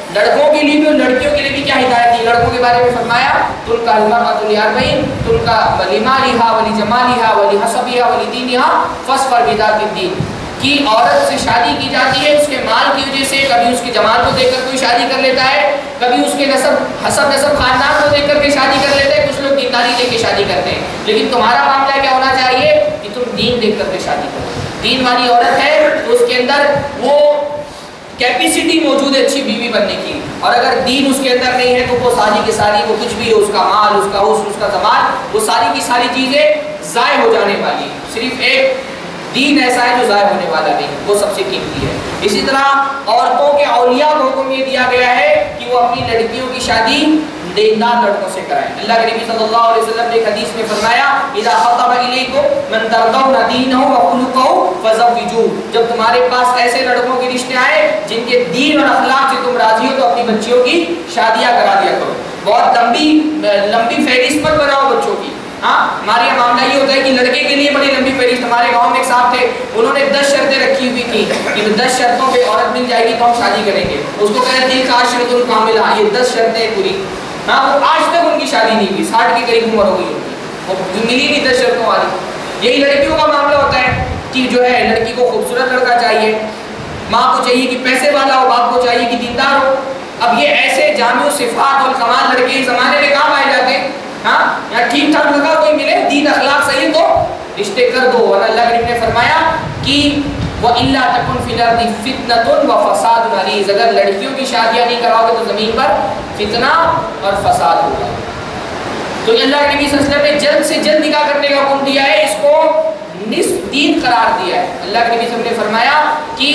لڑکوں کے لیے بھی اور لڑکیوں کے لیے بھی کیا ہدایت دی؟ لڑکوں کے بارے میں فرمایا تل کا المرأۃ لأربعین تل کا لمالها ولجمالها ولحسبها ولدینها فاصبر بذات الدین، کہ عورت سے شادی کی جاتی ہے اس کے مال کی وجہ سے، کبھی اس کے جمال کو دیکھ کر کوئی شادی کر لیتا ہے، کبھی اس کے نسب حسب نسب خاندان کو دیکھ کر کے شادی کر لیتا ہے، کچھ لوگ دینداری دیکھ کے شادی کرتے ہیں، لیکن تمہارا معاملہ کیا ہونا چاہیے کہ تم دین دیکھ کر کے شادی کرو۔ دین والی عورت ہے تو اس کے اندر وہ کیپیسٹی موجود ہے اچھی بیوی بننے کی، اور اگر دین اس کے اندر نہیں ہے تو وہ ساری کی ساری وہ کچھ بھی، اس کا مال، اس کا حسن، اس کا زمان، وہ ساری کی ساری چیزیں ضائع ہو جانے والی۔ صرف ایک دین ایسا ہے جو ضائع ہونے والا نہیں، وہ سب سے قیمتی ہے۔ اسی طرح عورتوں کے اولیاء کو حکم یہ دیا گیا ہے کہ وہ اپنی لڑکیوں کی شادی دیندار لڑکوں سے کرائیں۔ اللہ کے نبی صلی اللہ علیہ وسلم نے ایک حدیث میں فرمایا اذا خطب الیکم من ترضون دینہ وخلقہ فزوجوہ، جب تمہارے پاس ایسے لڑکوں کے رشتے آئے جن کے دین اور اخلاق سے تم راضی ہو تو اپنی بچیوں کی شادیاں کرا دیا کرو۔ بہت لمبی لمبی فہرست مت بناؤ بچوں کی۔ ہاں ہمارے یہاں معاملہ یہ ہوتا ہے کہ لڑکے کے لیے بڑی لمبی فہرست، ہمارے گاؤں میں ایک صاحب تھے، انہوں نے دس شرطیں رکھی ہوئی تھی کہ دس شرطوں پہ عورت مل جائے گی تو ہم شادی کریں گے۔ اس کو کہتے ہیں کا شرط الکاملہ، یہ دس شرطیں پوری، ہاں وہ آج تک ان کی شادی نہیں ہوئی، ساٹھ کے قریب عمر ہو گئی ان کی، وہ ملی نہیں دس شرطوں والی۔ یہی لڑکیوں کا معاملہ ہوتا ہے کہ جو ہے لڑکی کو خوبصورت لڑکا چاہیے، ماں کو چاہیے کہ پیسے والا ہو، باپ کو چاہیے کہ دیندار ہو۔ اب یہ ایسے جامع صفات اور کمال لڑکے اس زمانے میں کام آئے جاتے ہیں، ہاں یا ٹھیک ٹھاک لگا کوئی ملے، دین اخلاق صحیح تو رشتے کر دو۔ اور اللہ کے نبی نے فرمایا کہ وَإِلَّا تَكُنْ فِي الْأَرْضِ فِتْنَةٌ وَفَسَادٌ عَرِيضٌ، اگر لڑکیوں کی شادیاں نہیں کراؤ گے تو زمین پر فتنہ اور فساد ہوگا۔ تو اللہ کے نبی صلی اللہ علیہ وسلم نے جلد سے جلد نکاح کرنے کا حکم دیا ہے، اس کو نصف دین قرار دیا ہے۔ اللہ کے نبی صلی اللہ علیہ وسلم نے فرمایا کہ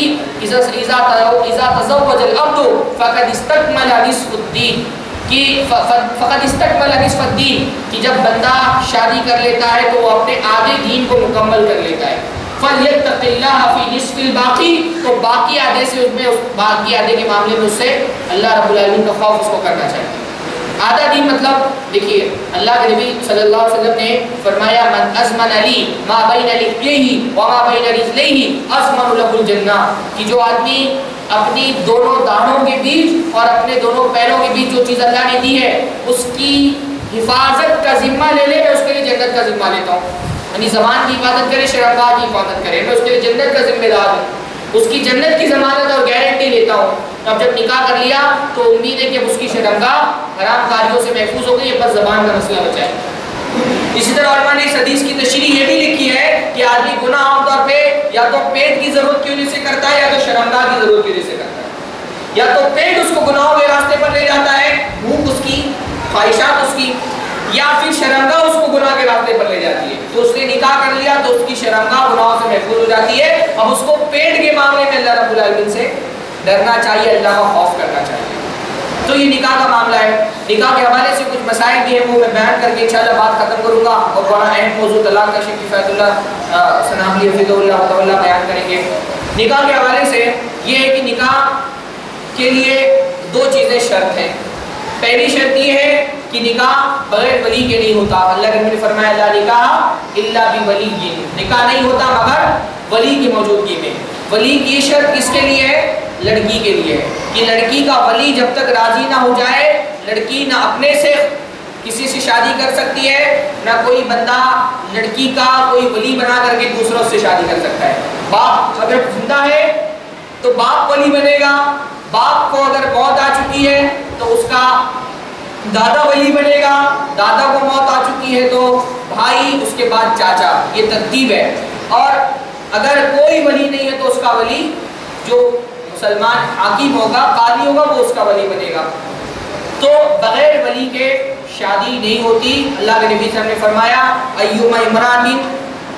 اذا تزوج العبد فقد استكمل نصف الدین، کہ فقد استکمل نصف الدین، کہ جب بندہ شادی کر لیتا ہے تو وہ اپنے آدھے دین کو مکمل کر لیتا ہے۔ فَلْيَتَّقِ اللَّهَ فِي نِصْفِ الْبَاقِي، تو باقی آدھے سے اس میں اس باقی آدھے کے معاملے میں اس سے اللہ رب العالمین کا خوف اس کو کرنا چاہیے۔ آدھا دین مطلب دیکھیے اللہ کے نبی صلی اللہ علیہ وسلم نے فرمایا من ازمن علی ما بین لحیہ وما بین رجلیہ ازمن لہ الجنہ، کہ جو آدمی اپنی دونوں دانوں کے بیچ اور اپنے دونوں پیروں کے بیچ جو چیز اللہ نے دی ہے اس کی حفاظت کا ذمہ لے لے، میں اس کے لیے جنت کا ذمہ لیتا ہوں۔ یعنی زبان کی حفاظت کرے، شرمگاہ کی حفاظت کرے، میں اس کے لیے جنت کا ذمہ دار ہوں، اس کی جنت کی ضمانت اور گارنٹی لیتا ہوں۔ اب جب نکاح کر لیا تو امید ہے کہ اب اس کی شرمگاہ حرام کاریوں سے محفوظ ہو گئی ہے، بس زبان کا مسئلہ بچا ہے۔ اسی طرح علماء نے اس حدیث کی تشریح یہ بھی لکھی ہے کہ آدمی گناہ عام طور پہ یا تو پیٹ کی ضرورت کی وجہ سے کرتا ہے یا تو شرمگاہ کی ضرورت کی وجہ سے کرتا ہے، یا تو پیٹ اس کو گناہوں کے راستے پر لے جاتا ہے، بھوک اس کی، خواہشات اس کی، یا پھر شرمگاہ اس کو گناہ کے راستے پر لے جاتی ہے۔ تو اس نے نکاح کر لیا تو اس کی شرمگاہ گناہوں سے محفوظ ہو جاتی ہے۔ اب اس کو پیٹ کے معاملے میں اللہ رب العالمین سے ڈرنا چاہیے، اللہ کا خوف کرنا چاہیے۔ تو یہ نکاح کا معاملہ ہے۔ نکاح کے حوالے سے کچھ مسائل بھی ہیں وہ میں بیان کر کے انشاءاللہ بات ختم کروں گا، اور بڑا اہم موضوع طلاق کا شیخ فیض اللہ سنابلی حفظہ اللہ تعالی بیان کریں گے۔ نکاح کے حوالے سے یہ ہے کہ نکاح کے لیے دو چیزیں شرط ہیں۔ پہلی شرط یہ ہے کہ نکاح بغیر ولی کے نہیں ہوتا۔ اللہ کے نبی نے فرمایا لا نکاح الا بولی، نکاح نہیں ہوتا مگر ولی کی موجودگی میں۔ ولی کی شرط کس کے لیے ہے؟ لڑکی کے لیے ہے کہ لڑکی کا ولی جب تک راضی نہ ہو جائے، لڑکی نہ اپنے سے کسی سے شادی کر سکتی ہے، نہ کوئی بندہ لڑکی کا کوئی ولی بنا کر کے دوسروں سے شادی کر سکتا ہے۔ باپ اگر زندہ ہے تو باپ ولی بنے گا، باپ کو اگر موت آ چکی ہے تو اس کا دادا ولی بنے گا، دادا کو موت آ چکی ہے تو بھائی، اس کے بعد چاچا، یہ ترتیب ہے۔ اور اگر کوئی ولی نہیں ہے تو اس کا ولی جو مسلمان حاکم ہوگا، قاضی ہوگا، وہ اس کا ولی بنے گا۔ تو بغیر ولی کے شادی نہیں ہوتی۔ اللہ کے نبی صلی اللہ علیہ وسلم نے فرمایا ایوم امرأۃ،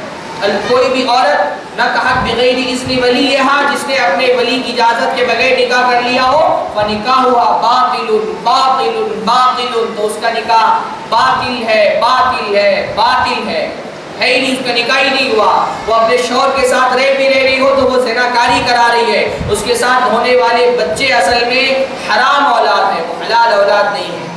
کوئی بھی عورت نہ کہت بغیر اذن ولیہا، جس نے اپنے ولی کی اجازت کے بغیر نکاح کر لیا ہو، فنکاحها باطل باطل باطل، تو اس کا نکاح باطل ہے باطل ہے باطل ہے ہے ہی نہیں، اس کا نکاح ہی نہیں ہوا۔ وہ اپنے شوہر کے ساتھ رہ بھی رہ رہی ہو تو وہ زناکاری کرا رہی ہے، اس کے ساتھ ہونے والے بچے اصل میں حرام اولاد ہے، وہ حلال اولاد نہیں ہے۔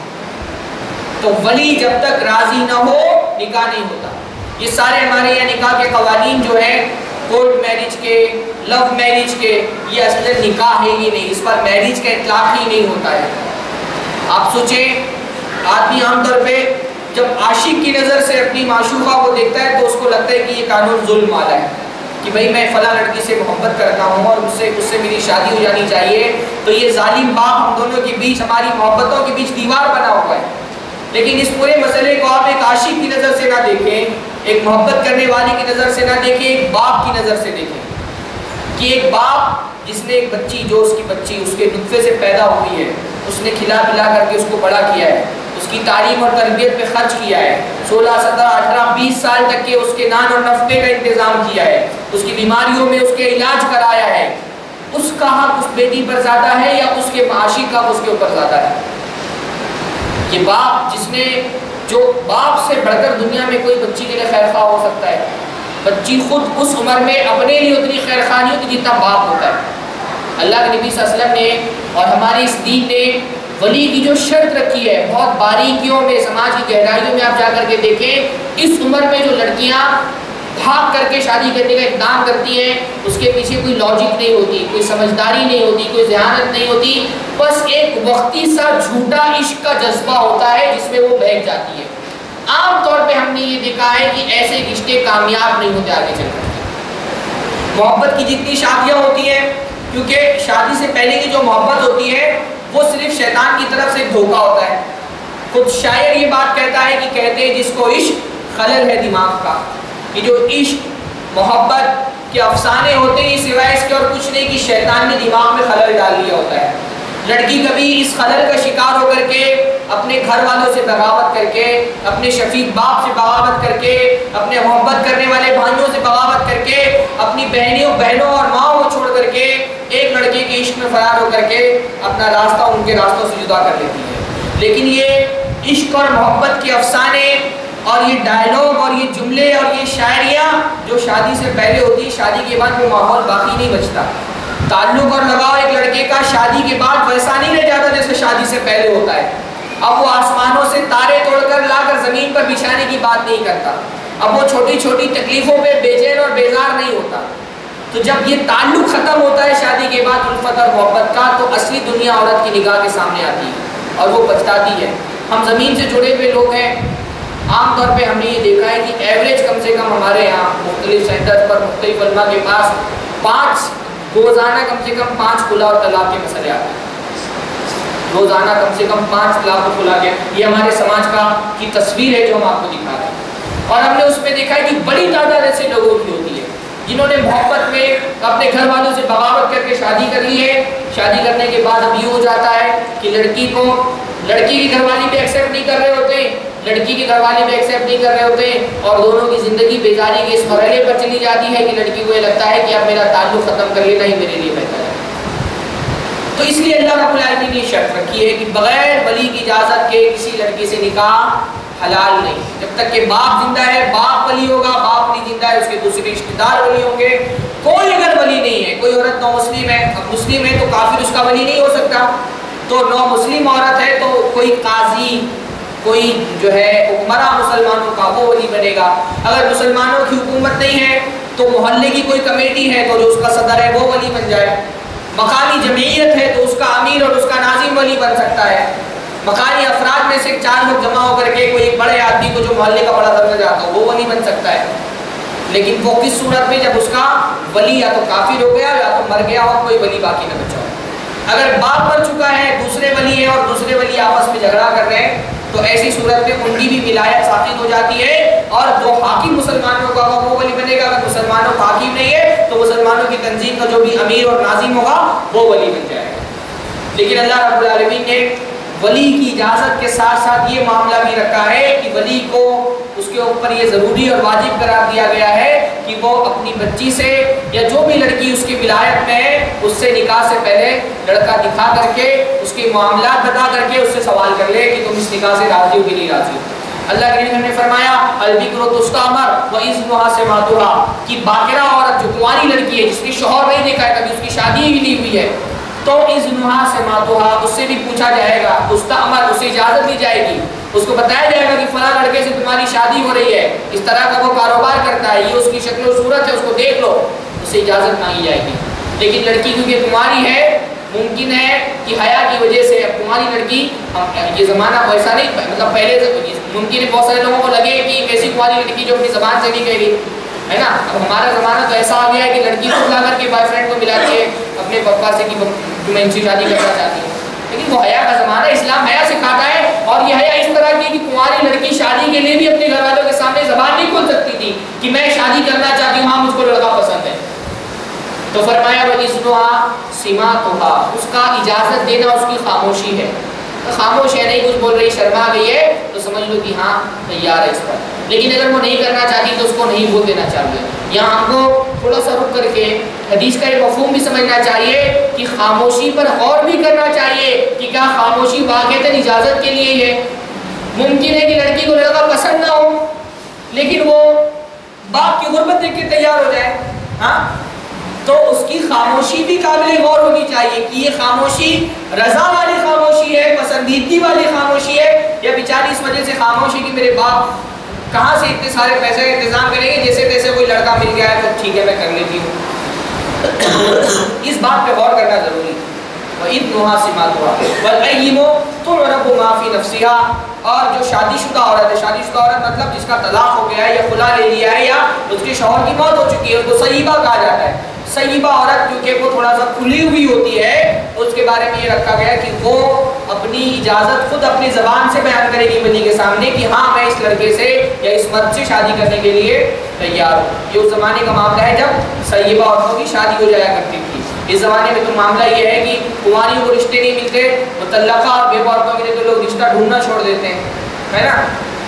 تو ولی جب تک راضی نہ ہو نکاح نہیں ہوتا۔ یہ سارے ہمارے یہاں نکاح کے قوانین جو ہیں کورٹ میرج کے، لو میرج کے، یہ اصل نکاح ہے ہی نہیں، اس پر میرج کا اطلاق ہی نہیں ہوتا ہے۔ آپ سوچیں آدمی عام طور پہ جب عاشق کی نظر سے اپنی معشوقہ کو دیکھتا ہے تو اس کو لگتا ہے کہ یہ قانون ظلم والا ہے، کہ بھئی میں فلاں لڑکی سے محبت کرتا ہوں اور اس سے اس سے میری شادی ہو جانی چاہیے، تو یہ ظالم باپ ہم دونوں کے بیچ، ہماری محبتوں کے بیچ دیوار بنا ہوا ہے۔ لیکن اس پورے مسئلے کو آپ ایک عاشق کی نظر سے نہ دیکھیں، ایک محبت کرنے والی کی نظر سے نہ دیکھیں، ایک باپ کی نظر سے دیکھیں کہ ایک باپ جس نے ایک بچی، جو اس کی بچی اس کے نطفے سے پیدا ہوئی ہے، اس نے کھلا پلا کر کے اس کو بڑا کیا ہے، اس کی تعلیم اور تربیت پہ خرچ کیا ہے، سولہ سترہ اٹھارہ بیس سال تک کے اس کے نان اور نفقے کا انتظام کیا ہے، اس کی بیماریوں میں اس کے علاج کرایا ہے، اس کا حق اس بیٹی پر زیادہ ہے یا اس کے معاشی کا اس کے اوپر زیادہ ہے؟ کہ باپ جس نے، جو باپ سے بڑھ کر دنیا میں کوئی بچی کے لیے خیر خواہ ہو سکتا ہے، بچی خود اس عمر میں اپنے لیے اتنی خیر خواہ نہیں ہوتی جتنا باپ ہوتا ہے۔ اللہ کے نبی صلی اللہ علیہ وسلم نے اور ہماری اس دین نے ولی کی جو شرط رکھی ہے، بہت باریکیوں میں، سماج کی گہرائیوں میں آپ جا کر کے دیکھیں، اس عمر میں جو لڑکیاں بھاگ کر کے شادی کرنے کا اقدام کرتی ہیں، اس کے پیچھے کوئی لاجک نہیں ہوتی، کوئی سمجھداری نہیں ہوتی، کوئی ذہانت نہیں ہوتی، بس ایک وقتی سا جھوٹا عشق کا جذبہ ہوتا ہے جس میں وہ بہک جاتی ہے۔ عام طور پہ ہم نے یہ دیکھا ہے کہ ایسے رشتے کامیاب نہیں ہوتے آگے چل کر۔ محبت کی جتنی شادیاں ہوتی ہیں، کیونکہ شادی سے پہلے کی جو محبت ہوتی ہے وہ صرف شیطان کی طرف سے دھوکہ ہوتا ہے۔ خود شاعر یہ بات کہتا ہے کہ کہتے ہیں جس کو عشق خلل ہے دماغ کا، کہ جو عشق محبت کے افسانے ہوتے ہیں سوائے اس کے اور کچھ نہیں کہ شیطان نے دماغ میں خلل ڈال لیا ہوتا ہے۔ لڑکی کبھی اس خلل کا شکار ہو کر کے اپنے گھر والوں سے بغاوت کر کے، اپنے شفیق باپ سے بغاوت کر کے، اپنے محبت کرنے والے بھائیوں سے بغاوت کر کے، اپنی بہنوں بہنوں اور ماں کو چھوڑ کر کے ایک لڑکے کے عشق میں فرار ہو کر کے اپنا راستہ ان کے راستوں سے جدا کر لیتی ہے۔ لیکن یہ عشق اور محبت کے افسانے اور یہ ڈائلاگ اور یہ جملے اور یہ شاعریاں جو شادی سے پہلے ہوتی، شادی کے بعد وہ ماحول باقی نہیں بچتا۔ تعلق اور لگاؤ ایک لڑکے کا شادی کے بعد ویسا نہیں رہ جاتا جیسے شادی سے پہلے ہوتا ہے۔ اب وہ آسمانوں سے تارے توڑ کر لا کر زمین پر بچھانے کی بات نہیں کرتا، اب وہ چھوٹی چھوٹی تکلیفوں پہ بے چین اور بیزار نہیں ہوتا۔ تو جب یہ تعلق ختم ہوتا ہے شادی کے بعد الفت اور محبت کا، تو اصلی دنیا عورت کی نگاہ کے سامنے آتی ہے اور وہ پچھتاتی ہے۔ ہم زمین سے جڑے ہوئے لوگ ہیں، عام طور پہ ہم نے یہ دیکھا ہے کہ ایوریج کم سے کم ہمارے یہاں مختلف سینٹر پر مختلف علماء کے پاس پانچ روزانہ کم سے کم پانچ خلا اور طلاق کے مسئلے آتے ہیں۔ روزانہ کم سے کم پانچ طلاق اور خلا کے، یہ ہمارے سماج کا کی تصویر ہے جو ہم آپ کو دکھا رہے ہیں۔ اور ہم نے اس میں دیکھا ہے کہ بڑی تعداد ایسے لوگوں کی ہوتی ہے جنہوں نے محبت میں اپنے گھر والوں سے بغاوت کر کے شادی کر لی ہے۔ شادی کرنے کے بعد اب یہ ہو جاتا ہے کہ لڑکی کو لڑکی کی گھر والی بھی ایکسیپٹ نہیں کر رہے ہوتے، لڑکی کے گھر والے بھی ایکسیپٹ نہیں کر رہے ہوتے، اور دونوں کی زندگی بیزاری کے اس مرحلے پر چلی جاتی ہے کہ لڑکی کو یہ لگتا ہے کہ اب میرا تعلق ختم کر لینا ہی میرے لیے بہتر ہے۔ تو اس لیے اللہ رب العالمین نے شرط رکھی ہے کہ بغیر ولی کی اجازت کے کسی لڑکی سے نکاح حلال نہیں۔ جب تک کہ باپ زندہ ہے باپ ولی ہوگا، باپ نہیں زندہ ہے اس کے دوسرے رشتہ دار ولی ہوں گے۔ کوئی اگر ولی نہیں ہے، کوئی عورت نو مسلم ہے، اب مسلم ہے تو کافر اس کا ولی نہیں ہو سکتا، تو نو مسلم عورت ہے تو کوئی قاضی، کوئی جو ہے حکمراں مسلمانوں کا وہ ولی بنے گا۔ اگر مسلمانوں کی حکومت نہیں ہے تو محلے کی کوئی کمیٹی ہے تو جو اس کا صدر ہے وہ ولی بن جائے۔ مقامی جمعیت ہے تو اس کا امیر اور اس کا ناظم ولی بن سکتا ہے۔ مقامی افراد میں سے چار لوگ جمع ہو کر کے کوئی ایک بڑے آدمی کو جو محلے کا بڑا درجہ جاتا ہو وہ ولی بن سکتا ہے۔ لیکن وہ کس صورت میں؟ جب اس کا ولی یا تو کافر ہو گیا یا تو مر گیا اور کوئی ولی باقی نہ بچا ہو۔ اگر باپ مر چکا ہے، دوسرے ولی ہیں اور دوسرے ولی آپس میں جھگڑا کر رہے ہیں، تو ایسی صورت میں ان کی بھی ولایت ساقط ہو جاتی ہے، اور جو حاکم مسلمانوں کا ہوگا وہ ولی بنے گا۔ اگر مسلمانوں کا حاکم نہیں ہے تو مسلمانوں کی تنظیم کا جو بھی امیر اور ناظم ہوگا وہ ولی بن جائے گا۔ لیکن اللہ رب العالمین نے ولی کی اجازت کے ساتھ ساتھ یہ معاملہ بھی رکھا ہے کہ ولی کو اس کے اوپر یہ ضروری اور واجب قرار دیا گیا ہے کہ وہ اپنی بچی سے یا جو بھی لڑکی اس کی ولایت میں ہے اس سے نکاح سے پہلے لڑکا دکھا کر کے اس کے معاملات بتا کر کے اس سے سوال کر لے کہ تم اس نکاح سے راضی ہو کہ نہیں راضی ہو۔ اللہ کے نبی نے فرمایا البکر تستعمر واذنها سماعتها کہ باکرہ عورت جو کنواری لڑکی ہے جس نے شوہر نہیں دیکھا ہے، کبھی اس کی شادی ہی نہیں ہوئی ہے، تو اذنها سماعتها اس سے بھی پوچھا جائے گا، تستعمر اسے اجازت دی جائے گی، اس کو بتایا جائے گا کہ فلاں لڑکے سے تمہاری شادی ہو رہی ہے، اس طرح کا وہ کاروبار کرتا ہے، یہ اس کی شکل و صورت ہے، اس کو دیکھ لو، اسے اجازت مانگی جائے گی۔ لیکن لڑکی کیونکہ کماری ہے، ممکن ہے کہ حیا کی وجہ سے اب کماری لڑکی، یہ زمانہ ویسا نہیں، مطلب پہلے ممکن ہے بہت سارے لوگوں کو لگے کہ ایک ایسی کماری لڑکی جو اپنی زبان سے نہیں کہہ رہی ہے نا۔ اب ہمارا زمانہ تو ایسا آ گیا ہے کہ لڑکی کو لا کر کے بوائے فرینڈ کو ملاتی ہے اپنے پپا سے کہ میں ان سے شادی کرنا چاہتی ہوں، لیکن وہ حیا کا زمانہ ہے، اسلام حیا سکھاتا ہے۔ اور یہ حیا اس طرح کی کہ کماری لڑکی شادی کے لیے بھی اپنے گھر والوں کے سامنے زبان نہیں کھول سکتی تھی کہ میں شادی کرنا چاہتی ہوں، ہاں مجھ کو لڑکا پسند ہے۔ تو فرمایا وَإِذْنُهَا سِمَاتُهَا، اس کا اجازت دینا اس کی خاموشی ہے، خاموش ہے، نہیں کچھ بول رہی، شرما گئی ہے تو سمجھ لو کہ ہاں تیار ہے اس پر۔ لیکن اگر وہ نہیں کرنا چاہتی تو اس کو نہیں بول دینا چاہیے۔ یہاں ہم کو تھوڑا سا رک کر کے حدیث کا ایک مفہوم بھی سمجھنا چاہیے کہ خاموشی پر غور بھی کرنا چاہیے کہ کیا خاموشی واقعتاً اجازت کے لیے ہے۔ ممکن ہے کہ لڑکی کو لڑکا پسند نہ ہو لیکن وہ باپ کی غربت دیکھ کے تیار ہو جائے، ہاں تو اس کی خاموشی بھی قابل غور ہونی چاہیے کہ یہ خاموشی رضا والی خاموشی ہے، پسندیدگی والی خاموشی ہے، یا بیچاری اس وجہ سے خاموش ہے کہ میرے باپ کہاں سے اتنے سارے پیسے کا انتظام کریں گے، جیسے تیسے کوئی لڑکا مل گیا ہے تو ٹھیک ہے میں کر لیتی ہوں۔ اس بات پہ غور کرنا ضروری ہے۔ وَإِذْنُهَا سِمَاتُهَا وَالْأَيِّمُ تُعْرَفُ مَا فِي نَفْسِهَا، اور جو شادی شدہ عورت ہے، شادی شدہ عورت مطلب جس کا طلاق ہو گیا ہے یا خلا لے لیا ہے یا اس کے شوہر کی موت ہو چکی ہے، اس کو سیبہ کہا جاتا ہے۔ سیبہ عورت کیونکہ وہ تھوڑا سا کھلی ہوئی ہوتی ہے، اس کے بارے میں یہ رکھا گیا کہ وہ اپنی اجازت خود اپنی زبان سے بیان کرے گی ولی کے سامنے کہ ہاں میں اس لڑکے سے یا اس مرد سے شادی کرنے کے لیے تیار ہوں۔ یہ اس زمانے کا معاملہ ہے جب سیبہ عورتوں کی شادی ہو جایا کرتی تھی۔ اس زمانے میں تو معاملہ یہ ہے کہ کنواریوں کو رشتے نہیں ملتے، مطلقہ اور بے عورتوں کے لیے تو لوگ رشتہ ڈھونڈنا چھوڑ دیتے ہیں، ہے نا۔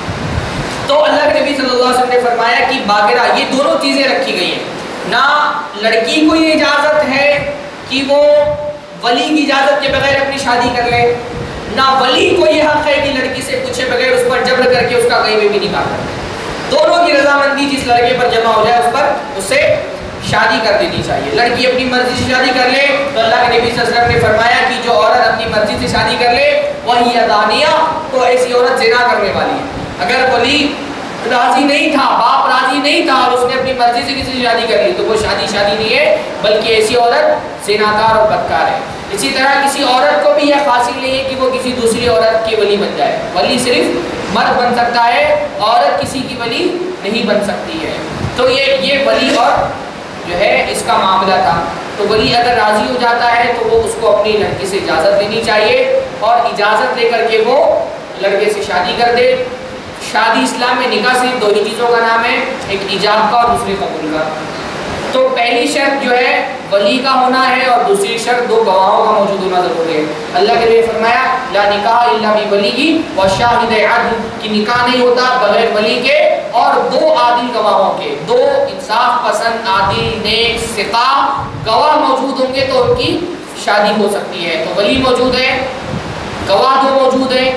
تو اللہ کے نبی صلی اللہ علیہ وسلم نے فرمایا کہ باقرہ یہ دونوں چیزیں رکھی گئی ہیں، نہ لڑکی کو یہ اجازت ہے کہ وہ ولی کی اجازت کے بغیر اپنی شادی کر لے، نہ ولی کو یہ حق ہے کہ لڑکی سے پوچھے بغیر اس پر جبر کر کے اس کا کہیں بھی نکاح کرے۔ دونوں کی رضامندی جس لڑکے پر جمع ہو جائے اس پر اس سے شادی کر دینی چاہیے۔ لڑکی اپنی مرضی سے شادی کر لے تو اللہ کے نبی صلی اللہ علیہ وسلم نے فرمایا کہ جو عورت اپنی مرضی سے شادی کر لے وہی ادانیہ، تو ایسی عورت زنا کرنے والی ہے۔ اگر ولی راضی نہیں تھا، باپ راضی نہیں تھا اور اس نے اپنی مرضی سے کسی سے شادی کر لی تو وہ شادی شادی نہیں ہے، بلکہ ایسی عورت زناکار اور بدکار ہے۔ اسی طرح کسی عورت کو بھی یہ حاصل نہیں ہے کہ وہ کسی دوسری عورت کی ولی بن جائے۔ ولی صرف مرد بن سکتا ہے، عورت کسی کی ولی نہیں بن سکتی ہے۔ تو یہ یہ ولی اور جو ہے اس کا معاملہ تھا۔ تو ولی اگر راضی ہو جاتا ہے تو وہ اس کو اپنی لڑکی سے اجازت لینی چاہیے اور اجازت لے کر کے وہ لڑکے سے شادی کر دے۔ شادی اسلام میں نکاح صرف دو ہی چیزوں کا نام ہے، ایک ایجاب کا اور دوسری قبول کا۔ تو پہلی شرط جو ہے ولی کا ہونا ہے اور دوسری شرط دو گواہوں کا موجود ہونا ضروری ہے۔ اللہ کے لیے فرمایا لا نکاح الا بولی و شاہد عدل، کہ نکاح نہیں ہوتا بغیر ولی کے اور دو عادل گواہوں کے، دو انصاف پسند عادل نیک ثقہ گواہ موجود ہوں گے تو ان کی شادی ہو سکتی ہے۔ تو ولی موجود ہے، گواہ دو موجود ہیں،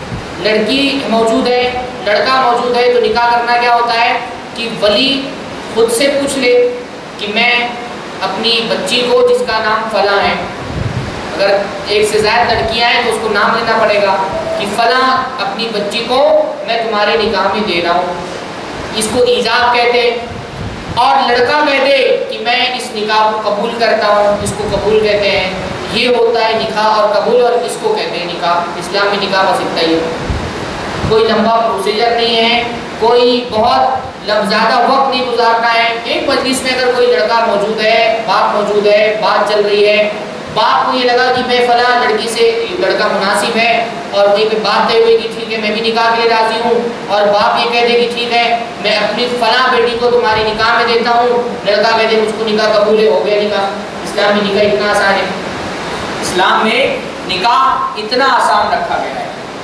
لڑکی موجود ہے، لڑکا موجود ہے، تو نکاح کرنا کیا ہوتا ہے کہ ولی خود سے پوچھ لے کہ میں اپنی بچی کو جس کا نام فلاں ہے، اگر ایک سے زائد لڑکیاں ہیں تو اس کو نام لینا پڑے گا کہ فلاں اپنی بچی کو میں تمہارے نکاح میں دے رہا ہوں، اس کو ایجاب کہتے ہیں۔ اور لڑکا کہتے کہ میں اس نکاح کو قبول کرتا ہوں، اس کو قبول کہتے ہیں۔ یہ ہوتا ہے نکاح اور قبول، اور اس کو کہتے ہیں نکاح۔ اسلام میں نکاح بس اتنا ہی ہے، کوئی لمبا پروسیجر نہیں ہے، کوئی بہت زیادہ وقت نہیں گزارنا ہے۔ ایک مجلس میں اگر کوئی لڑکا موجود ہے، باپ موجود ہے، بات چل رہی ہے، باپ کو یہ لگا کہ میں فلاں لڑکی سے لڑکا مناسب ہے اور وہیں پہ بات طے ہوئی کہ ٹھیک ہے میں بھی نکاح کے لیے راضی ہوں، اور باپ یہ کہہ دے کہ ٹھیک ہے میں اپنی فلاں بیٹی کو تمہاری نکاح میں دیتا ہوں، لڑکا کہہ دے مجھ کو نکاح قبول ہے، ہو گیا نکاح۔ اسلام میں نکاح اتنا آسان ہے، اسلام میں نکاح اتنا آسان رکھا گیا ہے۔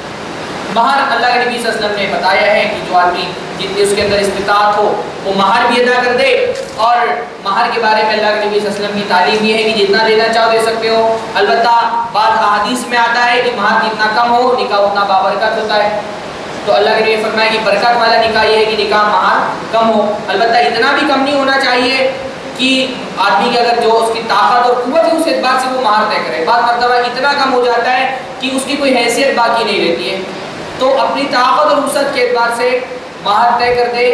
مہر اللہ کے نبی صلی اللہ علیہ وسلم نے بتایا ہے کہ جو آدمی جتنی اس کے اندر استطاعت ہو وہ مہر بھی ادا کر دے، اور مہر کے بارے میں اللہ کے نبی صلی اللہ علیہ وسلم کی تعلیم یہ ہے کہ جتنا دینا چاہو دے سکتے ہو۔ البتہ بعض احادیث میں آتا ہے کہ مہر جتنا کم ہو نکاح اتنا بابرکت ہوتا ہے، تو اللہ کے نبی فرمایا کہ برکت والا نکاح یہ ہے کہ نکاح مہر کم ہو۔ البتہ اتنا بھی کم نہیں ہونا چاہیے کہ آدمی کی اگر جو اس کی طاقت اور قوت ہے اس اعتبار سے وہ مہر طے کرے، بعض مرتبہ اتنا کم ہو جاتا ہے کہ اس کی کوئی حیثیت باقی نہیں رہتی ہے، تو اپنی طاقت اور وسعت کے اعتبار سے مہر طے کر دے۔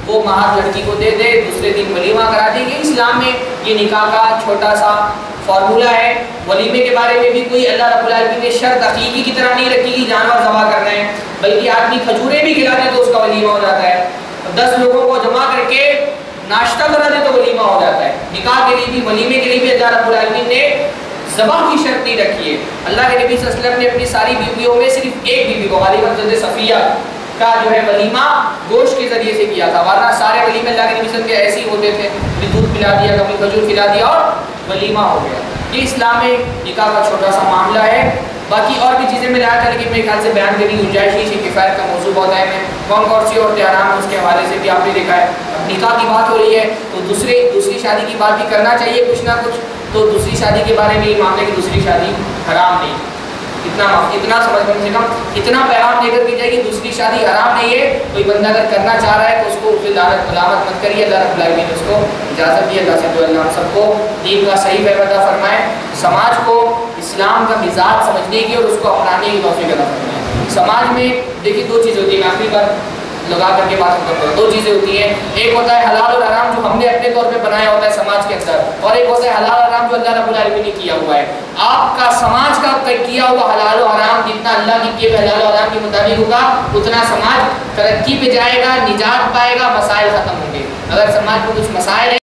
وہ مہر لڑکی کو دے دے، دوسرے دن ولیمہ کرا دے. یہ اسلام میں یہ نکاح کا چھوٹا سا فارمولہ ہے. ولیمے کے بارے میں بھی کوئی اللہ رب العالمین نے شرط عقیقی کی طرح نہیں رکھی کہ جانور ذبح کرنا ہے، بلکہ آدمی کھجوریں بھی کھلا دے تو اس کا ولیمہ ہو جاتا ہے. دس لوگوں کو جمع کر کے ناشتہ کرا دے تو ولیمہ ہو جاتا ہے. نکاح کے لیے بھی، ولیمے کے لیے بھی اللہ رب العالمین نے ذبح کی شرط نہیں رکھی ہے. اللہ کے نبی صلی اللہ علیہ وسلم نے اپنی ساری بیویوں میں صرف ایک بیوی کو، غالباً حضرت صفیہ کا جو ہے ولیمہ گوشت کے ذریعے سے کیا تھا، ورنہ سارے ولیمے اللہ کے نبی صلی اللہ علیہ وسلم کے ایسے ہی ہوتے تھے، کبھی دودھ پلا دیا، کبھی کھجور کھلا دیا اور ولیمہ ہو گیا. یہ اسلام میں نکاح کا چھوٹا سا معاملہ ہے. باقی اور بھی چیزیں میں لایا تھا لیکن میرے خیال سے بیان کرنے کی گنجائش ہی ہے، کفایت کا موضوع بہت اہم ہے. کون کون سی عورتیں حرام ہیں اس کے حوالے سے بھی آپ نے دیکھا ہے. اب نکاح کی بات ہو رہی ہے تو دوسرے دوسری شادی کی بات بھی کرنا چاہیے کچھ نہ کچھ. تو دوسری شادی کے بارے میں یہ معاملے کی دوسری شادی حرام نہیں، اتنا اتنا سمجھ کم سے کم اتنا پیغام دے کر کی جائے کہ دوسری شادی حرام نہیں ہے. کوئی بندہ اگر کرنا چاہ رہا ہے تو اس کو اس سے لعنت ملامت مت کریے. اللہ رب العالمین نے اس کو اجازت دی. اللہ سے دعا اللہ ہم سب کو دین کا صحیح فہم عطا فرمائے، سماج کو اسلام کا مزاج سمجھنے کی اور اس کو اپنانے کی توفیق عطا فرمائے. سماج میں دیکھیے دو چیزیں ہوتی ہیں، میں آخری بار لگا کر کے بات کرتا ہوں. دو چیزیں ہوتی ہیں، ایک ہوتا ہے حلال اور حرام جو ہم نے اپنے طور پہ بنایا ہوتا ہے سماج کے اندر، اور ایک ہوتا ہے حلال اور حرام جو اللہ رب العالمین نے کیا ہوا ہے. آپ کا سماج کا کیا ہوا حلال و حرام جتنا اللہ نے کیے ہوئے حلال و حرام کے مطابق ہوگا اتنا سماج ترقی پہ جائے گا، نجات پائے گا، مسائل ختم ہوں گے. اگر سماج میں کچھ مسائل